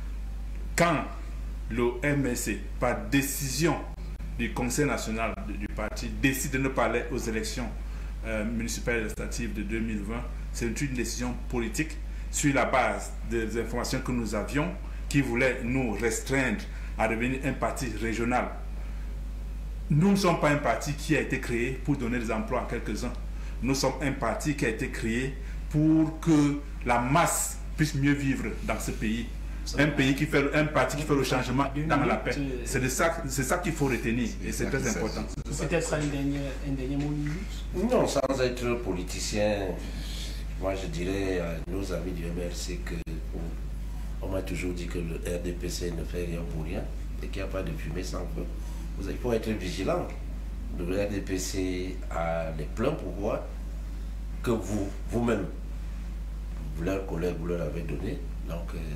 quand le M S C, par décision du Conseil national du, du parti, décide de ne pas aller aux élections euh, municipales et législatives de deux mille vingt, c'est une décision politique sur la base des informations que nous avions, qui voulait nous restreindre à devenir un parti régional. Nous ne sommes pas un parti qui a été créé pour donner des emplois à quelques-uns. Nous sommes un parti qui a été créé pour que la masse puisse mieux vivre dans ce pays. Un pays qui fait, un parti qui fait le changement dans la paix. C'est de ça, c'est ça qu'il faut retenir et c'est très important. Peut-être un dernier, un dernier mot. Non, sans être politicien, moi je dirais à nos amis du M R C que on m'a toujours dit que le R D P C ne fait rien pour rien et qu'il n'y a pas de fumée sans feu. Il faut être vigilant. Le R D P C a les pleins pouvoirs que vous, vous-même, leurs collègues vous leur avez donné. Donc, euh,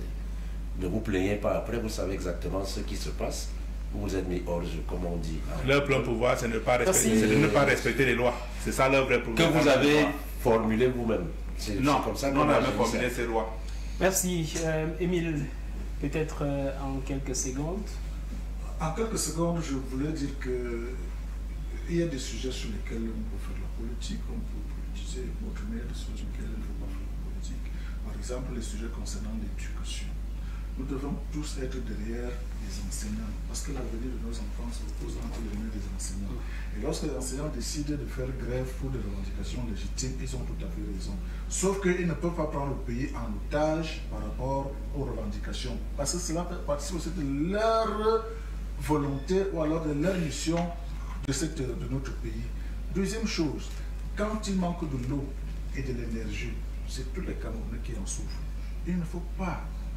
ne vous plaignez pas après, vous savez exactement ce qui se passe. Vous êtes mis hors jeu, comme on dit. Leur plein pouvoir, c'est de, de ne pas respecter les lois. C'est ça leur vrai pouvoir. Que vous avez formulé vous-même. C'est non, comme ça que non, on a moi, formulé ces lois. Merci. Euh, Émile, peut-être euh, en quelques secondes. En quelques secondes, je voulais dire que il y a des sujets sur lesquels on peut faire de la politique, on peut politiser, mais il y a des sujets sur lesquels il ne faut pas faire de la politique. Par exemple, les sujets concernant l'éducation. Nous devons tous être derrière les enseignants, parce que l'avenir de nos enfants se repose entre les mains des enseignants. Et lorsque les enseignants décident de faire grève pour des revendications légitimes, ils ont tout à fait raison. Sauf qu'ils ne peuvent pas prendre le pays en otage par rapport aux revendications, parce que cela fait partie aussi de leur volonté ou alors de leur mission de, cette, de notre pays. Deuxième chose, quand il manque de l'eau et de l'énergie, c'est tous les Camerounais qui en souffrent. Il ne faut pas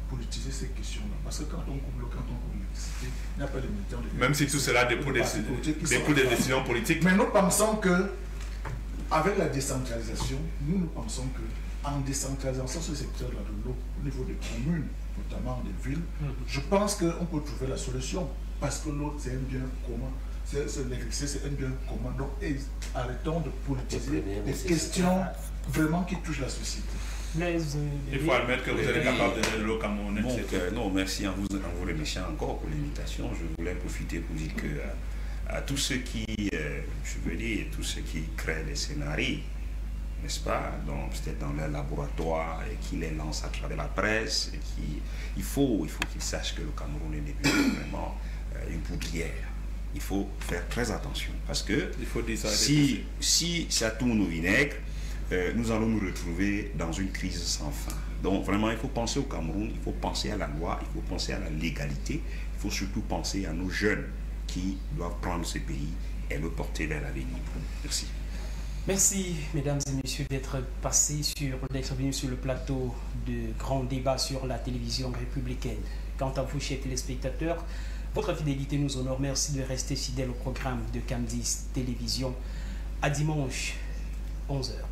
politiser ces questions-là. Parce que quand on coupe l'eau, quand on coupe l'électricité, il n'y a pas de militants de Même si tout cela découle des, découle des décisions politiques. Mais nous pensons que, avec la décentralisation, nous, nous pensons que en décentralisant ce secteur-là de l'eau, au niveau des communes, notamment des villes, mm-hmm. je pense qu'on peut trouver la solution. Parce que l'eau, c'est un bien commun. L'électricité, c'est un bien commun. Donc, et, arrêtons de politiser des questions vraiment qui touchent la société. Mais, il faut admettre que vous êtes capable de donner de l'eau camerounaise. Donc, euh, non, merci en vous, en vous remerciant encore pour l'invitation. Je voulais profiter pour dire que à, à tous ceux qui, euh, je veux dire, tous ceux qui créent des scénarios, n'est-ce pas, donc peut-être dans leur laboratoire et qui les lancent à travers la presse, et qui, il faut, il faut qu'ils sachent que le Cameroun est devenu vraiment euh, une poudrière. Il faut faire très attention parce que il faut dire ça si, si ça tourne au vinaigre, euh, nous allons nous retrouver dans une crise sans fin. Donc vraiment, il faut penser au Cameroun, il faut penser à la loi, il faut penser à la légalité, il faut surtout penser à nos jeunes qui doivent prendre ce pays et le porter vers l'avenir. Merci. Merci, mesdames et messieurs, d'être passés sur, d'être venus sur le plateau de grand débat sur la télévision républicaine. Quant à vous, chers téléspectateurs, votre fidélité nous honore. Merci de rester fidèle au programme de Camdis Télévision. À dimanche, onze heures.